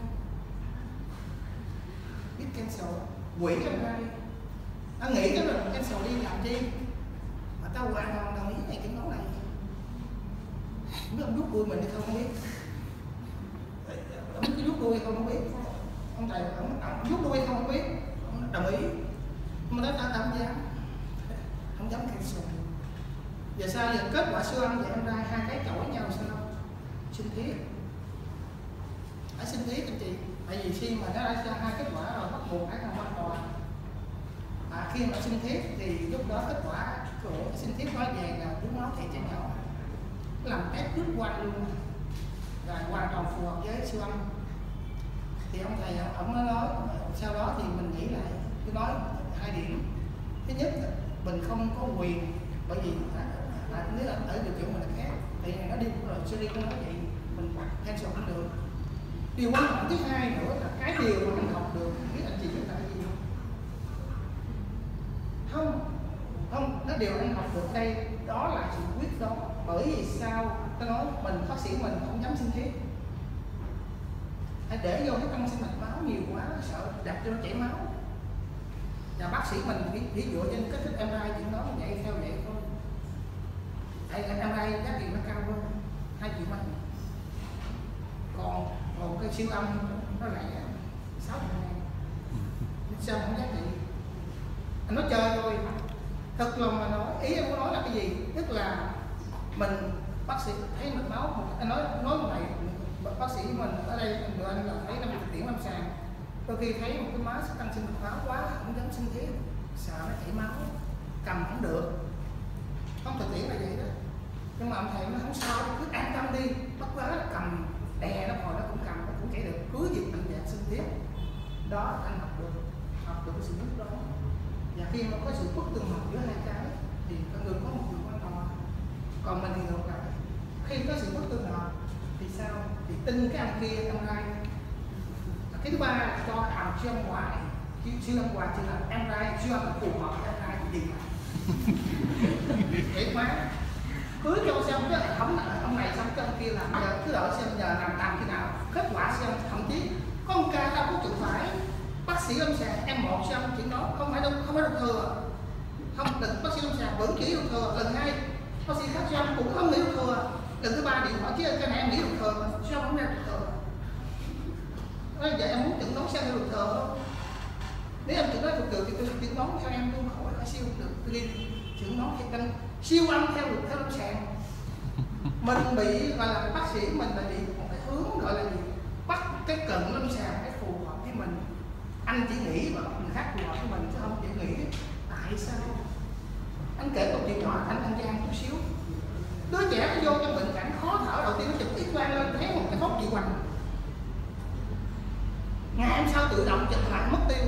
Biết cancel, hủy MRI. Nó nghĩ cái rồi cancel đi làm chi? Mà tao hoàn toàn đồng ý này cái nói này. Không biết ông rút đuôi mình hay không biết. Ông biết cái rút đuôi hay không biết. Ông thầy ông rút đuôi hay không biết. Ông đồng ý. Mà nó ta không dám. Không dám cancel. Giờ sao giờ kết quả siêu âm và MRI hai cái chổi nhau sao? Sinh thiết. Phải sinh thiết anh chị. Tại vì khi mà nó đã ra hai kết quả rồi bắt buộc phải làm hoàn toàn. Khi mà sinh thiết thì lúc đó kết quả của sinh thiết nói về là bú máu thể trẻ nhỏ, làm test đứt quanh luôn, rồi hoàn toàn phù hợp với siêu âm. Thì ông thầy ông nói sau đó thì mình nghĩ lại, tôi nói hai điểm. Thứ nhất là mình không có quyền, bởi vì nếu là ở điều kiện mình là khác, thì nó đi rồi series nó nói vậy mình cancel không được. Điều quan trọng thứ hai nữa là cái điều mà mình học được, biết anh chị biết là cái gì không, nó điều anh học được đây đó là sự quyết đó. Bởi vì sao tôi nói mình bác sĩ mình không dám sinh thiết, hãy để vô cái tăng sinh mạch máu nhiều quá sợ đặt cho nó chảy máu. Và bác sĩ mình chỉ dựa trên cái thích MRI chuyện đó vậy theo vậy thôi. Tại MRI giá tiền nó cao hơn 2 triệu mấy, còn cái siêu âm nó lại 6 triệu ngàn. Sao không giá trị? Anh nói chơi thôi. Thật lòng mà nói, ý em muốn nói là cái gì? Tức là mình bác sĩ thấy mạch máu, anh nói một này, bác sĩ mình ở đây mình anh là thấy 50 điểm lâm sàng, đôi khi thấy một cái máu tăng sinh mạch máu quá không dám sinh thiết, sợ nó chảy máu, cầm không được, không thực tiễn là vậy đó. Nhưng mà ông thầy nó không sao, cứ an tâm đi, bất quá là cầm đè nó hồi nó cũng cầm, nó cũng chảy được, cứ việc bệnh viện sinh thiết. Đó anh học được cái sự biết đó. Và khi mà có sự bất tương hợp giữa hai cái thì con người có một người quan trọng. Còn mình thì ngược lại, khi có sự bất tương hợp thì sao? Thì tin cái ông kia ông này. Cái thứ ba là cho làm siêu âm ngoài, siêu âm ngoài chỉ là MRI, siêu âm phù hợp với MRI gì mà vậy quá. Cứ cho xem cái ông này xong cái ông kia làm, giờ cứ đợi xem giờ làm khi nào kết quả xem. Thậm chí có một ca đâu có chịu phải bác sĩ lâm sàng M1 xem chuyện đó không phải đâu thừa, nghỉ ruột thừa. Lần 2 bác sĩ khám siêu âm cũng không nghỉ ruột thừa. Lần thứ 3 điện thoại chứ cái này em nghỉ ruột thừa mà siêu âm không ra ruột thừa. Nói vậy em muốn chẩn đoán xem ruột thừa không? Nếu em chẩn đoán ruột thừa thì tôi sẽ chẩn đoán theo em luôn, khỏi phải siêu được. Tôi đi chẩn đoán theo siêu âm theo lâm sàng. Mình bị gọi là bác sĩ mình là bị một cái hướng gọi là gì, bắt cái cận lâm sàng cái phù hợp với mình. Anh chỉ nghĩ và người khác phù hợp với mình chứ không chỉ nghĩ. Tại sao? Anh kể một chuyện nhỏ anh Giang chút xíu. Đứa trẻ nó vô trong bệnh cảnh khó thở, đầu tiên nó chụp X quang lên thấy một cái thốt chị hoành. Ngày hôm sau tự động chụp lại mất tiêu.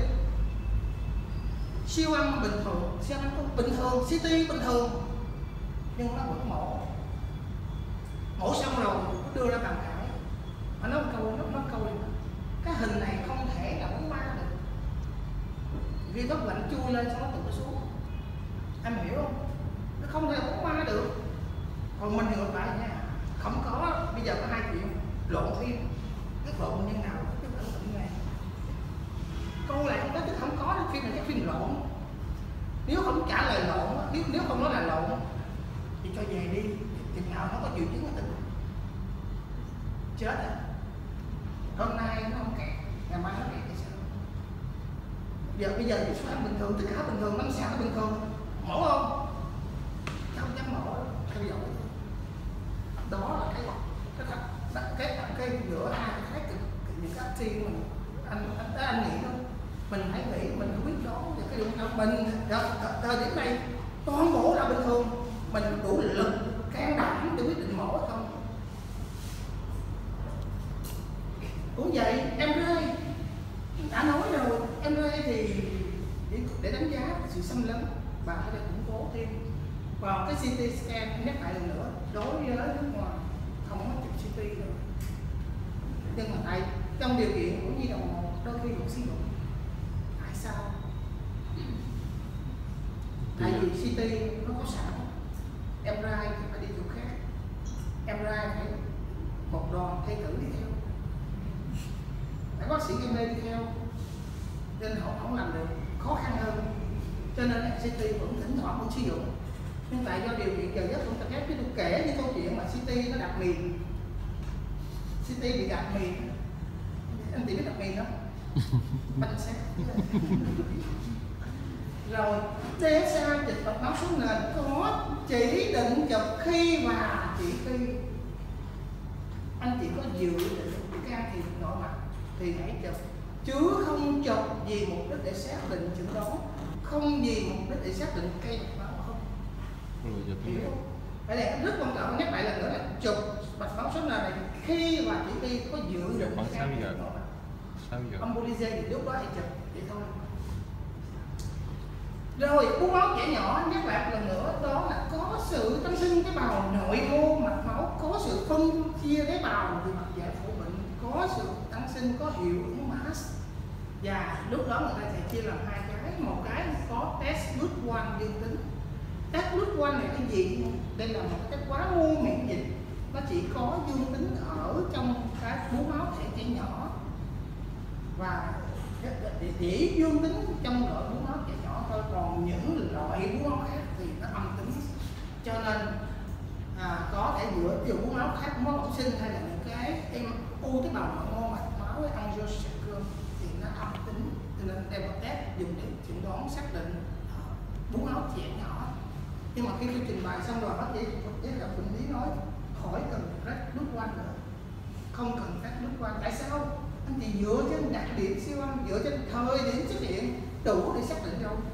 Siêu âm bình thường, siêu âm bình thường, CT bình thường, nhưng nó vẫn mổ. Mổ xong rồi đưa ra bàn cãi. Nó nói câu cái hình này không thể là bóng ma được. Vì góc lạnh chui lên xong nó tụt xuống. Em hiểu không? Nó không thể là bóng ma được. Còn mình thì ngược lại nha, không có. Bây giờ có 2 chuyện lộn phim, cái lộn nhân nào cái ấn tượng này. Con lại không có tức không có phim này, cái phim lộn. Nếu không trả lời lộn, nếu không nói là lộn thì cho về đi, chừng nào nó có triệu chứng là tính chết à. Hôm nay nó không kẹt, ngày mai nó kẹt thì sao? Bây giờ thì số bình thường, tất cả bình thường, lâm sàng bình thường, mổ không? Không dám mổ, theo dõi. Đó là cái giữa hai cái khác những cái acting mình anh nghĩ thôi. Mình hãy nghĩ mình quyết đoán về cái điều đó. Mình thời điểm này toàn bộ là bình thường, mình đủ lực can đảm để quyết định mổ không. Cũng vậy, em rơi đã nói rồi, em rơi thì để đánh giá sự xâm lấn và phải củng cố thêm. Vào cái CT scan nhắc lại lần nữa, đối với nước ngoài không có chụp CT đâu. Nhưng mà tại trong điều kiện của nhi đồng 1 đôi khi cũng sử dụng. Tại sao? Tại vì CT nó có sẵn, MRI thì phải đi chỗ khác. MRI phải một đoàn thay tử đi theo, phải bác sĩ gây mê đi theo, nên họ không làm được, khó khăn hơn. Cho nên CT vẫn thỉnh thoảng vẫn sử dụng. Nhưng tại do điều kiện giờ giấc không cho phép, tôi kể những câu chuyện mà CT nó đặt miền, CT bị đặt miền. Anh chị biết đặt miền không? Bánh xét. Rồi DSA chụp mạch máu xuống nền có chỉ định chụp khi và chỉ khi anh chị có dự định can thiệp nội mạch thì hãy chụp, chứ không chụp vì mục đích để xác định chẩn đoán, không vì mục đích để xác định cây mạch máu không. Hiểu không? Cái này rất quan trọng, nhắc lại lần nữa là chụp mạch máu xuống nền này khi và chỉ khi có dự định can thiệp nội mạch. Embolize thì lúc đó thì chụp vậy thôi. Rồi uống máu trẻ nhỏ, nhắc lại một lần nữa, đó là có sự tăng sinh tế bào nội mô mạch máu, có sự phân chia tế bào từ mặt giải phẫu bệnh, có sự tăng sinh, có hiệu ứng mass. Và lúc đó người ta sẽ chia làm 2 cái, một cái có test LUT1 dương tính. Test LUT1 này cái gì? Đây là một cái quá mô miễn dịch, nó chỉ có dương tính ở trong cái bú máu thể trẻ nhỏ và chỉ dương tính trong loại bú máu trẻ nhỏ thôi, còn những loại bú máu khác thì nó âm tính. Cho nên có thể dựa vào bú máu khác, bú máu bẩm sinh hay là những cái u tế bào nội mô mạch máu với angiosarcoma thì nó âm tính, cho nên đem vào test dùng để chẩn đoán xác định bú máu trẻ nhỏ. Nhưng mà khi tôi trình bày xong rồi bác sĩ gặp bệnh lý nói khỏi cần rách LUT1 nữa, không cần rách LUT1. Tại sao? Anh chị dựa trên đặc điểm siêu âm, dựa trên thời điểm xuất hiện đủ để xác định rồi.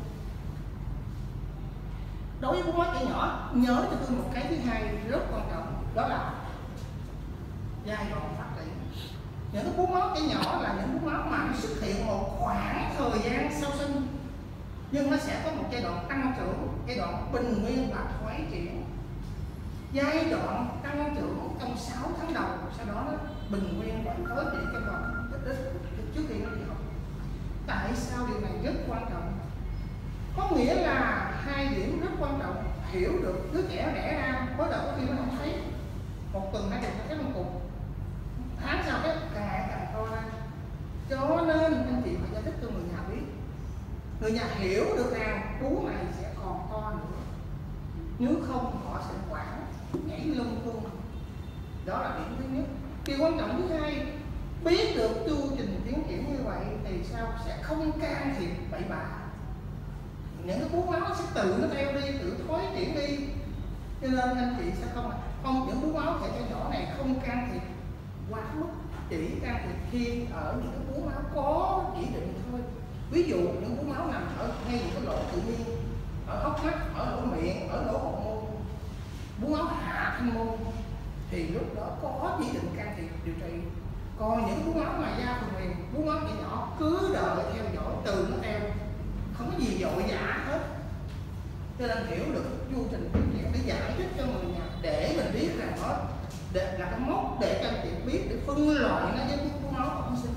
Đối với bú máu trẻ nhỏ, nhớ cho tôi một cái thứ hai rất quan trọng, đó là giai đoạn phát triển. Những cái bú máu trẻ nhỏ là những bú máu mà nó xuất hiện một khoảng thời gian sau sinh, nhưng nó sẽ có một giai đoạn tăng trưởng, giai đoạn bình nguyên và thoái triển. Giai đoạn tăng trưởng trong 6 tháng đầu, sau đó nó bình nguyên và thoái triển trong vòng trước khi nó đi học. Tại sao điều này rất quan trọng? Có nghĩa là 2 điểm rất quan trọng. Hiểu được đứa trẻ đẻ ra, mới đầu có khi nó không thấy, một tuần đã được thấy một cục, tháng sau cái càng to ra. Cho nên anh chị phải giải thích cho người nhà biết, người nhà hiểu được rằng bú này sẽ còn to nữa. nếu không họ sẽ quảng nhảy lung tung. Đó là điểm thứ nhất. Điều quan trọng thứ hai, biết được chu trình tiến triển như vậy thì sao sẽ không can thiệp bậy bạ. Những cái bú máu sẽ tự nó theo đi, tự thối chuyển đi, cho nên anh chị sẽ không những bú máu trẻ nhỏ này không can thiệp quá mức, chỉ can thiệp khi ở những cái bú máu có chỉ định thôi. Ví dụ những bú máu nằm ở ngay những cái lỗ tự nhiên, ở hốc mắt, ở lỗ miệng, ở lỗ hậu môn, bú máu hạ thanh môn, thì lúc đó có chỉ định can thiệp điều trị. Còn những bú máu ngoài da phần mềm, bú máu trẻ nhỏ cứ đợi theo dõi từ nó theo, không có gì vội vã hết. Cho nên hiểu được chu trình tiến triển để giải thích cho người nhà, để mình biết rằng nó là cái mốc để cho anh chị biết để phân loại nó với bú máu bẩm sinh.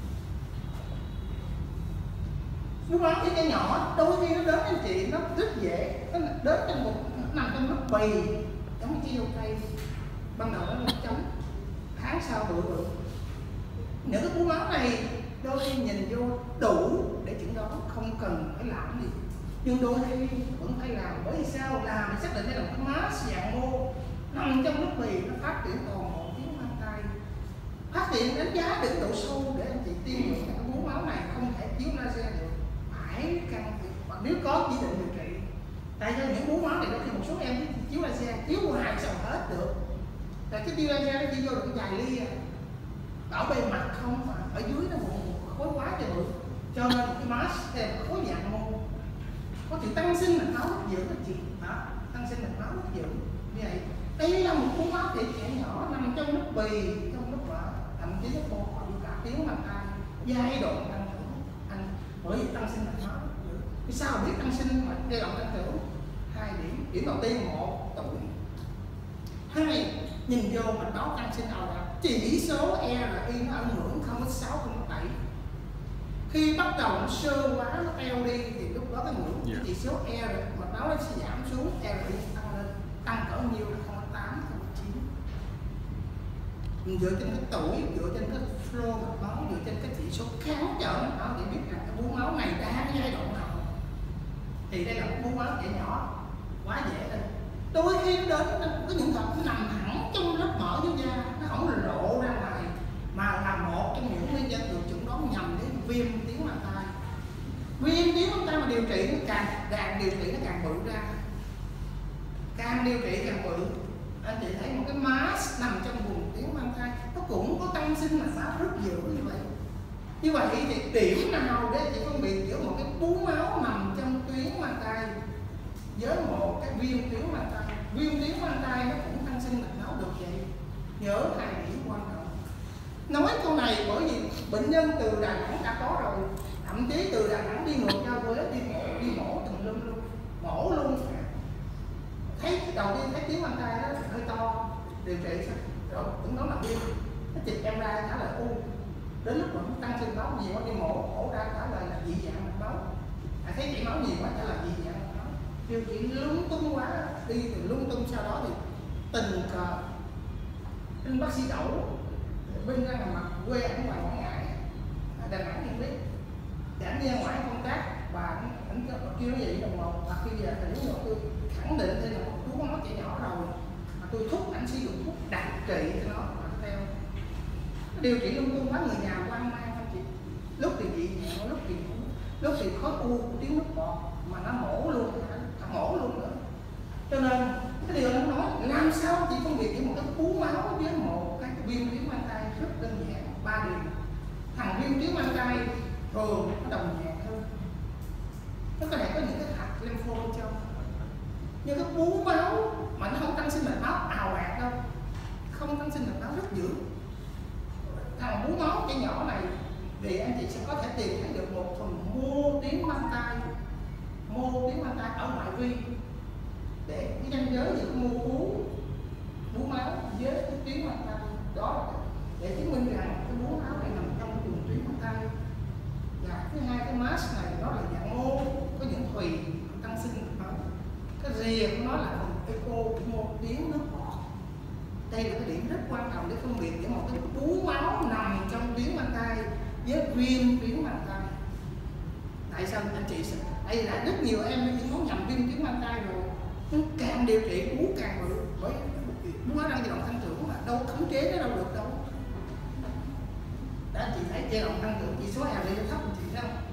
Bú máu với trẻ nhỏ đôi khi nó đến anh chị nó rất dễ, nó đến trong một nằm trong lớp bì giống như dâu tây, ban đầu nó là chấm, tháng sau bự bự. Những cái bú máu này đôi khi nhìn vô đủ để chẩn đoán, không cần phải làm gì, nhưng đôi khi vẫn phải làm. Bởi vì sao? Làm để xác định đây là một cái mass dạng mô nằm trong lớp bì, nó phát triển toàn bộ tuyến mang tay, phát hiện đánh giá được độ sâu để anh chị tiên lượng cái bú máu này không thể chiếu laser được, phải can thiệp hoặc nếu có chỉ định điều trị. Tại do những bú máu này đôi khi một số em chiếu laser chiếu hoài sao hết được, tại cái tia laser nó chỉ vô được vài ly à, ở bề mặt không, mà ở dưới nó một khối quá cho bự, cho nên cái mass theo khối dạng mô có sự tăng sinh mạch máu rất dữ các chị, tăng sinh mạch máu rất dữ như vậy. Đây là một bú máu trẻ nhỏ nằm trong lớp bì, trong lớp vỏ, thậm chí nó còn có cả tiếng mang thai, giai đoạn tăng trưởng, bởi vì tăng sinh mạch máu rất dữ. Vì sao biết tăng sinh mạch giai đoạn tăng trưởng? Hai điểm. Điểm đầu tiên, một, tuổi. Hai, nhìn vô mạch máu tăng sinh ào ạt, chỉ số RI nó ở ngưỡng 0,6, 0,7. Khi bắt đầu nó sơ quá, nó teo đi thì lúc đó cái ngưỡng chỉ số mạch máu nó sẽ giảm xuống, RI tăng lên, tăng cỡ nhiêu là 0,8, 0,9. Mình dựa trên cái tuổi, dựa trên cái flow mạch máu, dựa trên cái chỉ số kháng trở mạch máu để biết rằng cái bú máu này đang giai đoạn nào. Thì đây là một bú máu trẻ nhỏ, quá dễ thôi. Đôi khi nó đến có những vật nó nằm thẳng trong lớp mỡ dưới da, nó không lộ ra ngoài, mà là một trong những nguyên nhân được chẩn đoán nhầm đến viêm tuyến mang tai. Viêm tuyến mang tai mà điều trị nó càng điều trị nó càng bự ra, càng điều trị càng bự. Anh chị thấy một cái mass nằm trong vùng tuyến mang tai nó cũng có tăng sinh mạch máu rất dữ như vậy. Như vậy thì điểm nào để chị phân biệt giữa một cái bú máu nằm trong tuyến mang tai với một cái viêm tuyến mang tai? Viêm tuyến mang tai nó cũng tăng sinh mạch máu được vậy. Nhớ hai điểm quan trọng. Nói câu này bởi vì bệnh nhân từ Đà Nẵng đã có rồi, thậm chí từ Đà Nẵng đi ngược ra Huế đi mổ tùm lum luôn, mổ luôn. Thấy đầu tiên thấy tuyến mang tai nó hơi to, điều trị sao? Rồi cũng đó là viêm, nó chụp em ra trả lời u. Đến lúc mà tăng sinh máu nhiều quá đi mổ ra trả lời là dị dạng mạch máu. Thấy chảy máu nhiều quá trả lời dị dạng mạch máu. Điều trị lung tung quá, đi từ lung tung, sau đó thì tình cờ anh bác sĩ Đậu bên ra mặt quê ảnh ngoài Quảng Ngãi, Đà Nẵng không biết, để anh đi ra ngoài công tác và anh kêu nó vậy đồng hồ, và khi về thì lúc tôi khẳng định đây là một bú máu trẻ nhỏ rồi, mà tôi thúc anh sử dụng thuốc đặc trị cho nó và theo điều trị lung tung quá, người nhà hoang mang không chị, lúc thì dị dạng, lúc thì khối u tiếng nước bọt mà nó mổ luôn nữa. Cho nên cái điều nó nói làm sao chị phân biệt giữa một cái bú máu với một cái viêm tuyến mang tai rất đơn giản, ba điều. Thằng viêm tuyến mang tai thường nó đồng dạng hơn, nó có thể có những cái hạt lympho bên trong, nhưng cái bú máu mà nó không tăng sinh mạch máu ào ạt đâu, không tăng sinh mạch máu rất dữ. Thằng bú máu trẻ nhỏ này thì anh chị sẽ có thể tìm thấy được một phần mô tuyến mang tai ở ngoại vi, để cái ranh giới giữa mô bú máu với cái tuyến mang tai đó, để chứng minh rằng cái bú máu này nằm trong cái vùng tuyến mang tai. Và thứ hai, cái mass này nó là dạng mô, có những thùy tăng sinh mạch máu. Cái rìa của nó là phần echo của mô tuyến nước bọt. Đây là cái điểm rất quan trọng để phân biệt giữa một cái bú máu nằm trong tuyến mang tai với viêm tuyến mang tai. Tại sao anh chị đây là rất nhiều em chỉ có nhầm viêm tuyến mang tai rồi, càng điều trị bú càng bự, bởi bú máu đang giai đoạn tăng trưởng mà đâu khống chế nó đâu được đâu. Đã chị thấy giai đoạn tăng trưởng chỉ số hàm lượng thấp chị thấy không?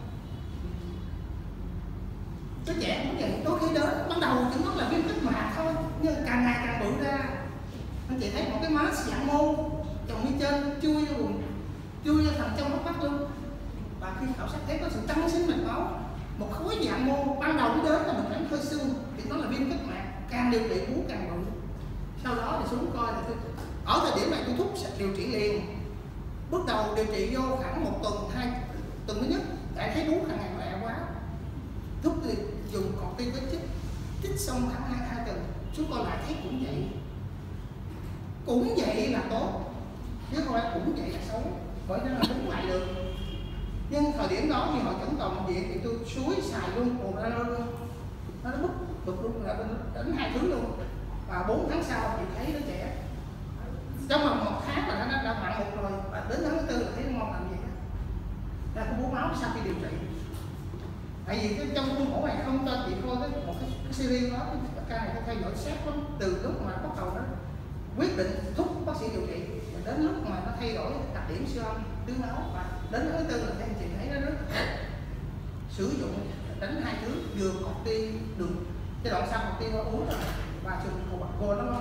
Cái trẻ cũng vậy, đôi khi đến ban đầu chỉ nó là viêm kết mạc thôi, nhưng càng ngày càng bự ra. Anh chị thấy một cái má dạng môn chồng như trên chui vô thành trong hốc mắt luôn. Và khi khảo sát thấy có sự tăng sinh mạch máu, một khối dạng môn ban đầu mới đến là mình đánh hơi xương thì nó là viêm kết mạc, càng điều trị bú càng bự. Sau đó thì xuống coi là ở thời điểm này tôi thuốc sẽ điều trị liền. Bước đầu điều trị vô khoảng 1 tuần, 2 tuần thứ nhất, tại thấy bú càng ngày lẹ quá. Thuốc thì dùng corticoid chích xong khoảng 2 tuần, chúng coi lại thấy cũng vậy. Cũng vậy là tốt, chứ không phải cũng vậy là xấu, bởi nên là đúng lại được. Nhưng thời điểm đó như họ chẩn toàn bệnh viện thì tôi suối xài luôn, luôn. Nó bực luôn là đến 2 thứ luôn. Và 4 tháng sau thì thấy đứa trẻ trong vòng 1 tháng là nó đã mặn một rồi, và đến tháng thứ 4 là thấy nó ngon làm gì là có bú máu sau khi điều trị. Tại vì trong khuôn khổ này không cho chị coi một cái series đó, cái này tôi theo dõi sát lắm từ lúc mà bắt đầu nó quyết định thúc bác sĩ điều trị đến lúc mà nó thay đổi đặc điểm siêu âm tứ máu, và đến tháng thứ 4 là anh chị thấy nó rất sử dụng đánh 2 thứ, vừa corti đường giai đoạn sau corti nó uống rồi và dùng cô nó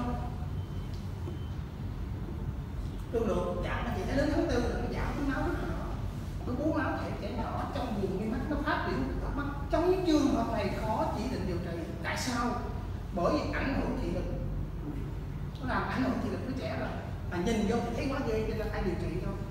tương lượng giảm. Anh chị thấy đến tháng 4 là nó giảm cái máu rất là nhỏ, nó bú máu thể trẻ nhỏ trong vùng mi mắt nó phát triển mắt. Trong trường hợp này khó chỉ định điều trị. Tại sao? Bởi vì ảnh hưởng thị lực, nó làm ảnh hưởng thị lực của trẻ rồi, mà nhìn vô thì thấy quá ghê cho nên ai điều trị thôi.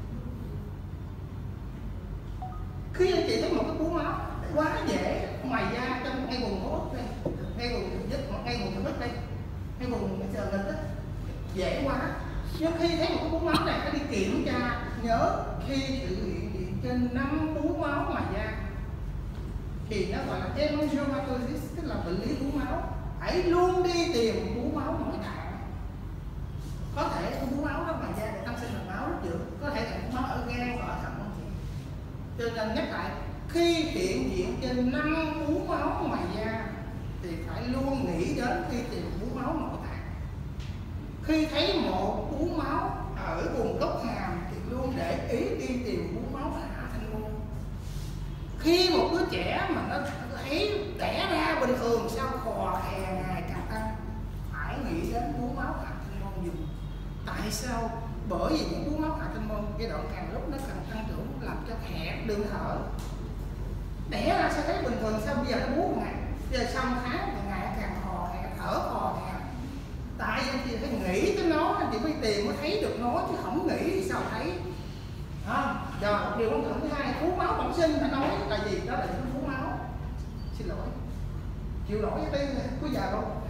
Khi anh chị thấy một cái bú máu quá dễ ngoài da trong ngay vùng hô hấp đây, ngay vùng vết, ngay vùng thẩm đây, ngay vùng sờ nghịch đó, dễ quá. Nhưng khi thấy một cái bú máu này phải đi kiểm tra, nhớ khi sự hiện diện trên 5 bú máu ngoài da thì nó gọi là hemangiomatosis, tức là bệnh lý bú máu. Hãy luôn đi tìm bú máu nội tạng. Có thể có bú máu đó ngoài da để tăng sinh mạch máu rất dữ, có thể là bú máu ở gan và ở thận không chị. Cho nên nhắc lại, khi hiện diện trên 5 bú máu ngoài da thì phải luôn nghĩ đến khi tìm bú máu nội tạng. Khi thấy một bú máu ở vùng gốc hàm thì luôn để ý đi tìm bú máu hạ thanh môn. Khi một đứa trẻ mà nó thấy đẻ ra bình thường sao khò khè ngày càng tăng, phải nghĩ đến bú máu hạ thanh môn dùng. Tại sao? Bởi vì những bú máu hạ thanh môn giai đoạn càng lúc nó càng tăng trưởng, làm cho hẹp đường thở. Đẻ ra sao thấy bình thường, sao bây giờ nó bú ngày, bây giờ sau 1 tháng càng ngày càng khò khè, thở khò khè. Tại vì anh chị phải nghĩ tới nó, anh chị mới tìm mới thấy được nó, chứ không nghĩ thì sao thấy. Rồi điều quan trọng thứ hai, bú máu bẩm sinh đã nói là gì? Đó là những bú máu. Xin lỗi, chịu lỗi với tiên có giờ không?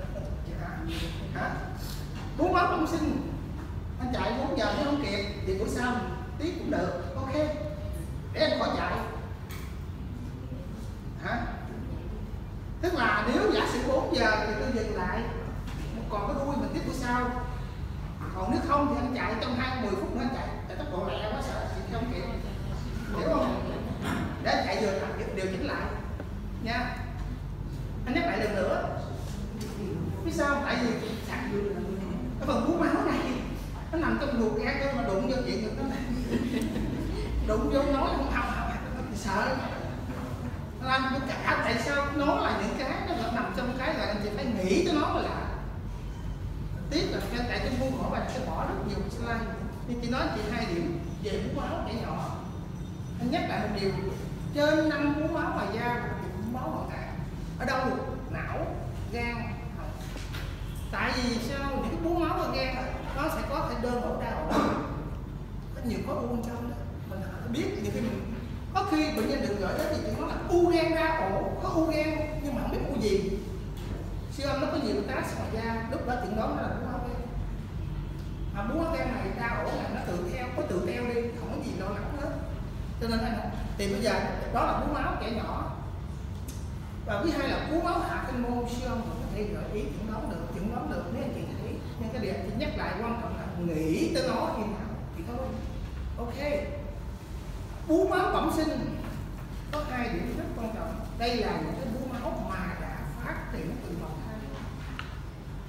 Bú máu bẩm sinh, anh chạy 4 giờ nó không kịp thì buổi sau tí cũng được, ok, để anh khỏi chạy. Tức là nếu giả sử 4 giờ thì tôi dừng lại, còn có đuôi mình tiếp buổi sau. Còn nếu không thì anh chạy trong 20 phút nữa anh chạy, tại tốc độ lẹ quá sợ chị không kịp, hiểu không? Để anh chạy vừa điều chỉnh lại nha. Anh nhắc lại lần nữa, biết sao? Tại vì cái phần bú máu này nó nằm trong ruột gan, cơ mà đụng vô chuyện được nó này, đụng vô nói không sợ làm tất cả. Tại sao nó là những cái nó nằm trong cái là anh chị phải nghĩ cho nó là tiếc là tại trong khuôn khổ này sẽ bỏ rất nhiều slide, nhưng chỉ nói chị 2 điểm về bú máu trẻ nhỏ. Anh nhắc lại một điều, trên 5 bú máu ngoài da là bú máu nội tạng. Ở đâu? Não, gan. Tại vì sao? Những cái bú máu ở gan nó sẽ có thể đơn ổ đa ổ, có nhiều khối u bên trong đó. Mình biết những cái mình có khi bệnh nhân đừng gọi đến thì nó là u gan đa ổ, có u gan nhưng mà không biết u gì. Siêu âm nó có nhiều task ngoài da, lúc đó chẩn đoán nó là bú máu gan. Mà bú máu gan này đa ổ là nó tự theo đi, không có gì lo lắng hết. Cho nên anh thì bây giờ đó là bú máu trẻ nhỏ. Và thứ hai là bú máu hạ thanh môn, siêu âm có thể gợi ý chẩn đoán được nếu anh chị thấy. Nhưng cái điều chị nhắc lại quan trọng là nghĩ tới nó khi nào thì thôi. Ok. Bú máu bẩm sinh có 2 điểm rất quan trọng. Đây là những cái bú máu mà đã phát triển từ bào thai.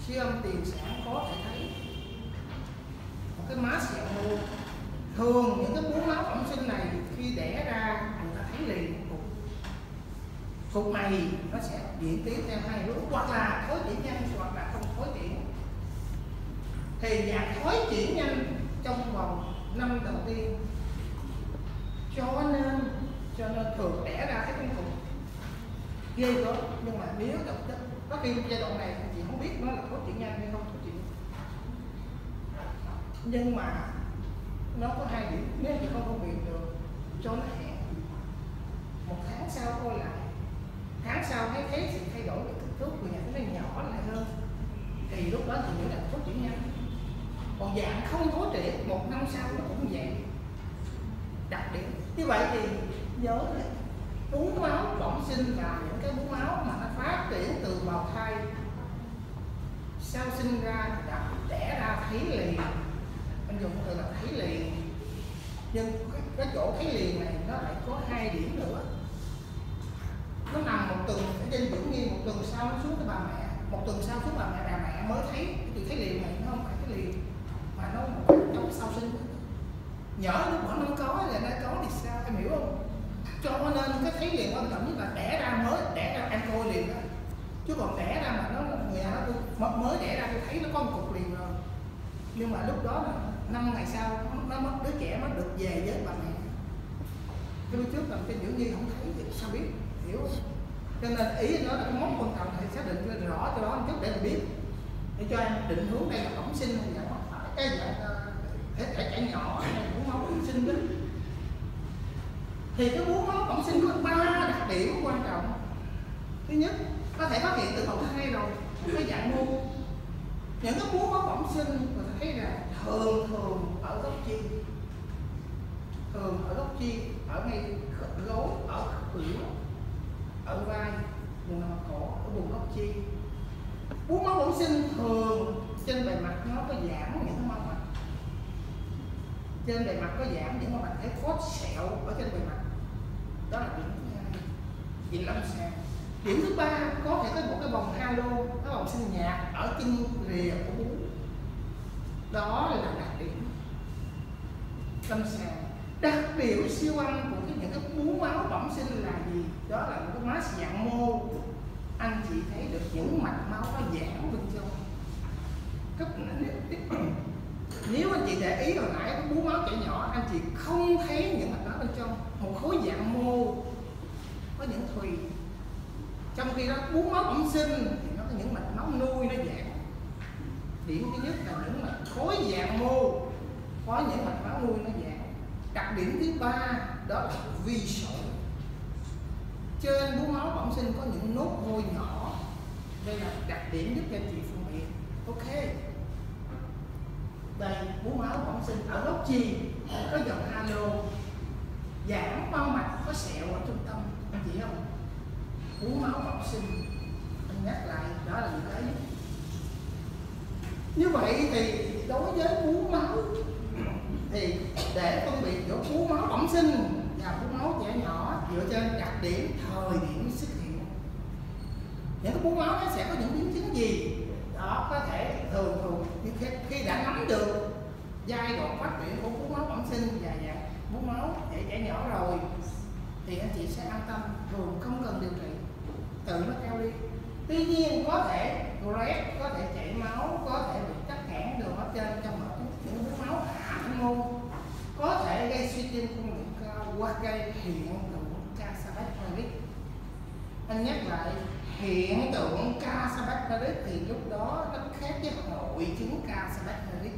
siêu âm tiền sản có thể thấy một cái má sẹo mô. Thường những cái bướu máu bẩm sinh này khi đẻ ra người ta thấy liền cục này nó sẽ diễn tiến theo hai hướng, hoặc là thối chuyển nhanh hoặc là không thối chuyển. Thì dạng thối chuyển nhanh trong vòng 5 đầu tiên, cho nên thường đẻ ra cái cục ghê gớm. Nhưng mà nếu có khi giai đoạn này chị không biết nó là thối chuyển nhanh hay không thối chuyển, nhưng mà nó có hai điểm. Nếu chị không phân biệt được cho nó hẹn 1 tháng sau coi lại, tháng sau thấy sự thay đổi về kích thước của nhà nó nhỏ lại hơn, thì lúc đó chị nghĩ là thối chuyển nhanh. Còn dạng không thối chuyển 1 năm sau nó cũng vậy. Đặc điểm như vậy thì nhớ là bướu máu bẩm sinh là những cái bướu máu mà nó phát triển từ bào thai, sau sinh ra đẻ ra thấy liền. Anh dùng từ là thấy liền, nhưng cái chỗ thấy liền này nó lại có 2 điểm nữa. Nó nằm 1 tuần ở trên dưỡng nghiêng, 1 tuần sau nó xuống tới bà mẹ, 1 tuần sau xuống bà mẹ mới thấy. Thì thấy liền này nó không phải cái liền mà nó trong sau sinh. Nhỡ lúc bỏ nó có là nó có thì sao, em hiểu không? Cho nên cái thấy liền quan trọng nhất là đẻ ra em coi liền đó. Chứ còn đẻ ra mà nó người nó mới đẻ ra tôi thấy nó có một cục liền rồi, nhưng mà lúc đó là 5 ngày sau nó mất, đứa trẻ mới được về với bà mẹ. Cái trước làm trên dưỡng nhi không thấy thì sao biết, hiểu không? Cho nên ý nó là cái mốc quan trọng thì xác định rõ cho đó một chút để mình biết, để cho em định hướng đây là bẩm sinh hay là cái dạng thể trẻ nhỏ hay là bướu máu bẩm sinh đó. Thì cái bướu máu bẩm sinh có 3 đặc điểm quan trọng. Thứ nhất, có thể phát hiện từ bào thai rồi, cái dạng mô. Những cái bướu máu bẩm sinh người ta thấy là thường ở gốc chi, ở ngay gối, ở khuỷu, ở vai, vùng nằm cổ, ở vùng gốc chi. Bướu máu bẩm sinh thường trên bề mặt nó có giảm những cái mao mạch, trên bề mặt có giảm những mao mạch thấy phốt sẹo ở trên bề mặt. Đó là điểm thứ hai, điểm lâm sàng. Điểm thứ ba, có thể có một cái vòng halo, cái vòng sinh nhạt ở chân rìa của bướu. Đó là đặc điểm lâm sàng. Đặc điểm siêu âm của những cái bướu máu bẩm sinh là gì? Đó là một cái má dạng mô. Anh chị thấy được những mạch máu nó giãn bên trong. Nếu anh chị để ý hồi nãy cái bướu máu trẻ nhỏ, anh chị không thấy những mạch máu bên trong, một khối dạng mô có những thùy. Trong khi đó bướu máu bẩm sinh thì nó có những mạch máu nuôi nó giãn. Điểm thứ nhất là những mạch khối dạng mô có những mạch máu nuôi nó giãn. Đặc điểm thứ ba đó là vi sợi. Trên bướu máu bẩm sinh có những nốt môi nhỏ. Đây là đặc điểm giúp cho anh chị phân biệt. Ok. Đây bướu máu bẩm sinh ở gốc chi có dòng halo, giãn bao mạch, có sẹo ở trung tâm, anh chị không? Bướu máu bẩm sinh, anh nhắc lại đó là những cái. Như vậy thì đối với bướu máu thì để phân biệt giữa bướu máu bẩm sinh và bướu máu trẻ nhỏ dựa trên đặc điểm thời điểm xuất hiện. Những cái bướu máu nó sẽ có những biến chứng gì? Đó có thể thường khi đã nắm được giai đoạn phát triển của bướu máu bẩm sinh và dạng bướu máu trẻ nhỏ rồi thì anh chị sẽ an tâm, thường không cần điều trị, tự nó theo đi. Tuy nhiên có thể Tourette, có thể chảy máu, có thể bị tắc nghẽn đường hấp trên trong những bướu máu hạ môn, có thể gây suy tim cung lượng cao hoặc gây hiện tượng Campylobacter. Anh nhắc lại, hiện tượng Campylobacter thì lúc đó nó khác với hội chứng Campylobacter.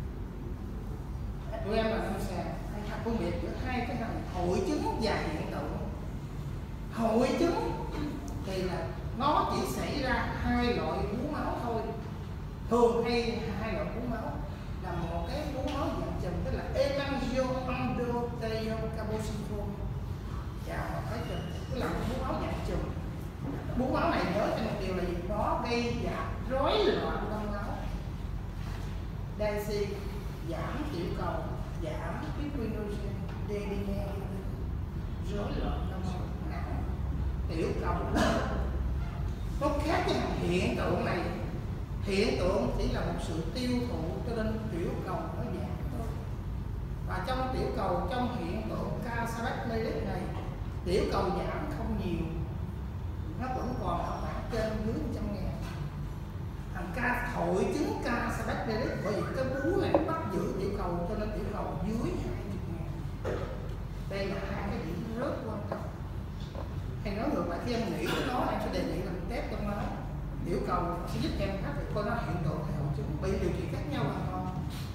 Tụi em là lâm sàng hay phân biệt giữa hai cái thằng hội chứng và hiện tượng. Hội chứng thì là nó chỉ xảy ra 2 loại bướu máu thôi. Thường hay 2 loại bướu máu là một cái bướu máu dạng chùm tức là Hemangioendothelial carcinoma và một cái chùm tức là bướu máu dạng chùm. Bướu máu này nhớ cho một điều là gì? Nó gây rối loạn đông máu, Daisy, giảm tiểu cầu, giảm fibrinogen, DDE, rối loạn đông máu não, tiểu cầu. Nó khác với hiện tượng này. hiện tượng chỉ là một sự tiêu thụ, cho nên tiểu cầu nó giảm thôi. Và trong tiểu cầu, trong hiện tượng Casaret-Leydig này, tiểu cầu giảm không nhiều, nó vẫn còn ở khoảng trên dưới 100.000. Thằng ca hội chứng Casaret-Leydig bởi vì cái bú này bắt giữ tiểu cầu, cho nên tiểu cầu dưới 20.000. Đây là hai cái điểm rất quan trọng. Hay nói ngược lại, khi em nghĩ tới nó, em sẽ đề nghị làm test trong nó. Tiểu cầu sẽ giúp em phát hiện coi nó hiện tượng hay hội chứng, bị điều trị khác nhau hoàn toàn.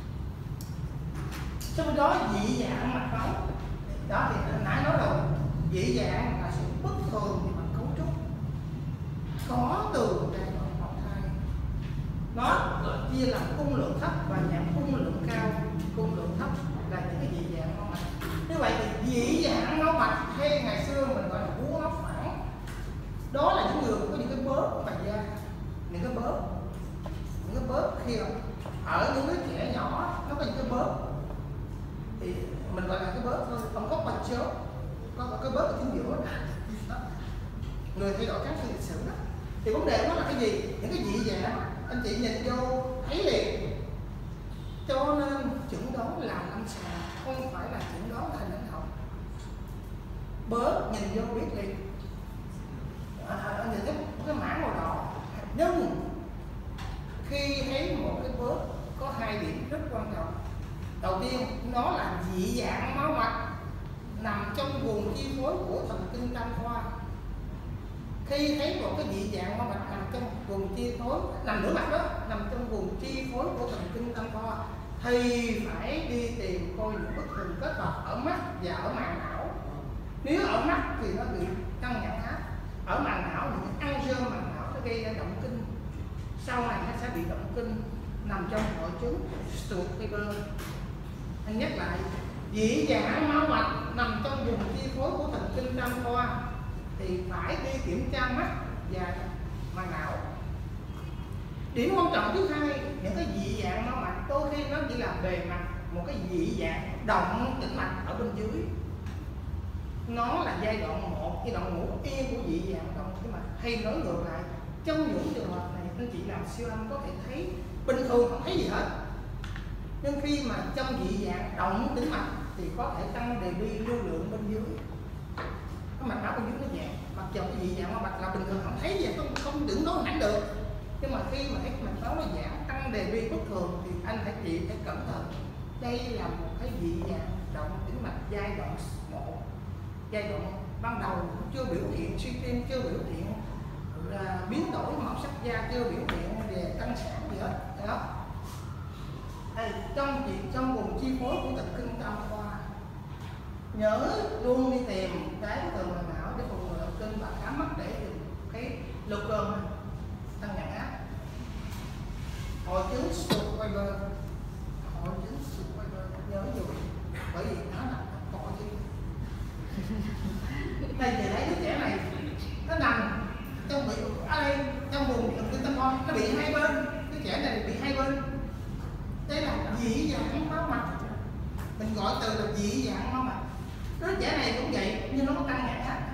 Trong đó dị dạng mạch máu, đó thì hồi nãy nói rồi, dị dạng là sự bất thường về mặt cấu trúc, có từ giai đoạn bào thai. Nó chia làm cung lượng thấp và dạng cung lượng cao. Cung lượng thấp là những cái dị dạng máu mạch. Như vậy thì dị dạng máu mạch hay ngày xưa mình gọi là búa máu phẳng, đó là những người có những cái bớt ngoài da, những cái bớt khi ở những đứa trẻ nhỏ nó có những cái bớt thì mình gọi là cái bớt thôi, không có bạch chớp, có cái bớt ở chính giữa đó. Người thay đổi các lịch sử đó thì vấn đề đó là cái gì? Những cái dị dạng anh chị nhìn vô thấy liền, cho nên chẩn đoán làm lâm sàng, không phải là chẩn đoán hình ảnh học. Bớt nhìn vô biết liền, anh nhìn thấy một cái mảng màu đỏ, nhưng khi thấy một cái bớt có hai điểm rất quan trọng. Đầu tiên, nó là dị dạng máu mạch nằm trong vùng chi phối của thần kinh tam khoa. Khi thấy một cái dị dạng máu mạch nằm trong vùng chi phối, nằm nửa mặt đó, nằm trong vùng chi phối của thần kinh tam khoa, thì phải đi tìm coi những bất thường kết hợp ở mắt và ở màng não. Nếu ở mắt thì nó bị căng nhãn áp, ở màng não những angiogram màng não nó gây ra động kinh, sau này nó sẽ bị động kinh, nằm trong hội chứng Stuhlkriber. Anh nhắc lại, dị dạng máu mạch nằm trong vùng chi phối của thần kinh tam khoa thì phải đi kiểm tra mắt và màng não. Điểm quan trọng thứ hai, những cái dị dạng máu mạch đôi khi nó chỉ là bề mặt một cái dị dạng động tĩnh mạch ở bên dưới. Nó là giai đoạn 1, giai đoạn ngủ yên của dị dạng động tĩnh mạch. Hay nói ngược lại, trong những trường hợp này anh chị làm siêu âm có thể thấy bình thường không thấy gì hết, nhưng khi mà trong dị dạng động tĩnh mạch thì có thể tăng đề bi lưu lượng bên dưới, cái mạch máu bên dưới nó dạng, mặc dù cái dị dạng máu mạch là bình thường không thấy gì, không tưởng nó hẳn được, nhưng mà khi mà thấy mạch máu nó giảm, tăng đề bi bất thường thì anh phải cẩn thận. Đây là một cái dị dạng động tĩnh mạch giai đoạn 1, giai đoạn ban đầu chưa biểu hiện suy tim, chưa biểu hiện biến đổi màu sắc da, chưa biểu hiện về tăng sản gì hết đó. Trong vùng chi phối của thần kinh tam khoa, nhớ luôn đi tìm cái từ màng não để phòng ngừa động kinh và khám mắt để tìm cái lục cơm tăng nhãn áp. Hội chứng Stuhlkriber, nhớ dùng bởi vì nó là hội chứng. Đây thì thấy đứa trẻ này nó nằm trong vùng thần kinh tam khoa, nó bị hai bên, đứa trẻ này bị hai bên. Đây là dị dạng máu mạch, mình gọi từ là dị dạng máu mạch. Đứa trẻ này cũng vậy, nhưng nó có tăng nhãn áp.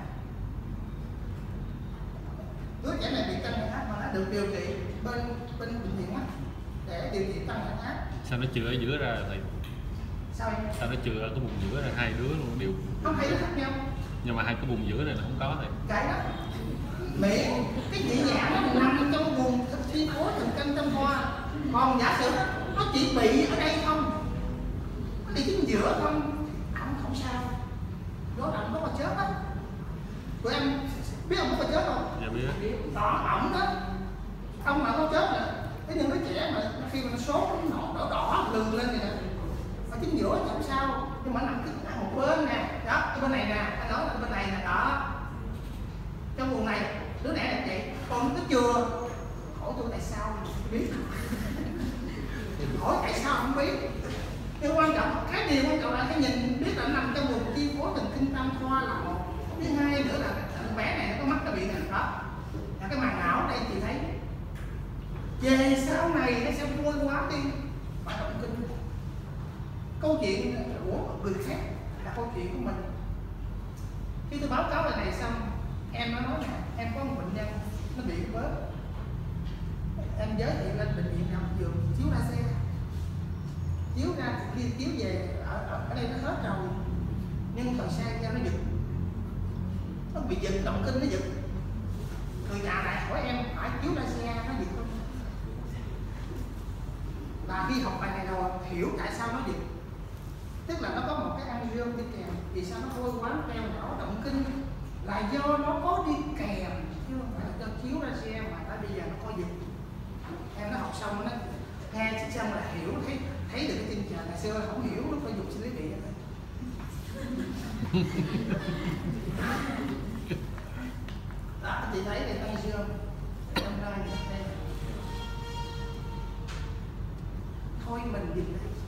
Đứa trẻ này bị tăng nhãn áp mà nó được điều trị bên bệnh viện mắt để điều trị tăng nhãn áp. Sao nó chừa ở giữa ra thầy? Sao nó chừa ở cái vùng giữa ra, hai đứa luôn đều không thấy nó khác nhau, nhưng mà hai cái vùng giữa này là không có thầy. cái đó miệng cái dị dạng nó nằm trong vùng chi phối thần kinh tam khoa, còn giả sử nó chỉ bị ở đây không, nó bị chính giữa không sao, đó là nó có chết á. Tụi em biết ông có chết không? Dạ biết. Đó ổng đó, ông mà có chết là cái những đứa trẻ mà khi mà nó sốt nó đỏ lừng lên vậy nè, ở chính giữa thì không sao, nhưng mà nằm cái một bên nè, đó cái bên này nè, anh nói là bên này nè, đó trong vùng này đứa trẻ là vậy, còn nó chưa hỏi tôi tại sao biết hỏi tại sao không biết. Nhưng quan trọng, cái điều quan trọng là cái nhìn biết là nằm trong vùng chi phối thần kinh tam khoa là một. Thứ hai nữa là thằng bé này nó có mắt nó bị thành đó, là cái màng não đây chị thấy về sau này nó sẽ vôi hóa đi và động kinh. Câu chuyện của người khác là câu chuyện của mình. Khi tôi báo cáo bài này xong, em nó nói nè, em có một bệnh nhân nó bị bớt, em em giới thiệu lên bệnh viện nằm giường chiếu ra xe, chiếu ra thì khi chiếu về ở đây nó hết rồi, nhưng phần xe ra nó giật, nó bị giật động kinh, nó giật. Người nhà lại hỏi em phải chiếu ra xe nó giật không, và khi học bài này rồi hiểu tại sao nó giật, tức là nó có một cái angio đi kèm. Vì sao nó hôi quán treo não động kinh là do nó có đi kèm chứ không phải là cho chiếu ra xe mà tới bây giờ nó có giật. Em nó học xong nó nghe xong là hiểu, thấy được cái tinh trời. Ngày xưa không hiểu lúc phải dùng sinh lý bị vậy. Đó, chị thấy này tăng dương em ra đây thôi mình dừng đây.